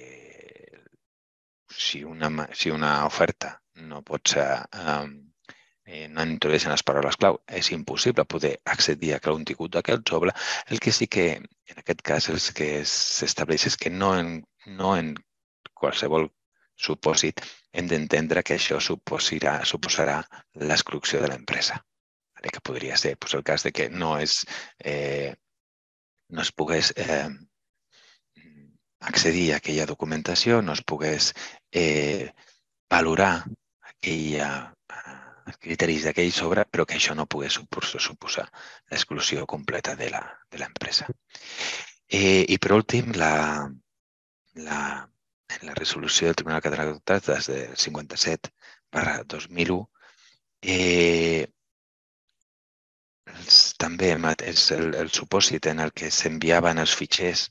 si, una, si una oferta no pot ser, um, eh, no introdueixen les paraules clau, és impossible poder accedir a un contingut d'aquest sobre. El que sí que, en aquest cas, el que s'estableix és que no en, no en qualsevol supòsit hem d'entendre que això suposarà, suposarà l'exclusió de l'empresa. Que podria ser doncs, el cas de que no, és, eh, no es pogués eh, accedir a aquella documentació, no es pogués eh, valorar aquella, els criteris d'aquell sobre, però que això no pogués suposar l'exclusió completa de l'empresa. Eh, I per últim, la, la, en la resolució del Tribunal Català de Contractes del cinquanta-set barra dos mil u, eh, els, també és el, el supòsit en el que s'enviaven els fitxers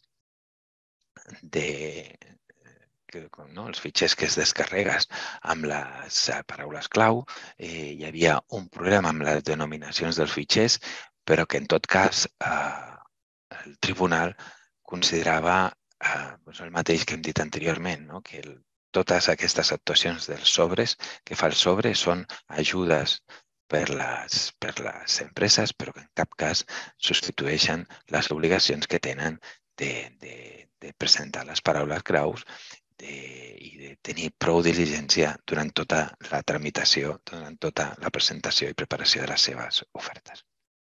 de, que, no, els fitxers que es descarregues amb les paraules clau. Eh, hi havia un problema amb les denominacions dels fitxers, però que en tot cas eh, el tribunal considerava eh, doncs el mateix que hem dit anteriorment, no? Que el, totes aquestes actuacions dels sobres que fa el sobre són ajudes per les, per les empreses, però que en cap cas substitueixen les obligacions que tenen de, de, de presentar les paraules claus de, i de tenir prou diligència durant tota la tramitació, durant tota la presentació i preparació de les seves ofertes.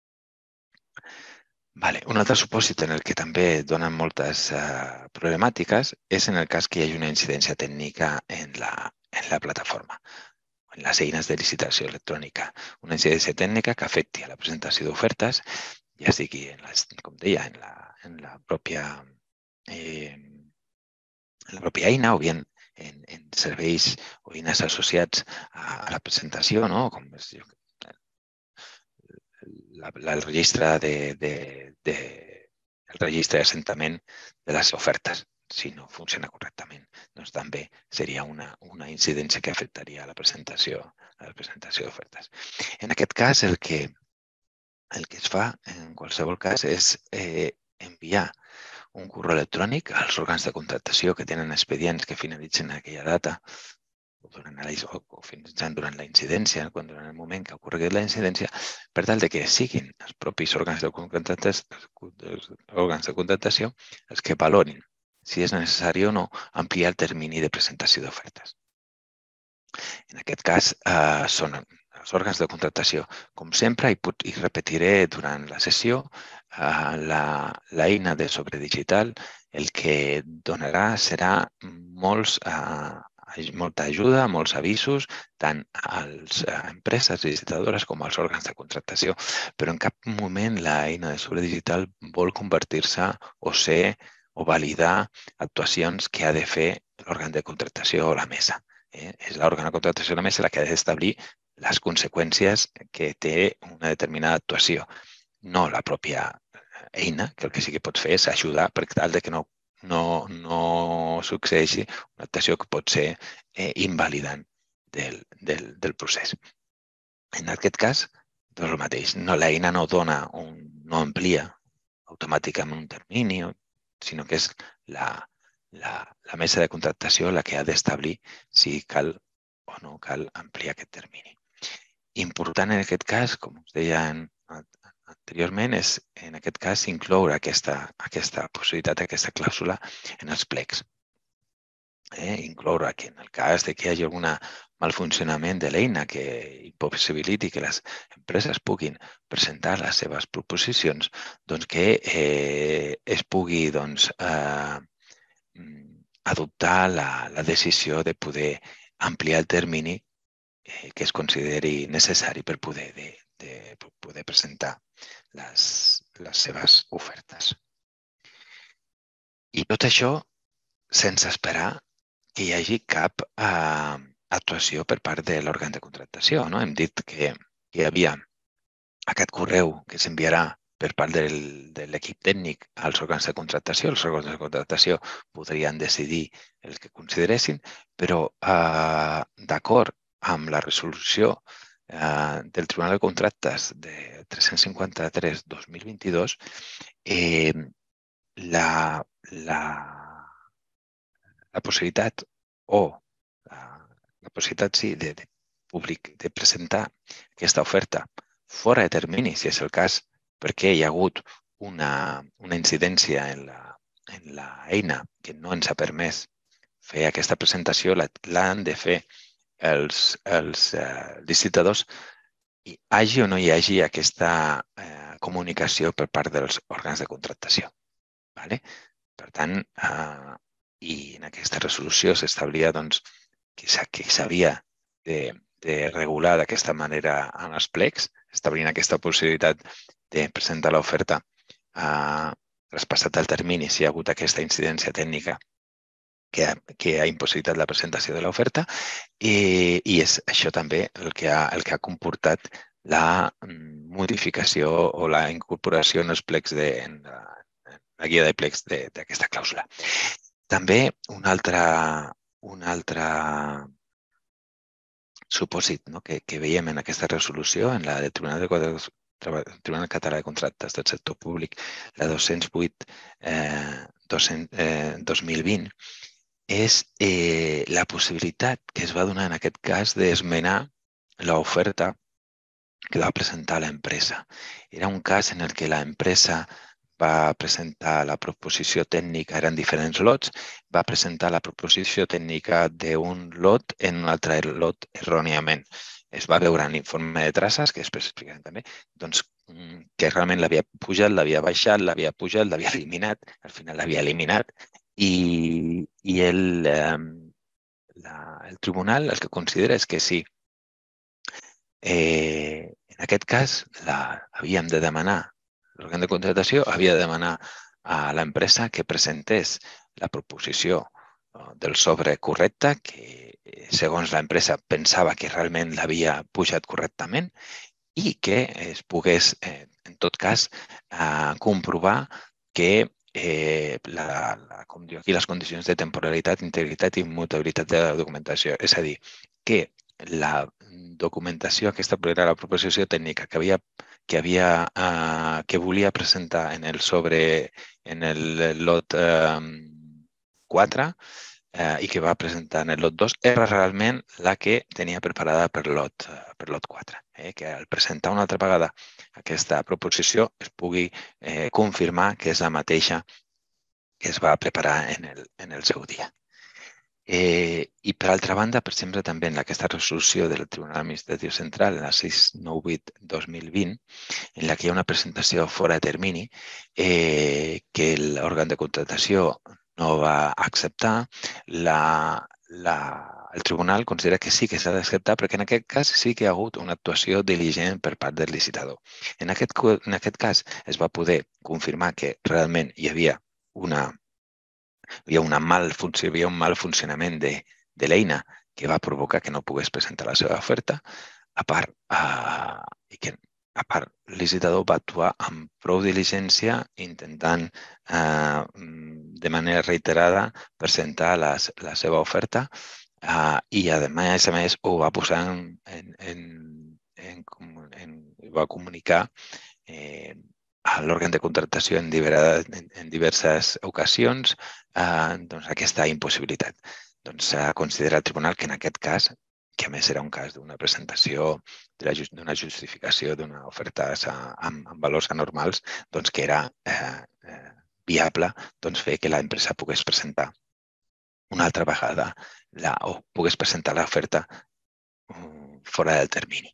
Vale. Un altre supòsit en el que també donen moltes uh, problemàtiques és en el cas que hi hagi una incidència tècnica en la, en la plataforma, en les eines de licitació electrònica. Una incidència tècnica que afecti a la presentació d'ofertes, ja sigui, en les, com deia, en la, en la pròpia eh, en la pròpia eina o bien en, en serveis o eines associats a, a la presentació, no? Com és, la, la, el registre de, de, de el registre d'assentament de les ofertes. si no funciona correctament, doncs també seria una, una incidència que afectaria a la presentació, a la presentació d'ofertes. En aquest cas, el que, el que es fa, en qualsevol cas, és eh, enviar un correu electrònic als òrgans de contractació que tenen expedients que finalitzen aquella data o, durant la, o, o fins durant la incidència, quan durant el moment que ha ocorregut la incidència, per tal de que siguin els propis òrgans de contractació, els òrgans de contractació els que valorin si és necessari o no ampliar el termini de presentació d'ofertes. En aquest cas, eh, són els òrgans de contractació. Com sempre, i, i repetiré durant la sessió, eh, l'eina de sobredigital el que donarà serà molts, eh, molta ajuda, molts avisos, tant a les empreses licitadores com als òrgans de contractació. Però en cap moment l'eina de sobredigital vol convertir-se o ser o validar actuacions que ha de fer l'òrgan de contractació o la mesa. Eh? És l'òrgan de contractació o la mesa la que ha d'establir les conseqüències que té una determinada actuació, no la pròpia eina, que el que sí que pot fer és ajudar per tal de que no, no, no succeeixi una actuació que pot ser eh, invalidant del, del, del procés. En aquest cas, doncs el mateix. No, l'eina no dona un, no amplia automàticament un termini, sinó que és la, la, la mesa de contractació la que ha d'establir si cal o no cal ampliar aquest termini. Important en aquest cas, com us deia anteriorment, és en aquest cas incloure aquesta, aquesta possibilitat, aquesta clàusula en els plecs. Eh? Incloure que en el cas de que hi hagi algun malfuncionament de l'eina que impossibiliti que les empreses puguin presentar les seves proposicions, doncs que eh, es pugui doncs, eh, adoptar la, la decisió de poder ampliar el termini eh, que es consideri necessari per poder, de, de, per poder presentar les, les seves ofertes. I tot això sense esperar que hi hagi cap eh, actuació per part de l'òrgan de contractació. No? Hem dit que hi havia aquest correu que s'enviarà per part del, de l'equip tècnic als òrgans de contractació. Els òrgans de contractació podrien decidir el que consideressin, però eh, d'acord amb la resolució eh, del Tribunal de Contractes de tres-cents cinquanta-tres barra dos mil vint-i-dos, eh, la, la, la possibilitat o la, la possibilitat sí, de, de, public, de presentar aquesta oferta fora de termini, si és el cas, perquè hi ha hagut una, una incidència en la, en la eina que no ens ha permès fer aquesta presentació, l'han de fer els, els eh, licitadors, hi hagi o no hi hagi aquesta eh, comunicació per part dels òrgans de contractació. Vale? Per tant, eh, i en aquesta resolució s'establia doncs, que s'havia de, de regular d'aquesta manera en els plecs, establint aquesta possibilitat de presentar l'oferta eh, traspassat el termini si hi ha hagut aquesta incidència tècnica que ha, que ha impossibilitat la presentació de l'oferta i, i és això també el que ha, el que ha comportat la modificació o la incorporació en els plecs de, en la, en la guia de plecs d'aquesta clàusula. També un altre, un altre supòsit no? que, que veiem en aquesta resolució, en la del Tribunal, de, Tribunal Català de Contractes del Sector Públic, la dos-cents vuit eh, dos mil vint, és eh, la possibilitat que es va donar en aquest cas d'esmenar l'oferta que va presentar l'empresa. Era un cas en el que l'empresa va presentar la proposició tècnica, eren diferents lots, va presentar la proposició tècnica d'un lot en un altre lot erròniament. Es va veure en l'informe de traces, que després explicarem també, doncs, que realment l'havia pujat, l'havia baixat, l'havia pujat, l'havia eliminat, al final l'havia eliminat i, i el, eh, la, el tribunal el que considera és que sí, eh, en aquest cas la, havíem de demanar l'òrgan de contractació havia de demanar a l'empresa que presentés la proposició del sobre correcte, que segons l'empresa pensava que realment l'havia pujat correctament i que es pogués, en tot cas, comprovar que eh, la, la, com diu aquí, les condicions de temporalitat, integritat i immutabilitat de la documentació. És a dir, que la documentació, aquesta era la proposició tècnica que havia, que, havia, eh, que volia presentar en el sobre, en el lot eh, quatre, eh, i que va presentar en el lot dos, era realment la que tenia preparada per lot, per lot quatre. Eh? Que al presentar una altra vegada aquesta proposició es pugui eh, confirmar que és la mateixa que es va preparar en el, en el seu dia. Eh, I, per altra banda, per exemple, també en aquesta resolució del Tribunal Administratiu Central, en la sis cents noranta vuit dos mil vint, en la que hi ha una presentació fora de termini eh, que l'òrgan de contratació no va acceptar, la, la, el tribunal considera que sí que s'ha d'acceptar perquè en aquest cas sí que hi ha hagut una actuació diligent per part del licitador. En aquest, en aquest cas es va poder confirmar que realment hi havia una hi havia, una mal, hi havia un mal funcionament de, de l'eina que va provocar que no pogués presentar la seva oferta, a part, uh, i que a part, el licitador va actuar amb prou diligència intentant uh, de manera reiterada presentar les, la seva oferta uh, i, a més a més, ho va posar en, en, en, en, en, en va comunicar eh, a l'òrgan de contractació en, en, en diverses ocasions eh, doncs aquesta impossibilitat. Doncs s'ha considerat el tribunal que en aquest cas, que a més era un cas d'una presentació, d'una justificació d'una oferta amb, amb valors anormals, doncs que era eh, eh, viable doncs, fer que l'empresa pogués presentar una altra vegada la, o pogués presentar l'oferta um, fora del termini.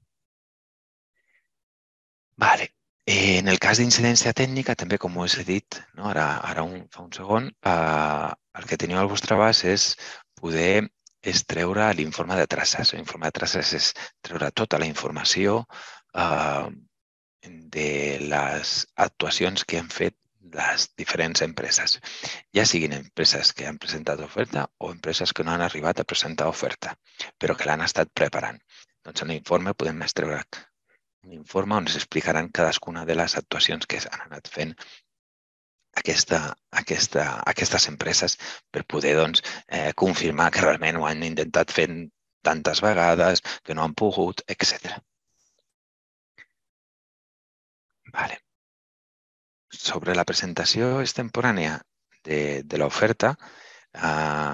Vale. En el cas d'incidència tècnica, també com us he dit no? ara, ara un, fa un segon, eh, el que teniu al vostre abast és poder extreure l'informe de traces. L'informe de traces és treure tota la informació eh, de les actuacions que han fet les diferents empreses, ja siguin empreses que han presentat oferta o empreses que no han arribat a presentar oferta, però que l'han estat preparant. Doncs en l'informe podem extreure un informe on s'explicaran cadascuna de les actuacions que s'han anat fent aquesta, aquesta, aquestes empreses per poder doncs, eh, confirmar que realment ho han intentat fer tantes vegades, que no han pogut, etcètera. Vale. Sobre la presentació extemporània de, de l'oferta, eh,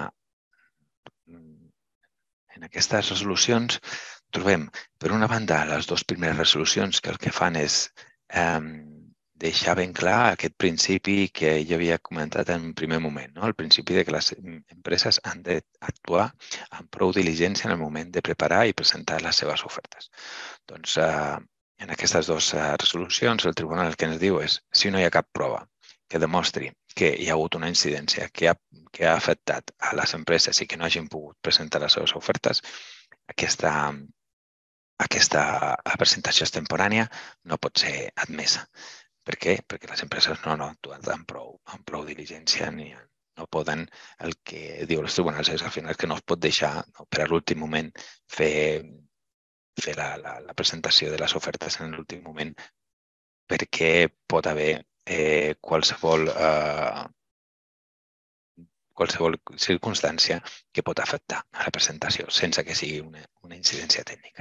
en aquestes resolucions trobem, per una banda, les dues primeres resolucions que el que fan és eh, deixar ben clar aquest principi que jo havia comentat en un primer moment, no? El principi de que les empreses han d'actuar amb prou diligència en el moment de preparar i presentar les seves ofertes. Doncs, eh, en aquestes dues resolucions, el tribunal el que ens diu és si no hi ha cap prova que demostri que hi ha hagut una incidència que ha, que ha afectat a les empreses i que no hagin pogut presentar les seves ofertes, aquesta, aquesta presentació extemporània no pot ser admesa. Per què? Perquè les empreses no han actuat amb prou, amb prou diligència ni no poden, el que diu els tribunals és al final que no es pot deixar no, per a l'últim moment fer, fer la, la, la presentació de les ofertes en l'últim moment perquè pot haver eh, qualsevol, eh, qualsevol circumstància que pot afectar a la presentació sense que sigui una, una incidència tècnica.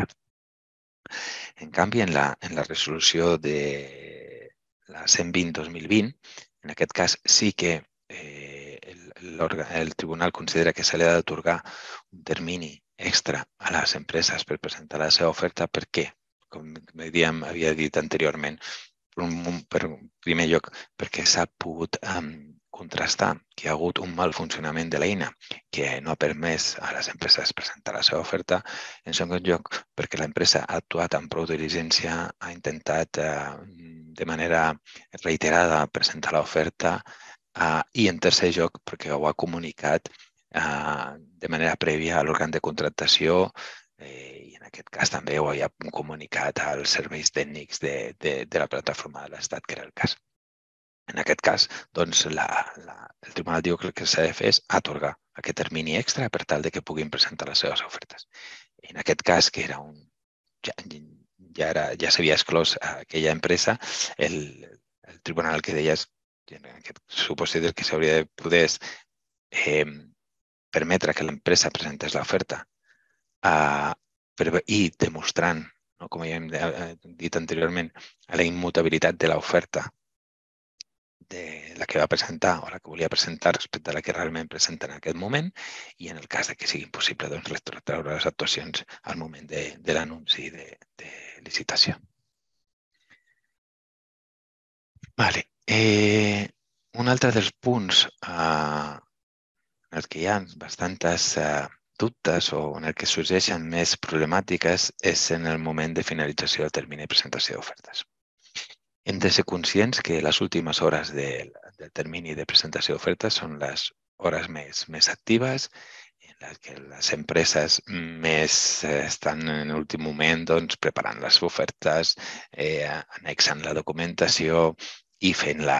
En canvi, en la, en la resolució de la cent vint dos mil vint, en aquest cas sí que eh, el, el tribunal considera que se li ha d'atorgar un termini extra a les empreses per presentar la seva oferta perquè, com havia dit anteriorment, per primer lloc, perquè s'ha pogut um, contrastar que hi ha hagut un mal funcionament de l'eina que no ha permès a les empreses presentar la seva oferta. En segon lloc, perquè l'empresa ha actuat amb prou diligència, ha intentat uh, de manera reiterada presentar l'oferta uh, i en tercer lloc, perquè ho ha comunicat uh, de manera prèvia a l'òrgan de contractació eh, i en aquest cas també ho havia comunicat als serveis tècnics de, de, de la plataforma de l'Estat, que era el cas. En aquest cas, doncs, la, la, el tribunal diu que el que s'ha de fer és atorgar aquest termini extra per tal de que puguin presentar les seves ofertes. En aquest cas, que era un, ja, ja, era, ja s'havia exclòs aquella empresa, el, el tribunal el que deia és en aquest supòsit el que s'hauria de poder és eh, permetre que l'empresa presentés l'oferta eh, i demostrant, no, com ja hem dit anteriorment, la immutabilitat de l'oferta de la que va presentar o la que volia presentar respecte a la que realment presenta en aquest moment i en el cas de que sigui impossible doncs, retrotraure les actuacions al moment de, de l'anunci de, de licitació. Vale. Eh, un altre dels punts eh, en els que hi ha bastantes eh, dubtes o en el que sorgeixen més problemàtiques és en el moment de finalització del termini de presentació d'ofertes. Hem de ser conscients que les últimes hores del, del termini de presentació d'ofertes són les hores més, més actives, en les que les empreses més eh, estan en l'últim moment doncs, preparant les ofertes, eh, annexant la documentació i fent la,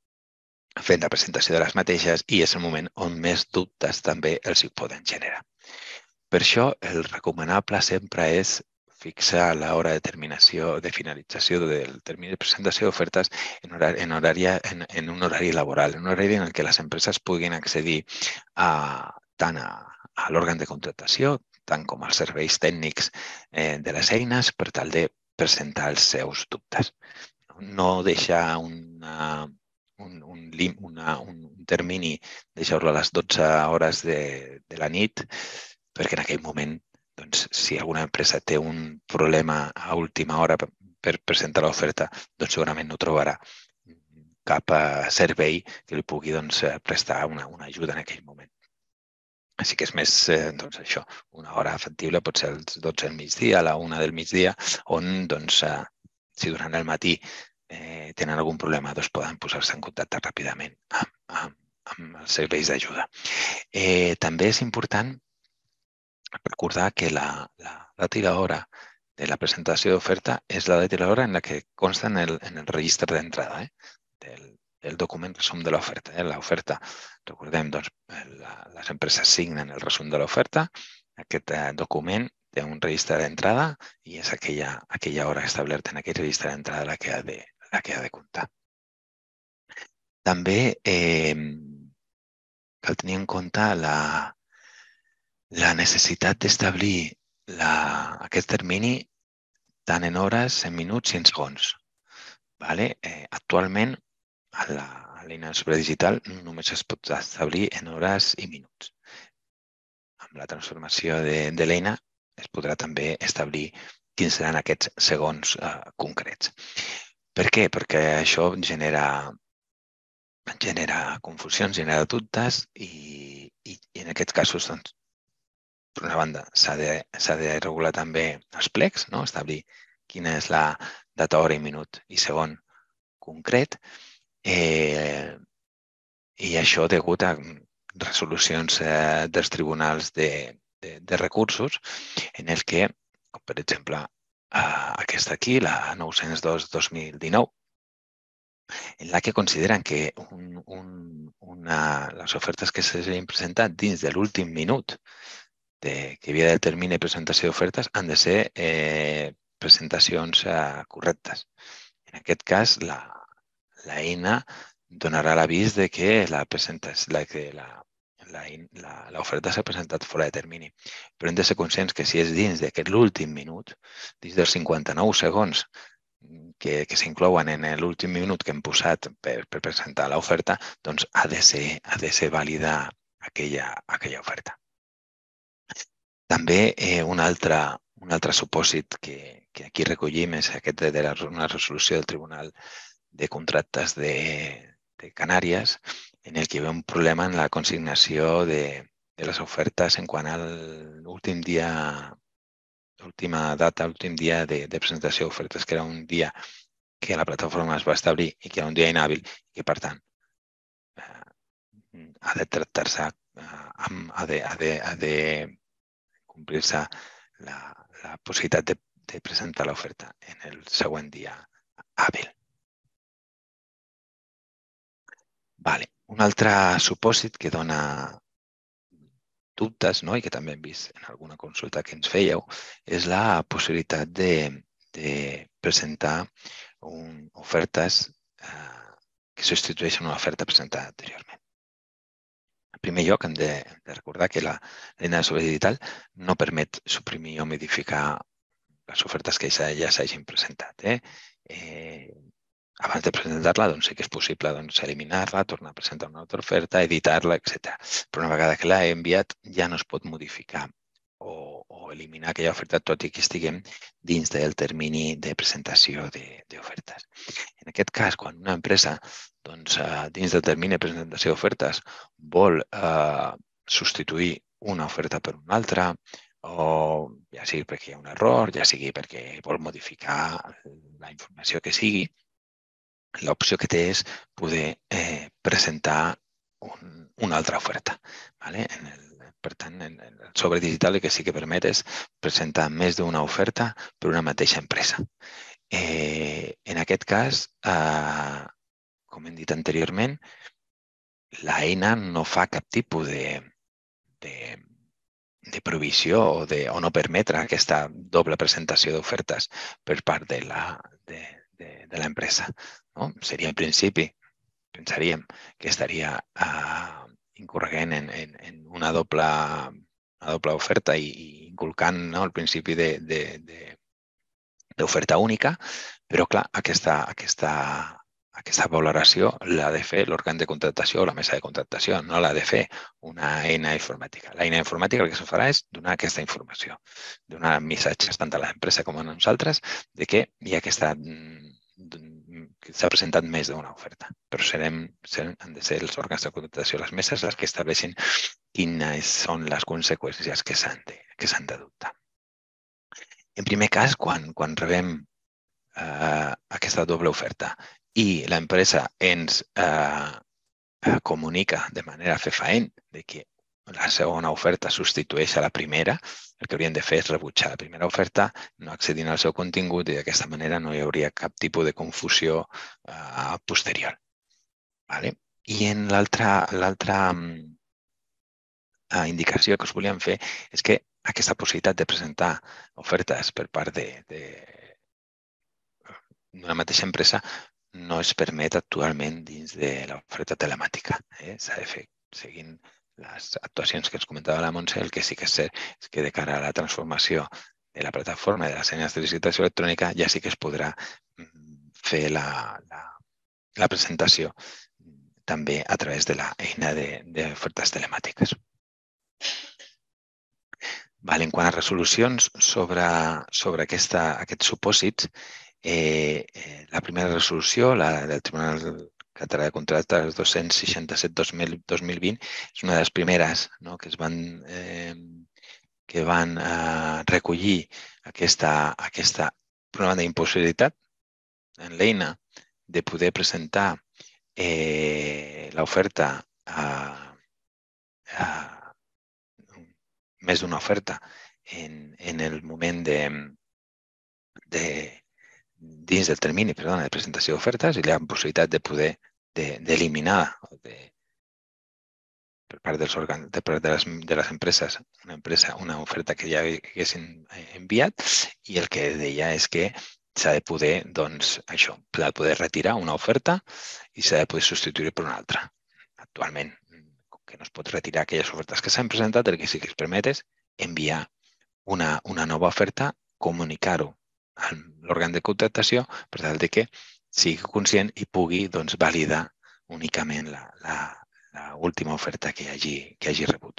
fent la presentació de les mateixes, i és el moment on més dubtes també els hi poden generar. Per això, el recomanable sempre és fixar l'hora de terminació, de finalització del termini de presentació d'ofertes en, horari, en, horari, en, en un horari laboral, en un horari en què les empreses puguin accedir a, tant a, a l'òrgan de contractació, tant com als serveis tècnics eh, de les eines, per tal de presentar els seus dubtes. No deixar una, un, un, una, un termini, deixar-lo a les dotze hores de, de la nit, perquè en aquell moment, doncs, si alguna empresa té un problema a última hora per presentar l'oferta, doncs segurament no trobarà cap servei que li pugui doncs, prestar una, una ajuda en aquell moment. Així que és més, doncs, això, una hora factible pot ser els dotze del migdia, a la una del migdia, on, doncs, si durant el matí eh, tenen algun problema, doncs poden posar-se en contacte ràpidament amb, amb, amb els serveis d'ajuda. Eh, també és important recordar que la, la data i l'hora de la presentació d'oferta és la data i l'hora en la que consta en el, en el registre d'entrada eh, del, del document resum de l'oferta. Eh. L'oferta, recordem, doncs, la, les empreses signen el resum de l'oferta. Aquest eh, document té un registre d'entrada i és aquella, aquella hora establerta en aquell registre d'entrada la que ha de, la que ha de comptar. També eh, cal tenir en compte la, la necessitat d'establir aquest termini tant en hores, en minuts i en segons. Vale? Eh, actualment, a l'eina de sobre digital només es pot establir en hores i minuts. Amb la transformació de, de l'eina es podrà també establir quins seran aquests segons eh, concrets. Per què? Perquè això genera, genera confusions, genera dubtes i, i, i en aquests casos, doncs, per una banda, s'ha de, s'ha de regular també els plecs, no? Establir quina és la data, hora i minut i segon concret. Eh, I això degut a resolucions eh, dels tribunals de, de, de recursos en el que, com per exemple, eh, aquesta aquí, la nou-cents dos dos mil dinou, en la que consideren que un, un, una, les ofertes que s'hagin presentat dins de l'últim minut de, que hi havia del termini de presentació d'ofertes han de ser eh, presentacions eh, correctes. En aquest cas, la, l'eina donarà l'avís de que la la, que la, l'oferta s'ha presentat fora de termini. Però hem de ser conscients que si és dins d'aquest l'últim minut, dins dels cinquanta-nou segons que, que s'inclouen en l'últim minut que hem posat per, per presentar l'oferta, doncs ha de ser, ha de ser vàlida aquella, aquella oferta. També eh, un, altre, un altre supòsit que, que aquí recollim és aquest de la, una resolució del Tribunal de Contractes de, de Canàries, en el que hi ha un problema en la consignació de, de les ofertes en quant a l'últim dia, l'última data, l'últim dia de, de presentació d'ofertes, que era un dia que la plataforma es va establir i que era un dia inhàbil i que, per tant, eh, ha de tractar-se, eh, amb, ha de, ha de, ha de complir-se la, la possibilitat de, de presentar l'oferta en el següent dia hàbil. Vale. Un altre supòsit que dona dubtes, no? I que també hem vist en alguna consulta que ens fèieu, és la possibilitat de, de presentar un, ofertes eh, que substitueixen una oferta presentada anteriorment. En primer lloc, hem de, de recordar que la l'eina de sobres digital no permet suprimir o modificar les ofertes que ja, ja s'hagin presentat. Eh? Eh, abans de presentar-la, doncs sí que és possible doncs, eliminar-la, tornar a presentar una altra oferta, editar-la, etcètera. Però una vegada que l'ha enviat ja no es pot modificar o, o eliminar aquella oferta, tot i que estiguem dins del termini de presentació d'ofertes. En aquest cas, quan una empresa doncs, dins del termini de presentació d'ofertes vol eh, substituir una oferta per una altra, o ja sigui perquè hi ha un error, ja sigui perquè vol modificar la informació que sigui, l'opció que té és poder eh, presentar un, una altra oferta. ¿Vale? En el, per tant, en el sobre digital el que sí que permet és presentar més d'una oferta per una mateixa empresa. Eh, en aquest cas, eh, com hem dit anteriorment, l'eina no fa cap tipus de, de, de provisió o, de, o no permetre aquesta doble presentació d'ofertes per part de la, de, de, de l'empresa. No? Seria en principi, pensaríem que estaria uh, incorregent en, en, en una doble, una doble oferta i, i inculcant, no, el principi de, de, de, d'oferta única, però clar, aquesta, aquesta, aquesta valoració l'ha de fer l'òrgan de contractació o la mesa de contractació, no l'ha de fer una eina informàtica. L'eina informàtica el que se farà és donar aquesta informació, donar missatges tant a l'empresa com a nosaltres de que hi ha aquesta que s'ha presentat més d'una oferta, però serem, han de ser els òrgans de contractació, les meses, les que estableixin quines són les conseqüències que s'han de, que s'han d'adoptar. En primer cas, quan, quan rebem eh, aquesta doble oferta i l'empresa ens eh, comunica de manera fefaent de que la segona oferta substitueix a la primera, el que haurien de fer és rebutjar la primera oferta, no accedint al seu contingut i d'aquesta manera no hi hauria cap tipus de confusió uh, posterior. Vale? I en l'altra uh, indicació que us volíem fer és que aquesta possibilitat de presentar ofertes per part d'una mateixa empresa no es permet actualment dins de l'oferta telemàtica. Eh? S'ha de fer seguint les actuacions que ens comentava la Montse, el que sí que és cert és que de cara a la transformació de la plataforma de les eines de licitació electrònica ja sí que es podrà fer la, la, la presentació també a través de l'eina d'ofertes telemàtiques. Vale, en quant a resolucions sobre, sobre aquesta, aquests supòsits, eh, eh, la primera resolució, la del Tribunal Català de Contractes dos-cents seixanta-set dos mil vint, és una de les primeres, no, que es van, eh, que van eh, recollir aquesta, aquesta una banda d'impossibilitat en l'eina de poder presentar eh, l'oferta a, a més d'una oferta en, en el moment de, de dins del termini perdona, de presentació d'ofertes i la possibilitat de poder d'eliminar de, de, per part dels òrgans, de part de les, de les empreses, una empresa, una oferta que ja haguessin enviat i el que deia és que s'ha de poder, doncs, això, s'ha de poder retirar una oferta i s'ha de poder substituir per una altra. Actualment, que no es pot retirar aquelles ofertes que s'han presentat, el que sí que es permet és enviar una, una nova oferta, comunicar-ho a l'òrgan de contractació per tal de que sigui conscient i pugui doncs, validar únicament la, la, la última oferta que hagi, que hagi rebut.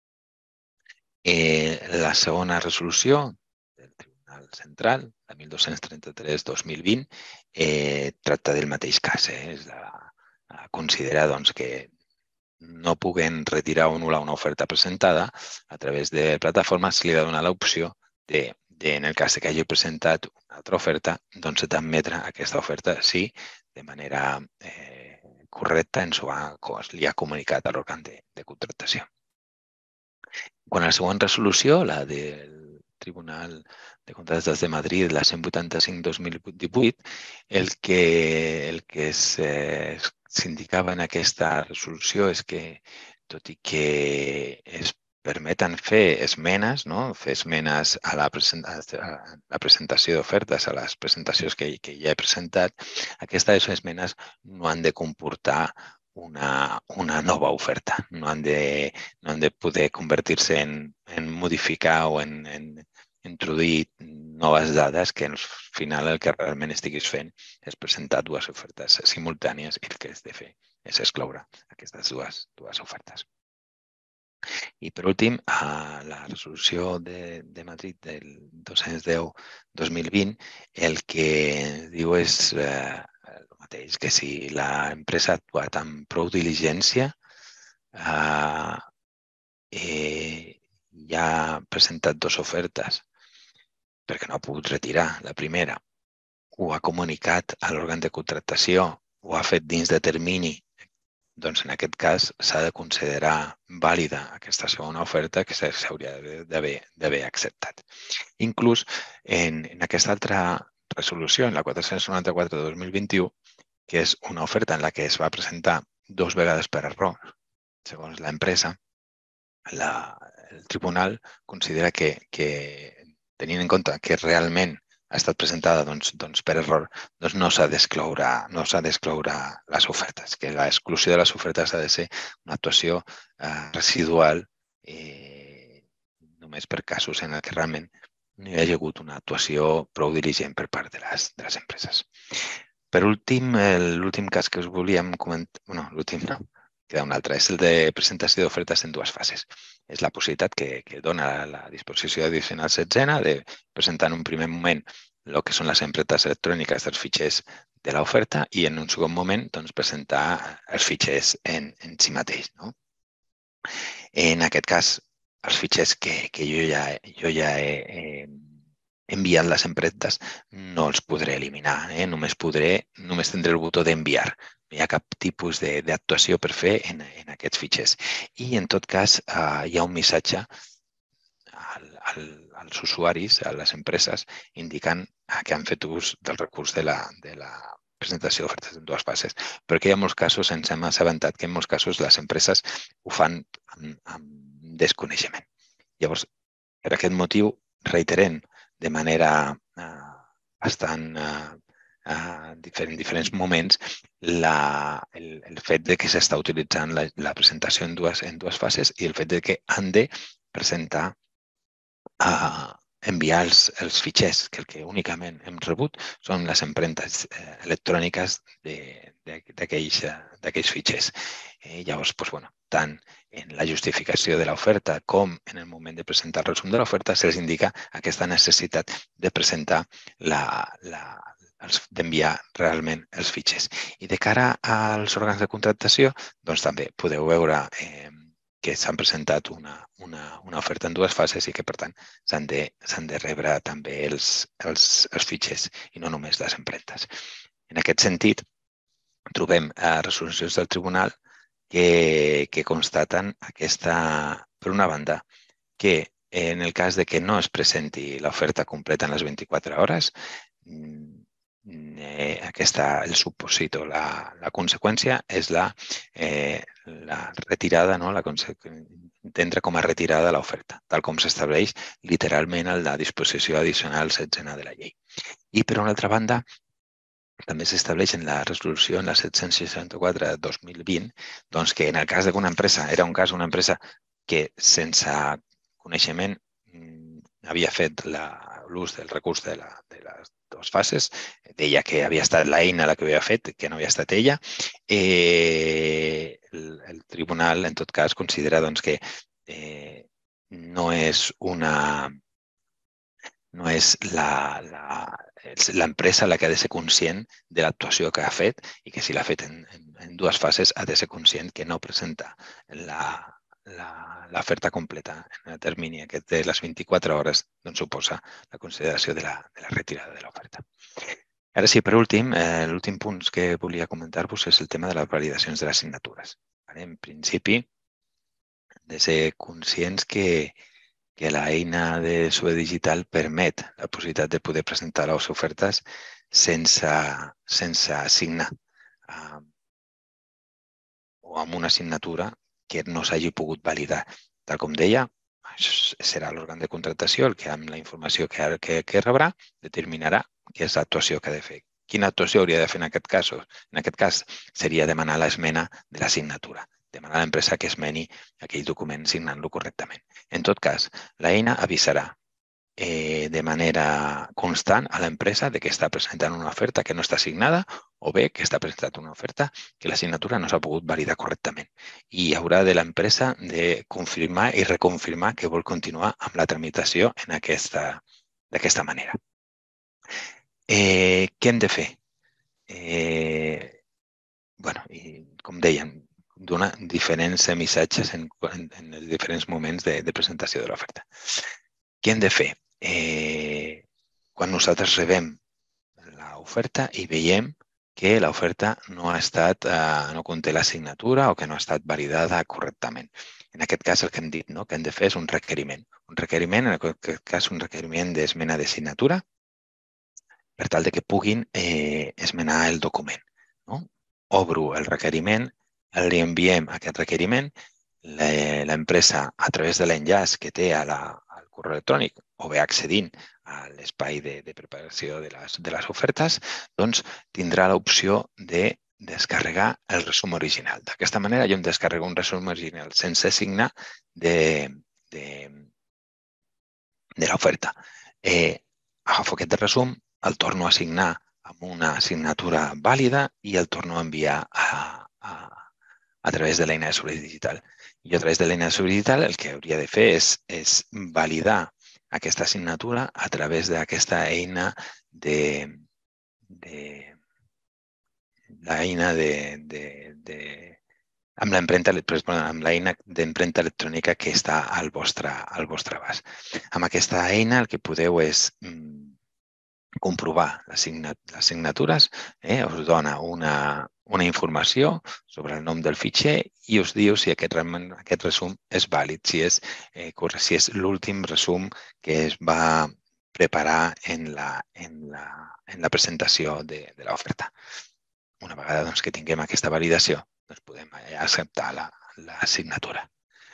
Eh, la segona resolució del Tribunal Central, la mil dos-cents trenta-tres dos mil vint, eh, tracta del mateix cas. Eh? És la, considera doncs, que no puguem retirar o anul·lar una oferta presentada a través de plataformes, se li ha de donar l'opció de, de, en el cas que hagi presentat una altra oferta, doncs d'admetre aquesta oferta si de manera eh, correcta ens ho ha, li ha comunicat a l'òrgan de, de contractació. Quan a la següent resolució, la del Tribunal de Contractes de Madrid, la cent vuitanta-cinc dos mil divuit, el que, el que s'indicava en aquesta resolució és que, tot i que es permeten fer esmenes, no? fer esmenes a la, present a la presentació d'ofertes, a les presentacions que, que ja he presentat. Aquestes esmenes no han de comportar una, una nova oferta, no han de, no han de poder convertir-se en, en modificar o en, en introduir noves dades que al final el que realment estiguis fent és presentar dues ofertes simultànies i el que has de fer és excloure aquestes dues, dues ofertes. I per últim, a la resolució de, de Madrid del dos-cents deu dos mil vint el que diu és eh, el mateix, que si l'empresa ha actuat amb prou diligència eh, eh, i ha presentat dues ofertes perquè no ha pogut retirar la primera, ho ha comunicat a l'òrgan de contractació, ho ha fet dins de termini, doncs en aquest cas s'ha de considerar vàlida aquesta segona oferta que s'hauria d'haver acceptat. Inclús en, en aquesta altra resolució, en la quatre-cents noranta-quatre de dos mil vint-i-u, que és una oferta en la que es va presentar dos vegades per error, segons l'empresa, el tribunal considera que, que tenint en compte que realment ha estat presentada doncs, doncs, per error, doncs no s'ha d'excloure no s'ha d'excloure les ofertes, que l'exclusió de les ofertes ha de ser una actuació eh, residual eh, només per casos en què realment no hi hagi hagut una actuació prou diligent per part de les, de les empreses. Per últim, l'últim cas que us volíem comentar, bueno, l'últim no, queda un altre, és el de presentació d'ofertes en dues fases. És la possibilitat que, que dona la disposició addicional setzena de presentar en un primer moment el que són les empreses electròniques dels fitxers de l'oferta i en un segon moment doncs, presentar els fitxers en, en si mateix. No? En aquest cas, els fitxers que, que jo ja, jo ja he, he enviat les empreses no els podré eliminar, eh? només, podré, només tindré el botó d'enviar. No hi ha cap tipus d'actuació per fer en, en aquests fitxers. I, en tot cas, eh, hi ha un missatge al, al, als usuaris, a les empreses, indicant que han fet ús del recurs de la, de la presentació d'ofertes en dues fases. Perquè hi ha molts casos, ens hem assabentat que en molts casos les empreses ho fan amb, amb desconeixement. Llavors, per aquest motiu, reiterem de manera eh, bastant eh, en diferents, diferents moments la, el, el fet de que s'està utilitzant la, la presentació en dues, en dues fases i el fet de que han de presentar, eh, enviar els, els fitxers, que el que únicament hem rebut són les empremtes eh, electròniques d'aquells fitxers. Eh, llavors, doncs, bueno, tant en la justificació de l'oferta com en el moment de presentar el resum de l'oferta se'ls indica aquesta necessitat de presentar la, la, d'enviar realment els fitxers. I de cara als òrgans de contractació, doncs també podeu veure eh, que s'han presentat una, una, una oferta en dues fases i que, per tant, s'han de, s'han de rebre també els, els, els fitxers i no només les empremtes. En aquest sentit, trobem eh, resolucions del tribunal que, que constaten aquesta, per una banda, que en el cas de que no es presenti l'oferta completa en les vint-i-quatre hores, eh, aquesta, el supòsit o la, la conseqüència és la, eh, la retirada, no? la entendre com a retirada de l'oferta, tal com s'estableix literalment en la disposició addicional setzena de la llei. I, per una altra banda, també s'estableix en la resolució, en la set-cents seixanta-quatre de dos mil vint, doncs que en el cas d'una empresa, era un cas d'una empresa que sense coneixement havia fet l'ús del recurs de, la, de les dues fases, deia que havia estat l'eina la que havia fet, que no havia estat ella. Eh, el, el tribunal, en tot cas, considera doncs, que eh, no és una... no és l'empresa la que ha de ser conscient de l'actuació que ha fet i que si l'ha fet en, en, en dues fases ha de ser conscient que no presenta l'oferta completa en el termini aquest de les vint-i-quatre hores, doncs suposa la consideració de la, de la retirada de l'oferta. Ara sí, per últim, eh, l'últim punt que volia comentar-vos és el tema de les validacions de les signatures. En principi, de ser conscients que que l'eina de S U E digital permet la possibilitat de poder presentar les ofertes sense, sense signar eh, o amb una signatura que no s'hagi pogut validar. Tal com deia, serà l'òrgan de contractació el que amb la informació que, que, que rebrà determinarà què és l'actuació que ha de fer. Quina actuació hauria de fer en aquest cas? En aquest cas seria demanar l'esmena de la signatura, demanar a l'empresa que esmeni aquell document signant-lo correctament. En tot cas, l'eina avisarà eh, de manera constant a l'empresa de que està presentant una oferta que no està signada o bé que està presentant una oferta que la signatura no s'ha pogut validar correctament. I haurà de l'empresa de confirmar i reconfirmar que vol continuar amb la tramitació en aquesta, d'aquesta manera. Eh, què hem de fer? Eh, bueno, i com dèiem, donar diferents missatges en, en, en els diferents moments de, de presentació de l'oferta. Què hem de fer? Eh, quan nosaltres rebem l'oferta i veiem que l'oferta no ha estat, eh, no conté la signatura o que no ha estat validada correctament. En aquest cas, el que hem dit, no? que hem de fer és un requeriment. Un requeriment, en aquest cas, un requeriment d'esmena de signatura per tal de que puguin eh, esmenar el document. No? Obro el requeriment, li enviem aquest requeriment, l'empresa, a través de l'enllaç que té a la, al correu electrònic o bé accedint a l'espai de, de preparació de les, de les ofertes, doncs tindrà l'opció de descarregar el resum original. D'aquesta manera, jo em descarrego un resum original sense signar de, de, de l'oferta. Eh, agafo aquest resum, el torno a signar amb una signatura vàlida i el torno a enviar a, a, a través de l'eina de sobre digital. I a través de l'eina de sobre digital el que hauria de fer és, és validar aquesta signatura a través d'aquesta eina de, de l'eina de, de, de amb l'empremta amb l'eina d'empremta electrònica que està al vostre, al vostre abast. Amb aquesta eina el que podeu és mm, comprovar les, signat les signatures, eh, us dona una, una informació sobre el nom del fitxer i us diu si aquest, aquest resum és vàlid, si és, eh, si és l'últim resum que es va preparar en la, en la, en la presentació de, de l'oferta. Una vegada doncs, que tinguem aquesta validació, doncs podem acceptar la, la signatura.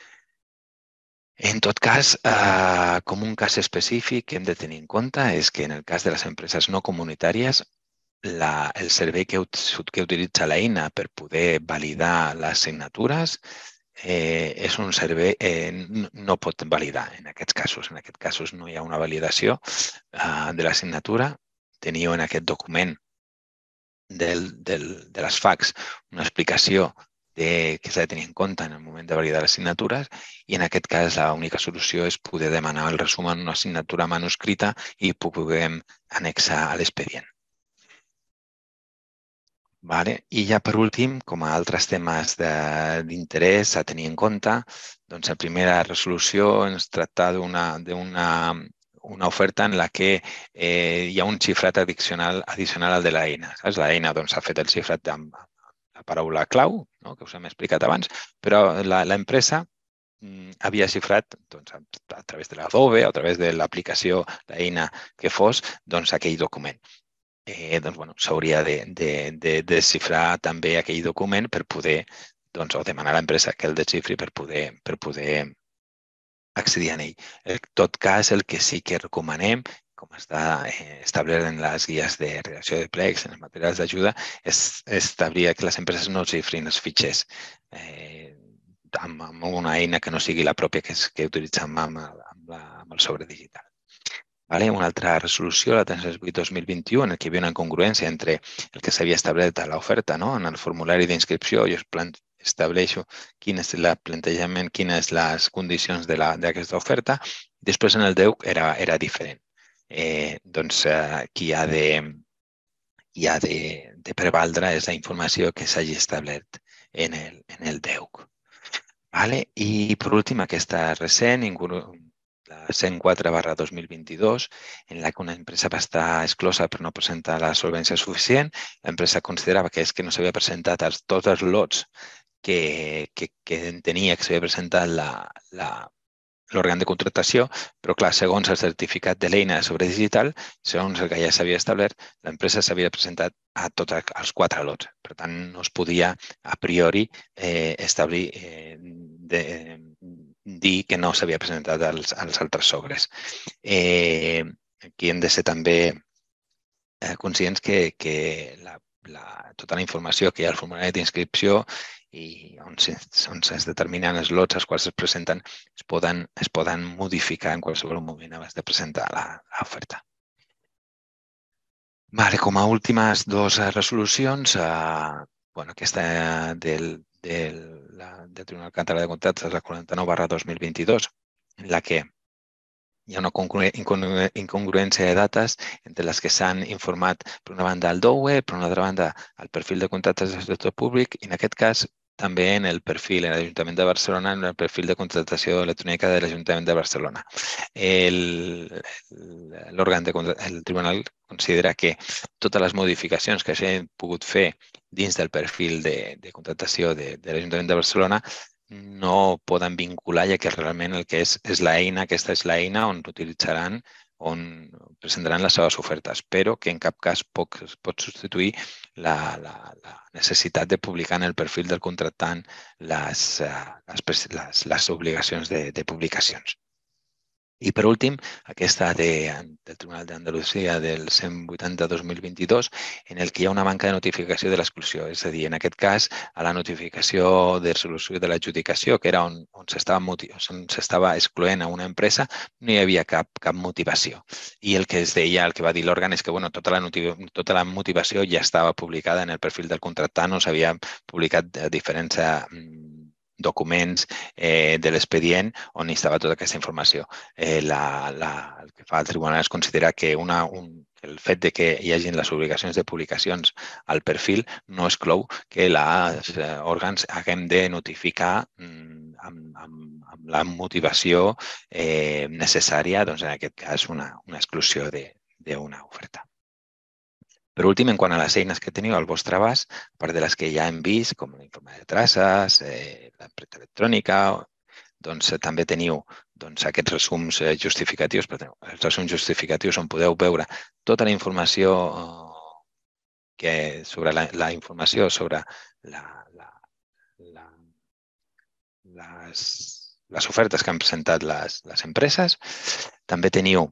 En tot cas, eh, com un cas específic que hem de tenir en compte és que en el cas de les empreses no comunitàries, la, el servei que, que utilitza l'eina per poder validar les signatures eh, és un servei eh, no pot validar en aquests casos. En aquests casos no hi ha una validació eh, de la signatura. Teniu en aquest document del, del, de les fax una explicació de, que s'ha de tenir en compte en el moment de validar les signatures i en aquest cas l'única solució és poder demanar el resum en una signatura manuscrita i puguem annexar a l'expedient. Vale. I ja per últim, com a altres temes d'interès a tenir en compte, doncs la primera resolució ens tracta d'una una oferta en la que eh, hi ha un xifrat addicional, addicional al de l'eina. L'eina doncs, ha fet el xifrat amb la paraula clau, no? que us hem explicat abans, però l'empresa havia xifrat doncs, a través de l'Adobe o a través de l'aplicació, l'eina que fos, doncs, aquell document. Eh, doncs, bueno, s'hauria de, de, de desxifrar també aquell document per poder, doncs, o demanar a l'empresa que el desxifri per poder, per poder accedir a ell. En tot cas, el que sí que recomanem, com està establert en les guies de redacció de plecs, en els materials d'ajuda, és establir que les empreses no xifrin els fitxers eh, amb, amb una eina que no sigui la pròpia que, que utilitzem amb, amb, la, amb el sobre digital. Vale? Una altra resolució, la tres cents vuit dos mil vint-i-u, en què hi havia una incongruència entre el que s'havia establert a l'oferta, no? En el formulari d'inscripció, jo estableixo quin és el plantejament, quines les condicions d'aquesta oferta. Després en el D E U C era, era diferent. Eh, doncs eh, qui ha de, qui ha de, de prevaldre és la informació que s'hagi establert en el, en el D E U C. Vale? I per últim, aquesta recent, la cent quatre barra dos mil vint-i-dos, en la que una empresa va estar exclosa per no presentar la solvència suficient. L'empresa considerava que és que no s'havia presentat els, tots els lots que, que, que entenia que s'havia presentat l'òrgan de contractació, però clar, segons el certificat de l'eina sobre digital, segons el que ja s'havia establert, l'empresa s'havia presentat a tots els quatre lots. Per tant, no es podia a priori eh, establir, eh, de, dir que no s'havia presentat als, als altres sogres. Eh, aquí hem de ser també eh, conscients que, que la, la, tota la informació que hi ha al formulari d'inscripció i on es determinen els lots als quals es presenten es poden, es poden modificar en qualsevol moment abans de presentar l'oferta. Vale, com a últimes dues resolucions, eh, bueno, aquesta del, del, la, del Tribunal Català de Contractes és la quaranta-nou barra dos mil vint-i-dos, en la que hi ha una incongruència de dates entre les que s'han informat per una banda al D O U E, per una altra banda al perfil de contractes del sector públic i en aquest cas també en el perfil, en l'Ajuntament de Barcelona, en el perfil de contractació electrònica de l'Ajuntament de Barcelona. L'òrgan del tribunal considera que totes les modificacions que s'han pogut fer dins del perfil de, de contractació de, de l'Ajuntament de Barcelona no poden vincular, ja que realment el que és és l'eina, aquesta és l'eina on utilitzaran, on presentaran les seves ofertes, però que en cap cas pot, pot substituir la, la, la necessitat de publicar en el perfil del contractant les, les, les, les obligacions de, de publicacions. I, per últim, aquesta de, del Tribunal d'Andalusia del cent vuitanta dos mil vint-i-dos, en el que hi ha una manca de notificació de l'exclusió. És a dir, en aquest cas, a la notificació de resolució de l'adjudicació, que era on, on s'estava excloent a una empresa, no hi havia cap, cap motivació. I el que es deia, el que va dir l'òrgan, és que bueno, tota, la tota la motivació ja estava publicada en el perfil del contractant, on s'havia publicat diferents documents eh, de l'expedient on hi estava tota aquesta informació. Eh, la, la, el que fa el tribunal es considera que una, un, el fet de que hi hagin les obligacions de publicacions al perfil no exclou que els eh, òrgans haguem de notificar mm, amb, amb, amb la motivació eh, necessària, doncs en aquest cas una, una exclusió d'una oferta. Per últim, en quant a les eines que teniu al vostre abast, a part de les que ja hem vist, com l'informe de traces, eh, l'empremta electrònica, doncs també teniu doncs, aquests resums justificatius, però els resums justificatius on podeu veure tota la informació que, sobre la, la informació sobre la, la, la, les, les ofertes que han presentat les, les empreses. També teniu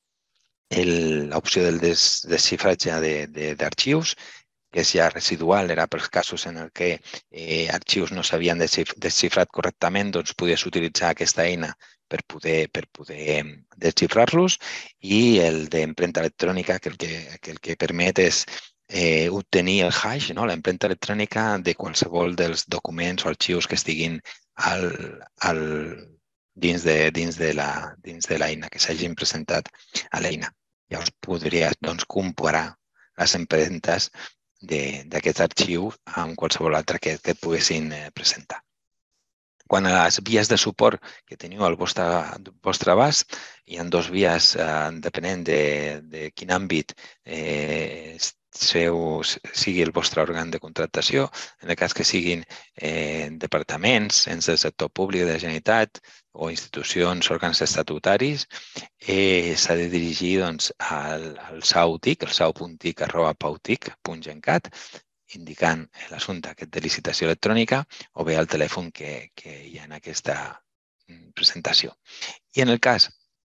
l'opció del des, desxifratge d'arxius, que és ja residual, era pels casos en què eh, arxius no s'havien desxifrat correctament, doncs podies utilitzar aquesta eina per poder, per poder desxifrar-los, i el d'empremta electrònica, que el que, que el que permet és eh, obtenir el hash, no? L'empremta electrònica de qualsevol dels documents o arxius que estiguin al, al, dins de, dins de la, dins de l'eina, que s'hagin presentat a l'eina. Llavors podries doncs, comparar les empremtes d'aquest arxiu amb qualsevol altre que, que et poguessin presentar. Quan a les vies de suport que teniu al vostre, vostre abast, hi ha dues vies eh, depenent de, de quin àmbit eh, seu, sigui el vostre òrgan de contractació. En el cas que siguin eh, departaments, ens del sector públic de la Generalitat o institucions, òrgans estatutaris, eh, s'ha de dirigir doncs, al, al sautic, el sau.tic arroba pautic punt gencat, indicant l'assumpte aquest de licitació electrònica o bé el telèfon que, que hi ha en aquesta presentació. I en el cas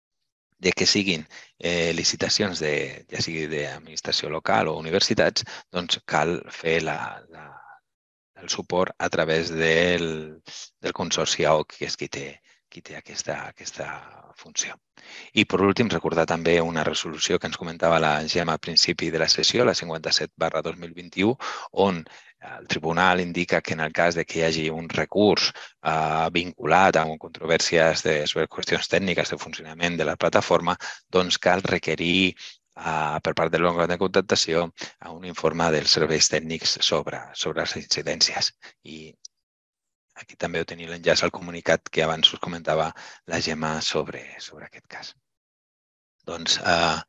de que siguin eh, licitacions de, ja sigui d'administració local o universitats, doncs cal fer la, la, el suport a través del, del consorci A O C, que és qui té, qui té aquesta, aquesta funció. I, per últim, recordar també una resolució que ens comentava la Gemma al principi de la sessió, la cinquanta-set barra dos mil vint-i-u, on el tribunal indica que en el cas de que hi hagi un recurs eh, vinculat amb controvèrsies de, sobre qüestions tècniques de funcionament de la plataforma, doncs cal requerir eh, per part de l'òrgan de contractació un informe dels serveis tècnics sobre, sobre les incidències. I aquí també heu tenit l'enllaç al comunicat que abans us comentava la Gemma sobre, sobre aquest cas. Doncs eh,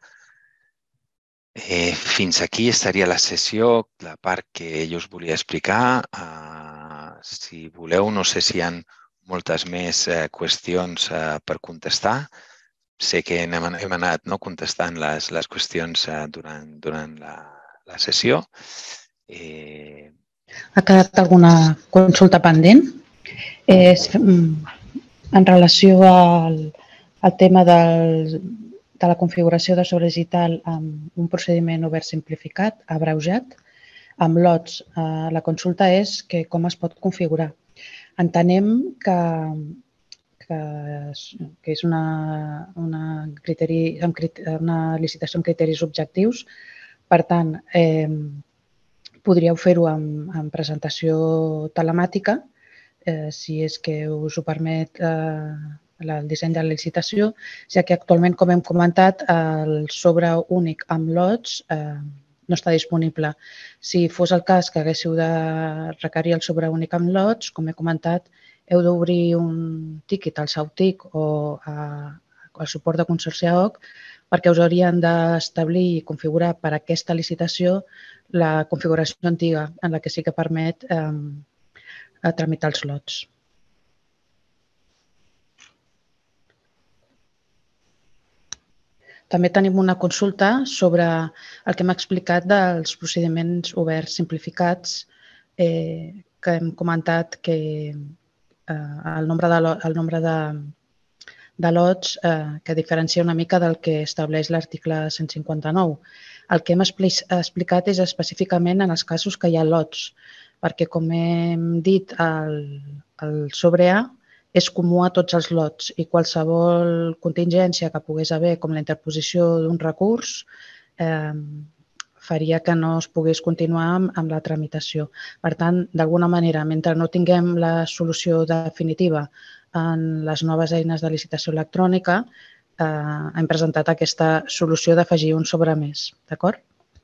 eh, fins aquí estaria la sessió, la part que jo us volia explicar. Eh, si voleu, no sé si hi ha moltes més eh, qüestions eh, per contestar. Sé que hem, hem anat no, contestant les, les qüestions eh, durant, durant la, la sessió. Eh, Ha quedat alguna consulta pendent? És, En relació al, al tema del, de la configuració de sobre digital amb un procediment obert simplificat, abreujat, amb lots, eh, la consulta és que com es pot configurar. Entenem que, que, que és una, una, criteri, una licitació amb criteris objectius. Per tant, eh, podríeu fer-ho amb, amb presentació telemàtica, eh, si és que us ho permet eh, el disseny de la licitació, ja que actualment, com hem comentat, el sobre únic amb lots eh, no està disponible. Si fos el cas que haguéssiu de requerir el sobre únic amb lots, com he comentat, heu d'obrir un tíquet al SAUTIC o a, al suport de Consorci A O C perquè us haurien d'establir i configurar per a aquesta licitació la configuració antiga, en la que sí que permet eh, tramitar els lots. També tenim una consulta sobre el que hem explicat dels procediments oberts simplificats, eh, que hem comentat que eh, el nombre de, el nombre de, de lots eh, que diferencia una mica del que estableix l'article cent cinquanta-nou. El que hem explicat és específicament en els casos que hi ha lots, perquè, com hem dit, el, el sobre A és comú a tots els lots i qualsevol contingència que pogués haver, com la interposició d'un recurs, eh, faria que no es pogués continuar amb, amb la tramitació. Per tant, d'alguna manera, mentre no tinguem la solució definitiva en les noves eines de licitació electrònica, eh, hem presentat aquesta solució d'afegir un sobre més. D'acord?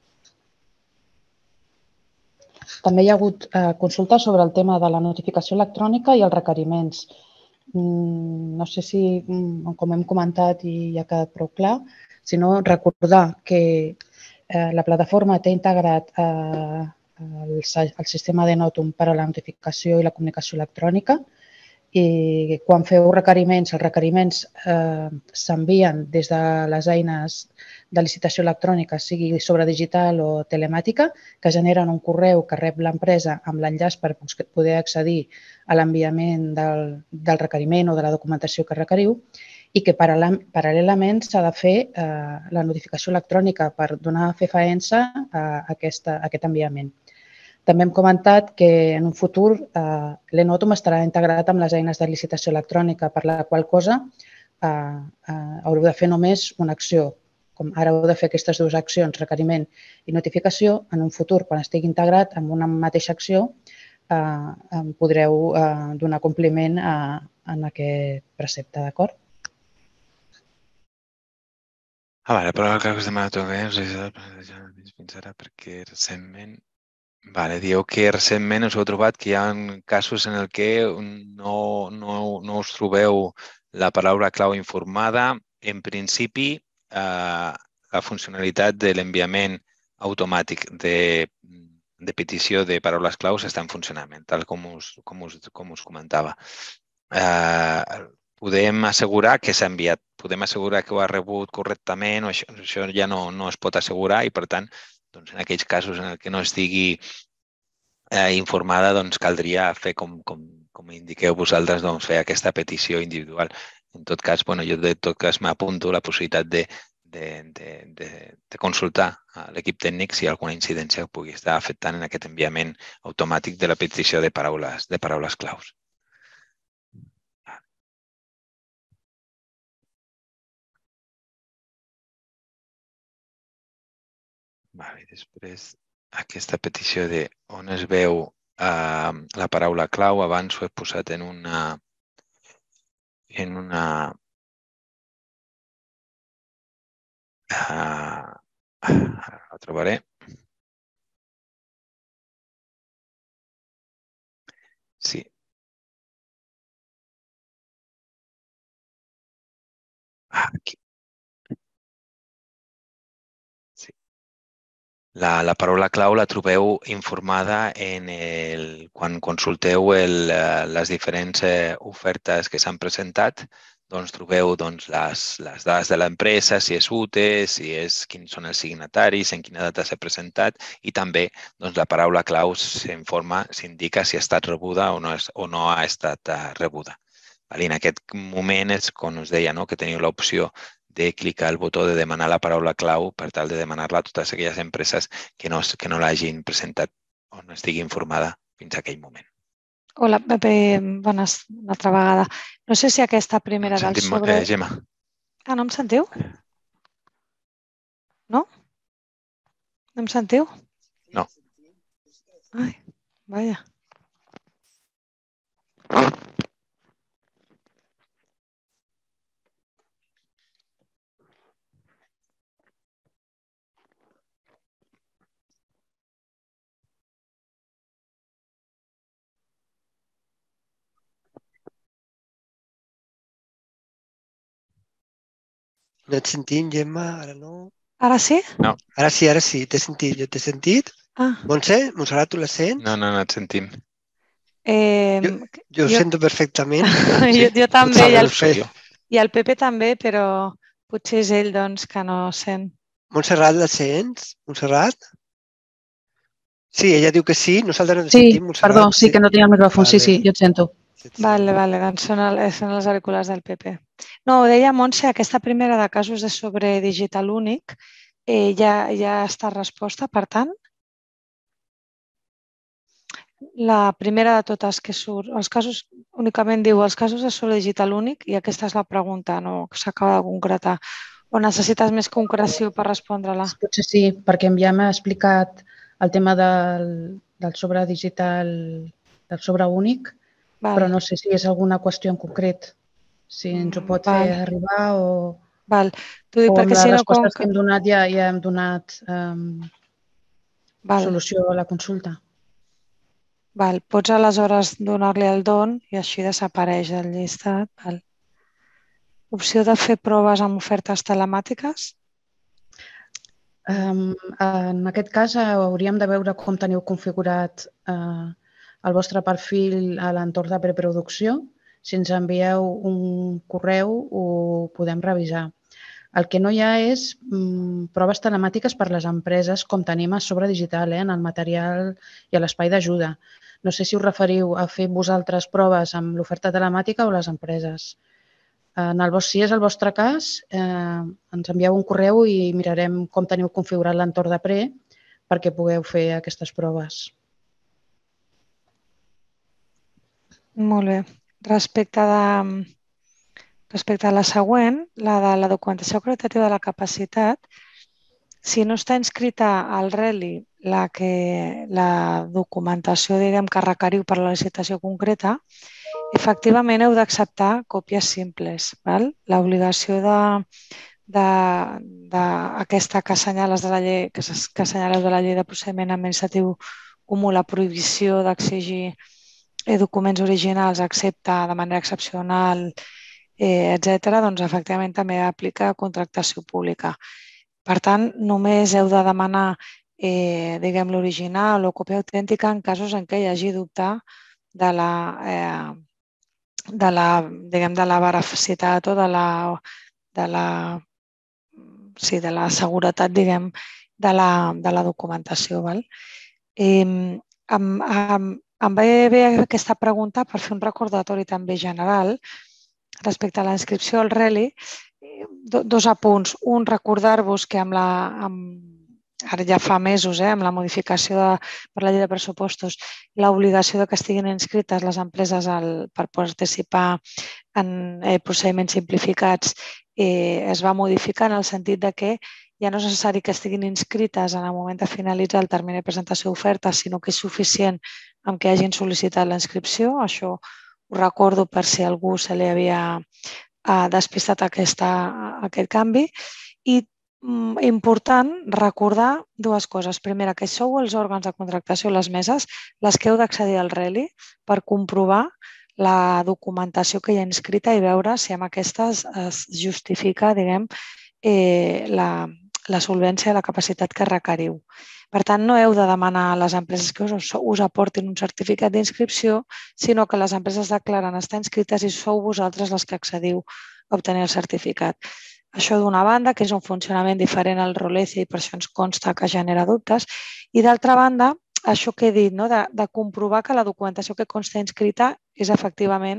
També hi ha hagut eh, consulta sobre el tema de la notificació electrònica i els requeriments. No sé si, com hem comentat i ja ha quedat prou clar, sinó recordar que eh, la plataforma té integrat eh, el, el sistema de Notum per a la notificació i la comunicació electrònica i quan feu requeriments, els requeriments eh, s'envien des de les eines de licitació electrònica, sigui sobre digital o telemàtica, que generen un correu que rep l'empresa amb l'enllaç per poder accedir a l'enviament del, del requeriment o de la documentació que requeriu i que paral·lelament s'ha de fer eh, la notificació electrònica per donar fefaença a, aquesta, a aquest enviament. També hem comentat que en un futur eh, l'eNotum estarà integrat amb les eines de licitació electrònica, per la qual cosa eh, eh, haureu de fer només una acció. Com ara heu de fer aquestes dues accions, requeriment i notificació, en un futur, quan estigui integrat amb una mateixa acció, eh, podreu eh, donar compliment a, a aquest precepte, d'acord? Ah, vale, però el que us demano també és fins ara perquè recentment... Vale, dieu que recentment us heu trobat que hi ha casos en el que no, no, no us trobeu la paraula clau informada. En principi, eh, la funcionalitat de l'enviament automàtic de, de petició de paraules claus està en funcionament, tal com us, com us, com us comentava. Eh, podem assegurar que s'ha enviat, podem assegurar que ho ha rebut correctament, o això, això ja no, no es pot assegurar i, per tant, doncs en aquells casos en què no estigui eh, informada, doncs caldria fer com, com, com indiqueu vosaltres, doncs fer aquesta petició individual. En tot cas, bueno, jo de tot cas m'apunto la possibilitat de, de, de, de, de consultar a l'equip tècnic si hi ha alguna incidència que pugui estar afectant en aquest enviament automàtic de la petició de paraules, de paraules claus. Vale, després, aquesta petició de on es veu uh, la paraula clau, abans ho he posat en una... En una uh, la trobaré. Sí. Ah, aquí. Sí. La, la paraula clau la trobeu informada en el, quan consulteu el, les diferents ofertes que s'han presentat, doncs trobeu doncs, les, les dades de l'empresa, si és U T E, si és, quins són els signataris, en quina data s'ha presentat i també doncs, la paraula clau s'informa, s'indica si ha estat rebuda o no, és, o no ha estat rebuda. I en aquest moment és quan us deia que teniu l'opció de clicar el botó de demanar la paraula clau per tal de demanar-la a totes aquelles empreses que no, que no l'hagin presentat o no estigui informada fins a aquell moment. Hola, Pepe, bones, una altra vegada. No sé si aquesta primera del sobre... Eh, Gemma. Ah, no em sentiu? No? No em sentiu? No. Ai, vaja. No et sentim, Gemma? Ara no. Ara sí? No. Ara sí, ara sí. T'he sentit. Jo t'he sentit. Ah. Montse, Montserrat, tu la sents? No, no, no et sentim. Eh, jo, jo ho jo... sento perfectament. Sí? jo, jo també, i el, Soc jo. i el Pepe també, però potser és ell doncs, que no sent. Montserrat, la sents? Montserrat? Sí, ella diu que sí. Nosaltres no te Sí, sentim, Montserrat. perdó, sí que no tenia el micròfon. Sí, sí, jo et sento. Vale, vale, doncs són, el, són els auriculars del Pepe. No, ho deia Montse, aquesta primera de casos de sobre digital únic eh, ja, ja està resposta, per tant, la primera de totes que surt, els casos, únicament diu els casos de sobre digital únic i aquesta és la pregunta, no que s'acaba de concretar. O necessites més concreció per respondre-la? Potser sí, perquè ja m'ha explicat el tema del, del sobre digital, del sobre únic, Val. Però no sé si és alguna qüestió en concret, si ens ho pot Val. fer arribar o, Val. Dic, o amb les si no, respostes com... que hem donat ja, ja hem donat um, solució a la consulta. Val. Pots aleshores donar-li el don i així desapareix del llistat. Val. Opció de fer proves amb ofertes telemàtiques? Um, en aquest cas hauríem de veure com teniu configurat uh, el vostre perfil a l'entorn de preproducció. Si ens envieu un correu ho podem revisar. El que no hi ha és um, proves telemàtiques per les empreses com tenim a sobre digital, eh, en el material i a l'espai d'ajuda. No sé si us referiu a fer vosaltres proves amb l'oferta telemàtica o les empreses. En el, si és el vostre cas, eh, ens envieu un correu i mirarem com teniu configurat l'entorn de pre perquè pugueu fer aquestes proves. Molt bé. Respecte, de, respecte a la següent, la de la documentació acreditativa de la capacitat, si no està inscrita al R E L I la, que, la documentació diguem, que requeriu per a la licitació concreta, efectivament heu d'acceptar còpies simples. L'obligació d'aquesta que assenyales de la llei, que, que assenyaleu de la llei de procediment administratiu comú, la prohibició d'exigir documents originals excepte de manera excepcional, eh, etcètera, doncs efectivament també aplica a contractació pública. Per tant, només heu de demanar eh, diguem l'original o còpia autèntica en casos en què hi hagi dubte de la, eh, de la, diguem, de la veracitat o de la, de la, sí, de la seguretat, diguem, de la, de la documentació. Val? Eh, amb, amb, em ve bé aquesta pregunta per fer un recordatori també general respecte a la inscripció al R E L I. Dos apunts. Un, recordar-vos que amb la, amb, ara ja fa mesos, eh, amb la modificació de, per la llei de pressupostos, l'obligació de que estiguin inscrites les empreses al, per participar en eh, procediments simplificats eh, es va modificar en el sentit de que ja no és necessari que estiguin inscrites en el moment de finalitzar el termini de presentació d'ofertes, sinó que és suficient amb que hagin sol·licitat la inscripció. Això ho recordo per si algú se li havia eh, despistat aquesta, aquest canvi. I mm, important recordar dues coses. Primera, que sou els òrgans de contractació, les meses, les que heu d'accedir al R E L I per comprovar la documentació que hi ha inscrita i veure si amb aquestes es justifica, diguem, eh, la, la solvència de la capacitat que requeriu. Per tant, no heu de demanar a les empreses que us, us aportin un certificat d'inscripció, sinó que les empreses declaren estar inscrites i sou vosaltres les que accediu a obtenir el certificat. Això d'una banda, que és un funcionament diferent al ROLECE i per això ens consta que genera dubtes. I d'altra banda, això que he dit, no? de, de comprovar que la documentació que consta inscrita és efectivament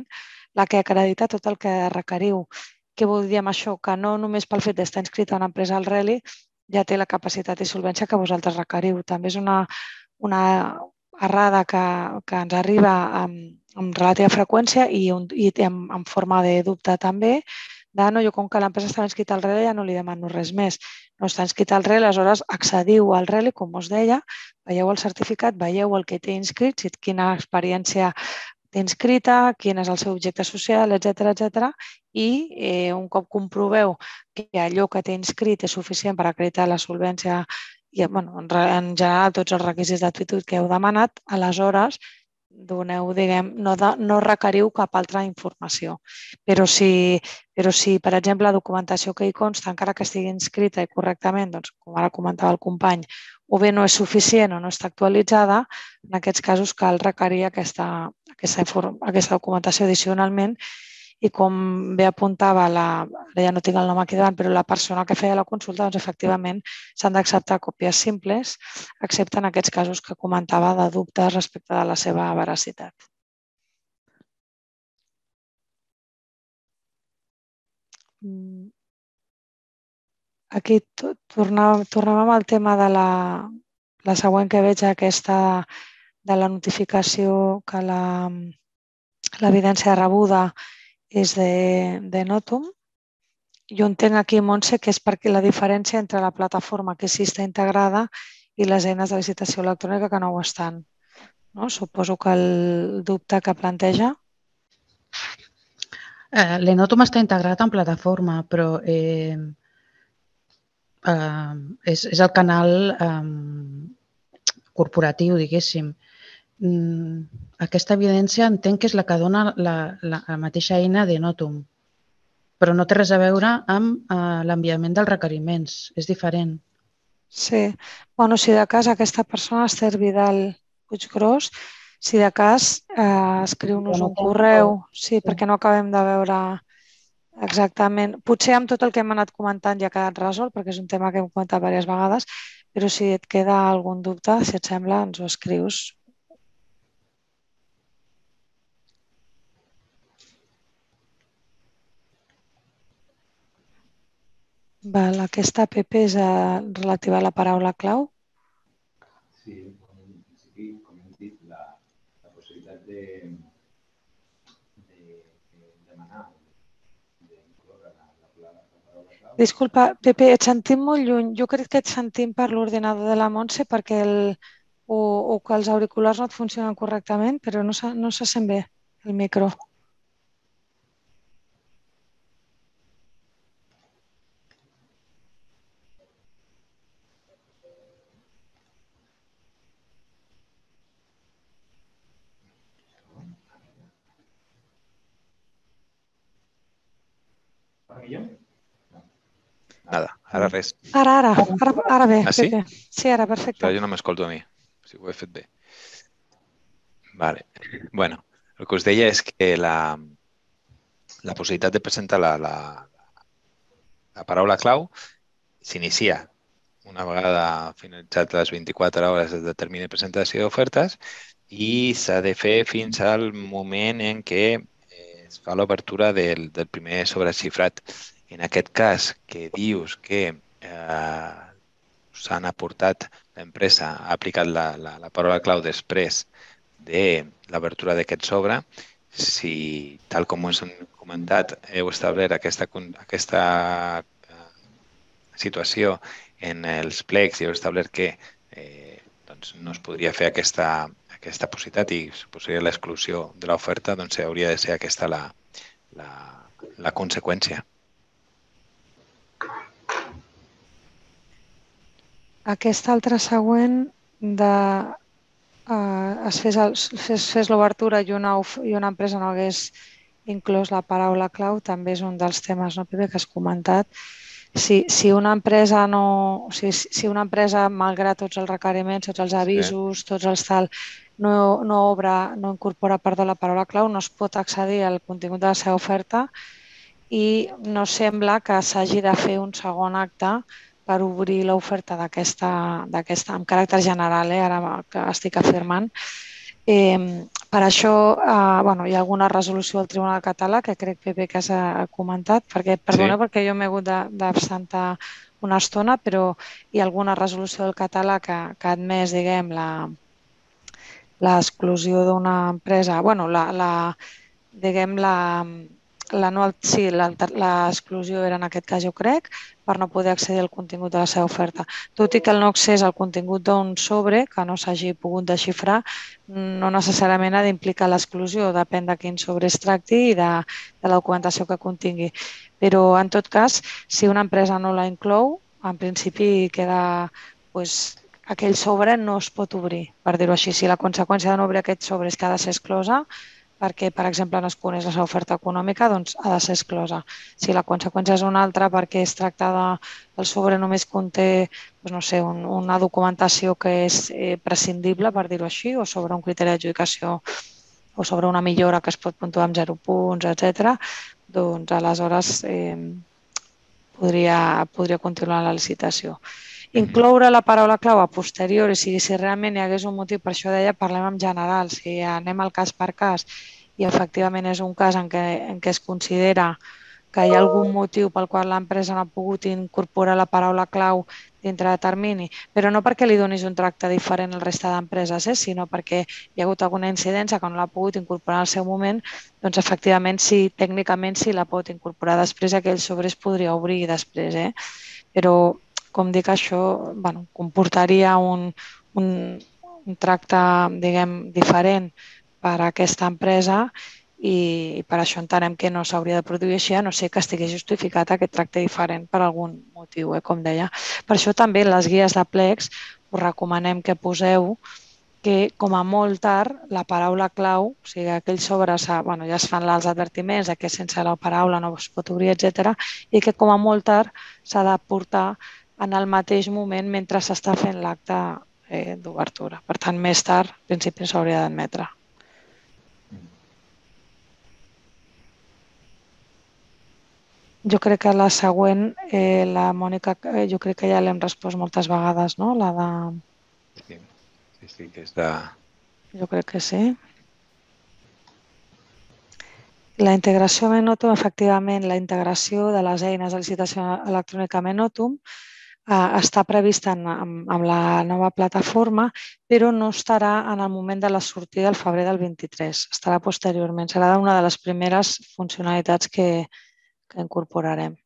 la que acredita tot el que requeriu. Què vol dir amb això? Que no només pel fet d'estar inscrit a una empresa al R E L I ja té la capacitat i solvència que vosaltres requeriu. També és una, una errada que, que ens arriba amb, amb relativa freqüència i, un, i en, en forma de dubte també, de no, jo com que l'empresa estava inscrita al R E L I ja no li demano res més. No està inscrita al R E L I, aleshores accediu al R E L I, com us deia, veieu el certificat, veieu el que té inscrit, quina experiència té inscrita, quin és el seu objecte social, etcètera, etcètera, i eh, un cop comproveu que allò que té inscrit és suficient per acreditar la solvència i bueno, en general tots els requisits d'aptitud que heu demanat, aleshores doneu, diguem, no, de, no requeriu cap altra informació. Però si, però si, per exemple, la documentació que hi consta, encara que estigui inscrita i correctament, doncs, com ara comentava el company, o bé no és suficient o no està actualitzada, en aquests casos cal requerir aquesta, aquesta, aquesta documentació addicionalment i com bé apuntava, la, ja no tinc el nom aquí davant, però la persona que feia la consulta, doncs efectivament s'han d'acceptar còpies simples, excepte en aquests casos que comentava de dubtes respecte de la seva veracitat. Aquí tornem amb el tema de la, la següent que veig, aquesta de la notificació que l'evidència rebuda és de, de Notum. Jo entenc aquí, Montse, que és perquè la diferència entre la plataforma que sí està integrada i les eines de licitació electrònica que no ho estan. No? Suposo que el dubte que planteja... Eh, L'Enotum està integrat en plataforma, però eh, eh, és, és el canal eh, corporatiu, diguéssim. Aquesta evidència entenc que és la que dona la, la, la mateixa eina de Notum, però no té res a veure amb eh, l'enviament dels requeriments, és diferent. Sí, bueno, si de cas aquesta persona, Esther Vidal Puiggròs, si de cas eh, escriu-nos un correu, sí, perquè no acabem de veure exactament. Potser amb tot el que hem anat comentant ja ha quedat resolt, perquè és un tema que hem comentat diverses vegades, però si et queda algun dubte, si et sembla, ens ho escrius. Val, aquesta P P és relativa a la paraula clau? Sí, com hem dit, la, la possibilitat de, de, de demanar, d'incloure la, la, la paraula clau... Disculpa, Pepe, et sentim molt lluny. Jo crec que et sentim per l'ordinador de la Montse perquè el, o, o que els auriculars no et funcionen correctament, però no se, no se sent bé el micro. Nada, ara res. Ara, ara, ara, ara bé, ah, sí? Pepe. Sí, ara, perfecte. Jo no m'escolto a mi, si ho he fet bé. Vale. Bueno, el que us deia és que la, la possibilitat de presentar la, la, la paraula clau s'inicia una vegada finalitzat les vint-i-quatre hores del termini de presentació d'ofertes i s'ha de fer fins al moment en què es fa l'obertura del, del primer sobrexifrat. En aquest cas, que dius que eh, s'han aportat, l'empresa ha aplicat la, la, la paraula clau després de l'obertura d'aquest sobre, si, tal com us hem comentat, heu establert aquesta, aquesta situació en els plecs i heu establert que eh, doncs no es podria fer aquesta, aquesta possibilitat i suposaria l'exclusió de l'oferta, doncs hauria de ser aquesta la, la, la conseqüència. Aquesta altra següent de eh, es fes, el, fes, fes l'obertura i, una, i una empresa no hagués inclòs la paraula clau, també és un dels temes, no, Pepe, que has comentat. Si, si una empresa no, si, si una empresa, malgrat tots els requeriments, tots els avisos, sí. tots els tal, no, no obre, no incorpora, perdó, la paraula clau, no es pot accedir al contingut de la seva oferta i no sembla que s'hagi de fer un segon acte per obrir l'oferta d'aquesta, amb caràcter general, eh, ara que estic afirmant, eh, Per això hi ha alguna resolució del Tribunal Català que crec, Pepe, que has comentat, perquè, perdoneu, perquè jo m'he hagut d'absentar una estona, però hi ha alguna resolució del català que ha admès, diguem, l'exclusió d'una empresa, bueno, la, diguem, la, la no, sí, l'exclusió era en aquest cas, jo crec, per no poder accedir al contingut de la seva oferta. Tot i que el no accés al contingut d'un sobre que no s'hagi pogut desxifrar no necessàriament ha d'implicar l'exclusió, depèn de quin sobre es tracti i de, de la documentació que contingui. Però, en tot cas, si una empresa no la inclou, en principi queda, doncs, aquell sobre no es pot obrir, per dir-ho així. Si la conseqüència de no obrir aquest sobre és que ha de ser exclosa, perquè, per exemple, no es coneix la seva oferta econòmica, doncs ha de ser exclosa. Si la conseqüència és una altra perquè es tracta de, el sobre només conté doncs no sé, un, una documentació que és eh, prescindible, per dir-ho així, o sobre un criteri d'adjudicació o sobre una millora que es pot puntuar amb zero punts, etcètera, doncs aleshores eh, podria, podria continuar la licitació. Incloure la paraula clau a posteriori, si, si realment hi hagués un motiu, per això deia, parlem en general, si anem al cas per cas i efectivament és un cas en què, en què es considera que hi ha algun motiu pel qual l'empresa no ha pogut incorporar la paraula clau dintre de termini, però no perquè li donis un tracte diferent al resta d'empreses, eh, sinó perquè hi ha hagut alguna incidència que no l'ha pogut incorporar al seu moment, doncs efectivament sí, tècnicament sí la pot incorporar després, aquell sobre es podria obrir després, eh? Però com dic, això bueno, comportaria un, un, un tracte, diguem, diferent per a aquesta empresa i per això entenem que no s'hauria de produir així, a no ser que estigui justificat aquest tracte diferent per algun motiu, eh, com deia. Per això també en les guies de plecs us recomanem que poseu que com a molt tard la paraula clau, o sigui, aquells sobres, bueno, ja es fan els advertiments que sense la paraula no es pot obrir, etcètera, i que com a molt tard s'ha de portar en el mateix moment mentre s'està fent l'acte eh, d'obertura. Per tant, més tard, en principi, s'hauria d'admetre. Jo crec que la següent, eh, la Mònica, eh, jo crec que ja l'hem respost moltes vegades, no? La de... Sí, sí, sí, que és de... Jo crec que sí. La integració Menotum, efectivament, la integració de les eines de licitació electrònica Menotum eh, està prevista en, en, en la nova plataforma, però no estarà en el moment de la sortida al febrer del vint-i-tres, estarà posteriorment, serà una de les primeres funcionalitats que, que incorporarem.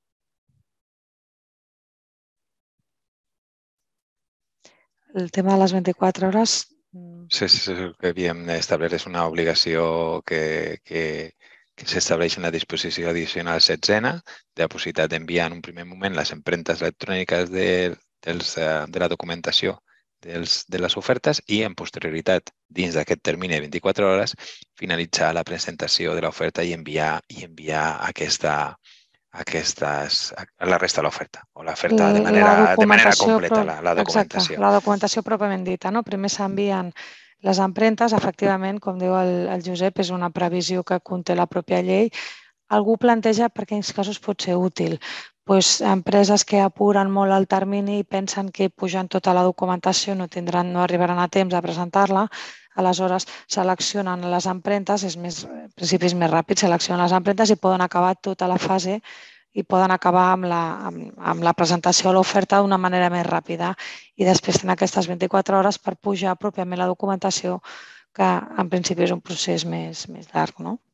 El tema de les vint-i-quatre hores... Sí, sí, sí, el que havíem establert és una obligació que, que, que s'estableix en la disposició addicional setzena de la possibilitat d'enviar en un primer moment les empremtes electròniques de, dels, de la documentació dels, de les ofertes i, en posterioritat, dins d'aquest termini de vint-i-quatre hores, finalitzar la presentació de l'oferta i enviar, i enviar aquesta, aquestes, a la resta de l'oferta o l'oferta de, manera, de manera completa, la, la documentació. Exacte, la documentació pròpiament dita. No? Primer s'envien les empremtes, efectivament, com diu el, el Josep, és una previsió que conté la pròpia llei. Algú planteja per quins casos pot ser útil. Pues, empreses que apuren molt el termini i pensen que pujant tota la documentació no, tindran, no arribaran a temps a presentar-la, aleshores seleccionen les empremtes, és més, en principi és més ràpid, seleccionen les empremtes i poden acabar tota la fase i poden acabar amb la, amb, amb la presentació a l'oferta d'una manera més ràpida i després tenen aquestes vint-i-quatre hores per pujar pròpiament la documentació, que en principi és un procés més, més llarg, no?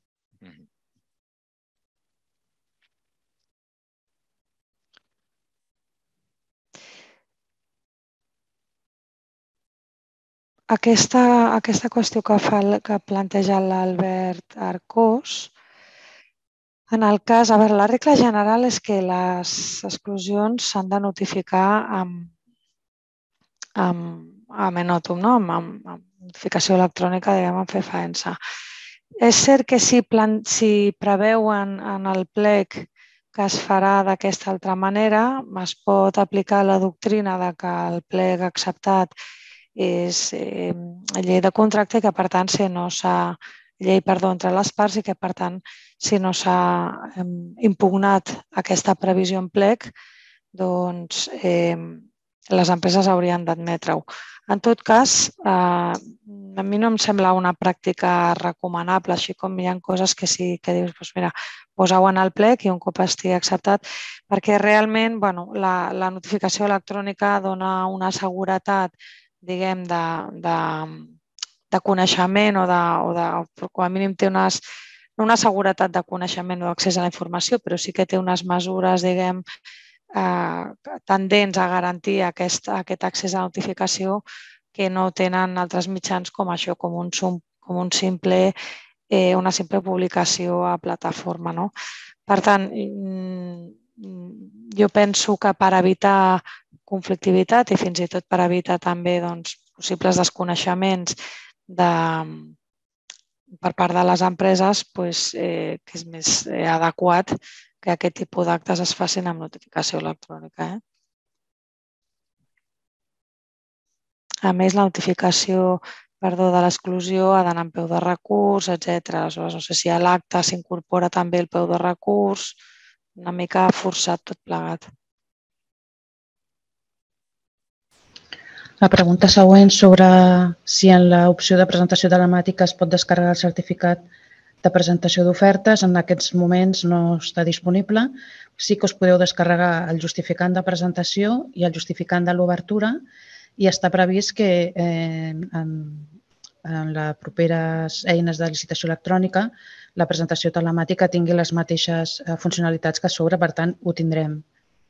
Aquesta, aquesta qüestió que, fa, que planteja l'Albert Arcós, en el cas, a veure, la regla general és que les exclusions s'han de notificar amb, amb, amb Menotum, no? amb, amb, amb notificació electrònica, diguem, amb FEFAENSA. És cert que si, plan, si preveuen en el plec que es farà d'aquesta altra manera, es pot aplicar la doctrina de que el plec acceptat és eh, llei de contracte i que, per tant, si no s'ha llei perdó, entre les parts i que, per tant, si no s'ha eh, impugnat aquesta previsió en plec, doncs eh, les empreses haurien d'admetre-ho. En tot cas, a mi no em sembla una pràctica recomanable, així com hi ha coses que sí que dius, doncs mira, poseu en el plec i un cop estigui acceptat, perquè realment la notificació electrònica dona una seguretat, diguem, de coneixement o com a mínim té unes, no una seguretat de coneixement o d'accés a la informació, però sí que té unes mesures, diguem, tendents a garantir aquest accés a la notificació que no tenen altres mitjans com això, com un simple, una simple publicació a plataforma. Per tant, jo penso que per evitar conflictivitat i fins i tot per evitar també possibles desconeixements per part de les empreses, que és més adequat que aquest tipus d'actes es facin amb notificació electrònica. A més, la notificació de l'exclusió ha d'anar amb peu de recurs, etcètera. Aleshores, no sé si a l'acte s'incorpora també el peu de recurs, una mica forçat tot plegat. La pregunta següent sobre si en l'opció de presentació telemàtica es pot descarregar el certificat de presentació d'ofertes. En aquests moments no està disponible. Sí que us podeu descarregar el justificant de presentació i el justificant de l'obertura i està previst que en les properes eines de licitació electrònica la presentació telemàtica tingui les mateixes funcionalitats que a sobre, per tant, ho tindrem.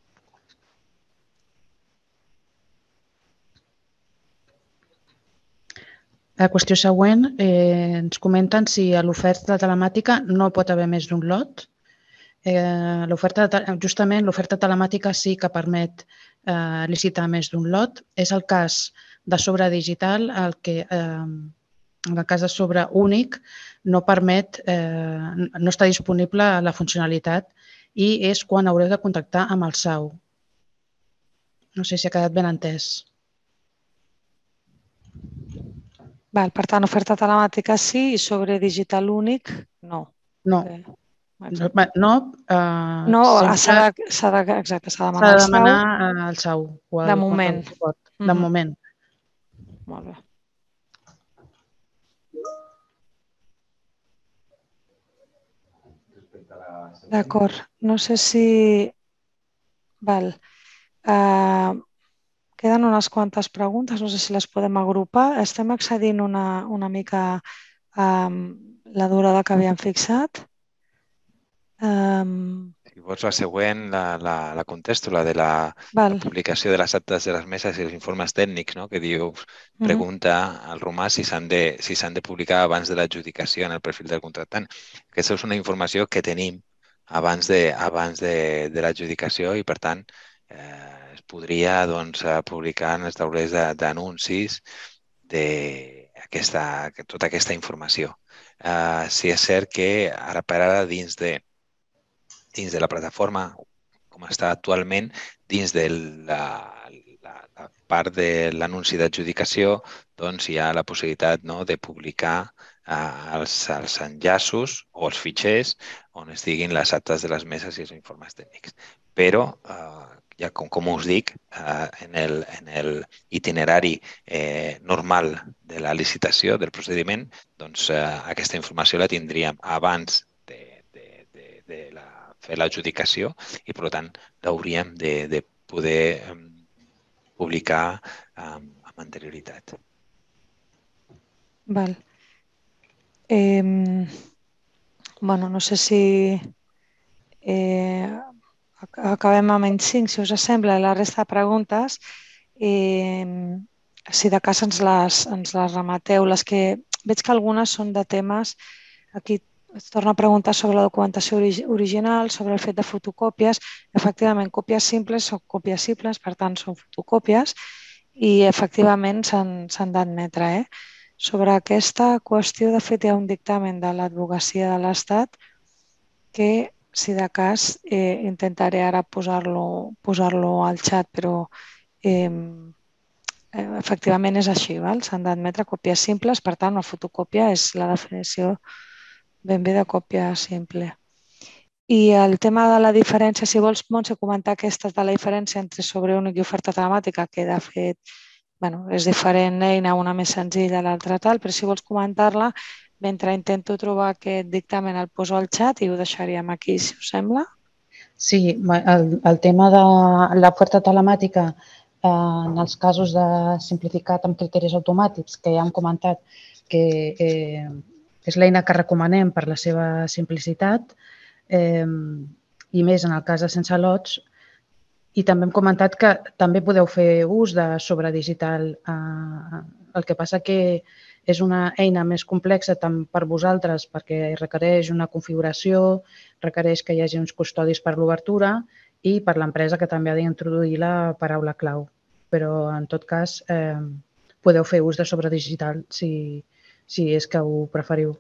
La qüestió següent, ens comenten si a l'oferta telemàtica no pot haver més d'un lot. Justament l'oferta telemàtica sí que permet licitar més d'un lot. És el cas de sobre digital, el que en el cas de sobre únic no permet, no està disponible la funcionalitat i és quan haureu de contactar amb el S A U. No sé si ha quedat ben entès. Per tant, oferta telemàtica sí i sobre digital únic no. No. No, s'ha de demanar al S A U. De moment. De moment. Molt bé. D'acord. No sé si... Queden unes quantes preguntes, no sé si les podem agrupar. Estem excedint una mica la durada que havíem fixat. Si vols la següent, la contesto, la de la publicació de les actes de les meses i els informes tècnics, que diu, pregunta al Romà si s'han de publicar abans de l'adjudicació en el perfil del contractant. Aquesta és una informació que tenim abans de l'adjudicació i, per tant, es podria publicar en els taulers d'anuncis tota aquesta informació. Sí és cert que ara per ara dins de dins de la plataforma, com està actualment, dins de la part de l'anunci d'adjudicació, hi ha la possibilitat de publicar els enllaços o els fitxers on estiguin les actes de les meses i els informes tècnics. Però, ja com us dic, en l'itinerari normal de la licitació, del procediment, aquesta informació la tindríem abans de fer l'adjudicació i, per tant, l'hauríem de poder publicar amb anterioritat. Val. No sé si acabem amb menys cinc, si us sembla, la resta de preguntes. Si de cas ens les remeteu. Les que veig que algunes són de temes, aquí es torna a preguntar sobre la documentació original, sobre el fet de fotocòpies. Efectivament, còpies simples són còpies simples, per tant, són fotocòpies i, efectivament, s'han d'admetre. Sobre aquesta qüestió, de fet, hi ha un dictamen de l'Advocacia de l'Estat que, si de cas, intentaré ara posar-lo al xat, però efectivament és així. S'han d'admetre còpies simples, per tant, una fotocòpia és la definició ben bé de còpia simple. I el tema de la diferència, si vols, Montse, comentar aquesta de la diferència entre sobre únic i oferta telemàtica, que de fet bueno, és diferent eina, una més senzilla, l'altra tal, però si vols comentar-la, mentre intento trobar aquest dictamen el poso al xat i ho deixaríem aquí, si us sembla. Sí, el, el tema de l'oferta telemàtica eh, en els casos de simplificat amb criteris automàtics, que ja hem comentat que eh, és l'eina que recomanem per la seva simplicitat, eh, i més en el cas de sense lots. I també hem comentat que també podeu fer ús de sobredigital. Eh, el que passa que és una eina més complexa tant per vosaltres perquè requereix una configuració, requereix que hi hagi uns custodis per l'obertura i per l'empresa que també ha d'introduir la paraula clau. Però, en tot cas, eh, podeu fer ús de sobredigital si, si és que ho preferiu.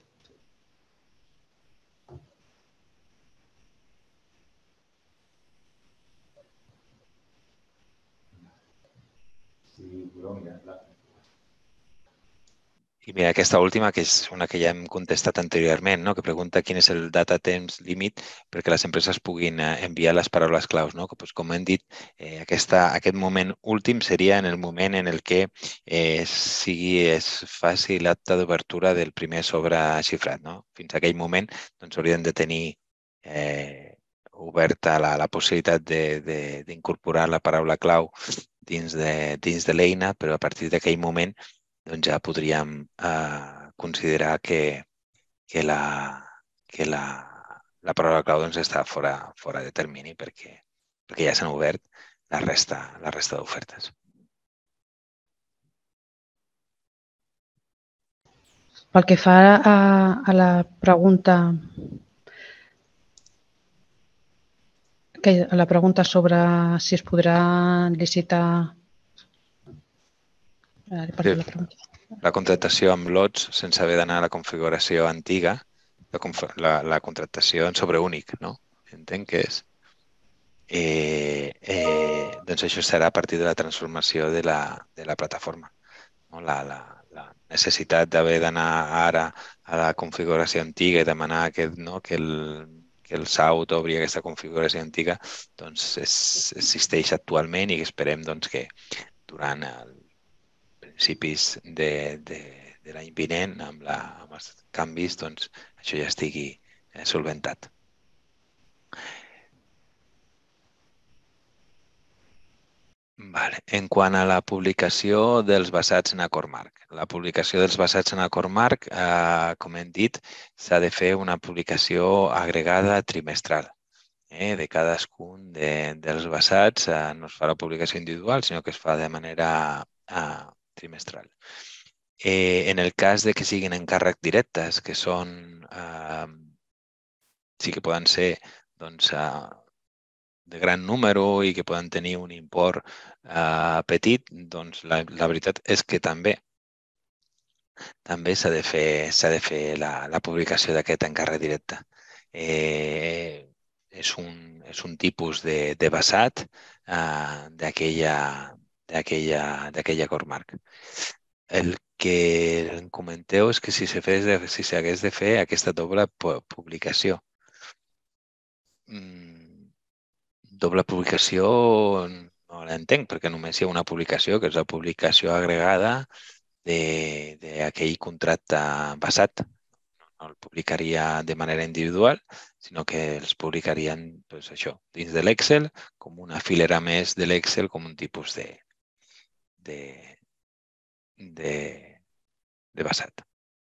I mira, aquesta última, que és una que ja hem contestat anteriorment, no? Que pregunta quin és el data temps límit perquè les empreses puguin enviar les paraules claus. No? Pues, com hem dit, eh, aquesta, aquest moment últim seria en el moment en el que eh, sigui es faci l'acte d'obertura del primer sobre xifrat. No? Fins a aquell moment doncs, haurien de tenir eh, oberta la, la possibilitat d'incorporar la paraula clau dins de, dins de l'eina, però a partir d'aquell moment doncs ja podríem eh, considerar que, que, la, que la, la paraula clau doncs, està fora, fora de termini perquè, perquè ja s'han obert la resta, la resta d'ofertes. Pel que fa a, a la pregunta que, a la pregunta sobre si es podrà licitar... Ara, Sí. la, pregunta. La contractació amb lots sense haver d'anar a la configuració antiga, la, la, la contractació en sobre únic, no? Entenc que és. Eh, eh, doncs això serà a partir de la transformació de la, de la plataforma. No? La, la, la necessitat d'haver d'anar ara a la configuració antiga i demanar que, no, que el, que el S A U t'obri aquesta configuració antiga doncs és, existeix actualment i esperem doncs, que durant els principis de, de, de l'any vinent, amb, la, amb els canvis, doncs, això ja estigui eh, solventat. Vale. En quant a la publicació dels basats en AcordMark. La publicació dels basats en AcordMark, eh, com hem dit, s'ha de fer una publicació agregada trimestral. Eh? De cadascun de, dels basats eh, no es fa la publicació individual, sinó que es fa de manera eh, trimestral. Eh, en el cas de que siguin encàrrec directes, que són, eh, sí que poden ser doncs, eh, de gran número i que poden tenir un import eh, petit, doncs la, la veritat és que també també s'ha de fer, s'ha de fer la, la publicació d'aquest encàrrec directe. Eh, és, un, és un tipus de, de basat eh, d'aquella AcordMark. El que em comenteu és que si s'hagués de, si s'hagués de fer aquesta doble publicació. Mm, doble publicació no l'entenc, perquè només hi ha una publicació, que és la publicació agregada d'aquell contracte basat. No el publicaria de manera individual, sinó que els publicarien doncs, això, dins de l'Excel, com una filera més de l'Excel, com un tipus de, de, de, de basat.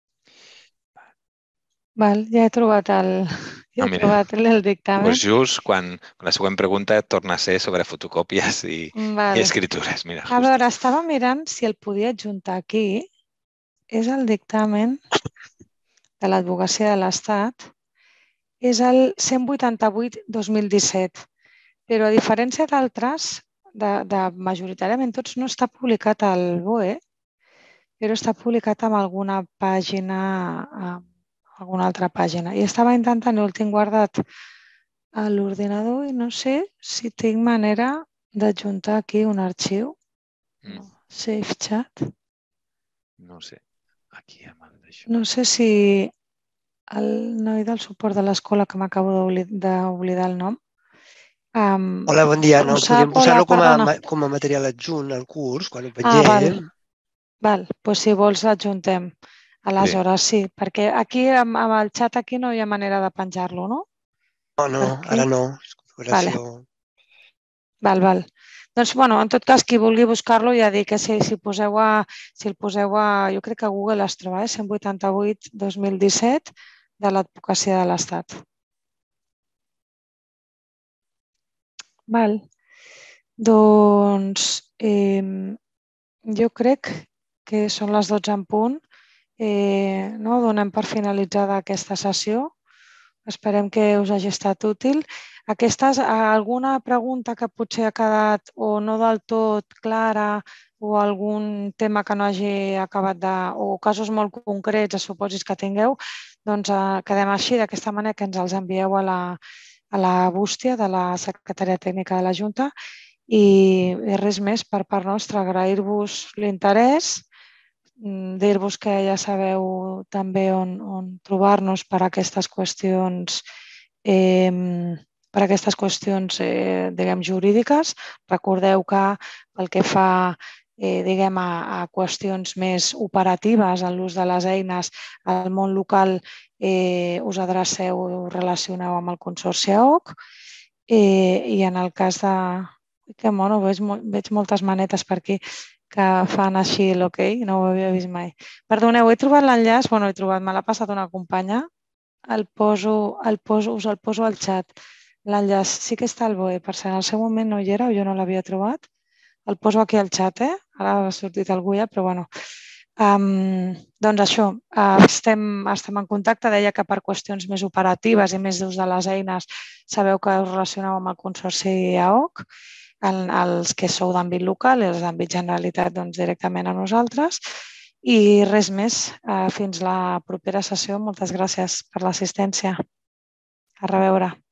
Val, ja he trobat el, ja he Ah, trobat el dictamen. Pues just quan la següent pregunta torna a ser sobre fotocòpies i, vale. i escritures. Mira, a veure, estava mirant si el podia adjuntar aquí. És el dictamen de l'Advocacia de l'Estat. És el cent vuitanta-vuit dos mil disset. Però a diferència d'altres, de, de majoritàriament tots, no està publicat al B O E, però està publicat en alguna pàgina, alguna altra pàgina. I estava intentant, no el tinc guardat a l'ordinador i no sé si tinc manera d'adjuntar aquí un arxiu. Mm. No. Save chat. No sé. Aquí amb el d'això. No sé si el noi del suport de l'escola, que m'acabo d'oblidar el nom. Um, Hola, bon dia. No, podríem posar-lo com, com a material adjunt al curs, quan ho pengem. Ah, val. Val. Pues si vols l'adjuntem. Aleshores, sí. sí, perquè aquí, amb, amb el xat aquí no hi ha manera de penjar-lo, no? No, no, perquè... ara no. És configuració... Vale. Val, val. Doncs, bueno, en tot cas, qui vulgui buscar-lo, ja dic que si, si, poseu a, si el poseu a... Jo crec que a Google es troba, eh? cent vuitanta-vuit dos mil disset de l'Advocacia de l'Estat. Val. Doncs eh, jo crec que són les dotze en punt. Eh, no? Donem per finalitzada aquesta sessió. Esperem que us hagi estat útil. Aquesta és alguna pregunta que potser ha quedat o no del tot clara o algun tema que no hagi acabat de... o casos molt concrets, a supòsits que tingueu, doncs eh, quedem així, d'aquesta manera que ens els envieu a la, a la bústia de la Secretaria Tècnica de la Junta i res més per part nostra, agrair-vos l'interès, dir-vos que ja sabeu també on, on trobar-nos per a aquestes qüestions eh, per a aquestes qüestions eh, diguem, jurídiques. Recordeu que pel que fa eh, diguem, a, a qüestions més operatives en l'ús de les eines al món local eh, us adreceu o us relacioneu amb el Consorci A O C eh, i en el cas de... que mono, veig, veig moltes manetes per aquí que fan així l'ok, no ho havia vist mai. Perdoneu, he trobat l'enllaç, bueno, he trobat, me l'ha passat una companya, el poso, el poso, us el poso al xat. L'enllaç sí que està al B O E, per si en el seu moment no hi era o jo no l'havia trobat. El poso aquí al xat, eh? Ara ha sortit algú ja, però bueno. Um, doncs això, uh, estem, estem en contacte. Deia que per qüestions més operatives i més d'ús de les eines sabeu que us relacioneu amb el Consorci A O C, els que sou d'àmbit local i els d'àmbit Generalitat doncs, directament a nosaltres. I res més, fins la propera sessió. Moltes gràcies per l'assistència. A reveure.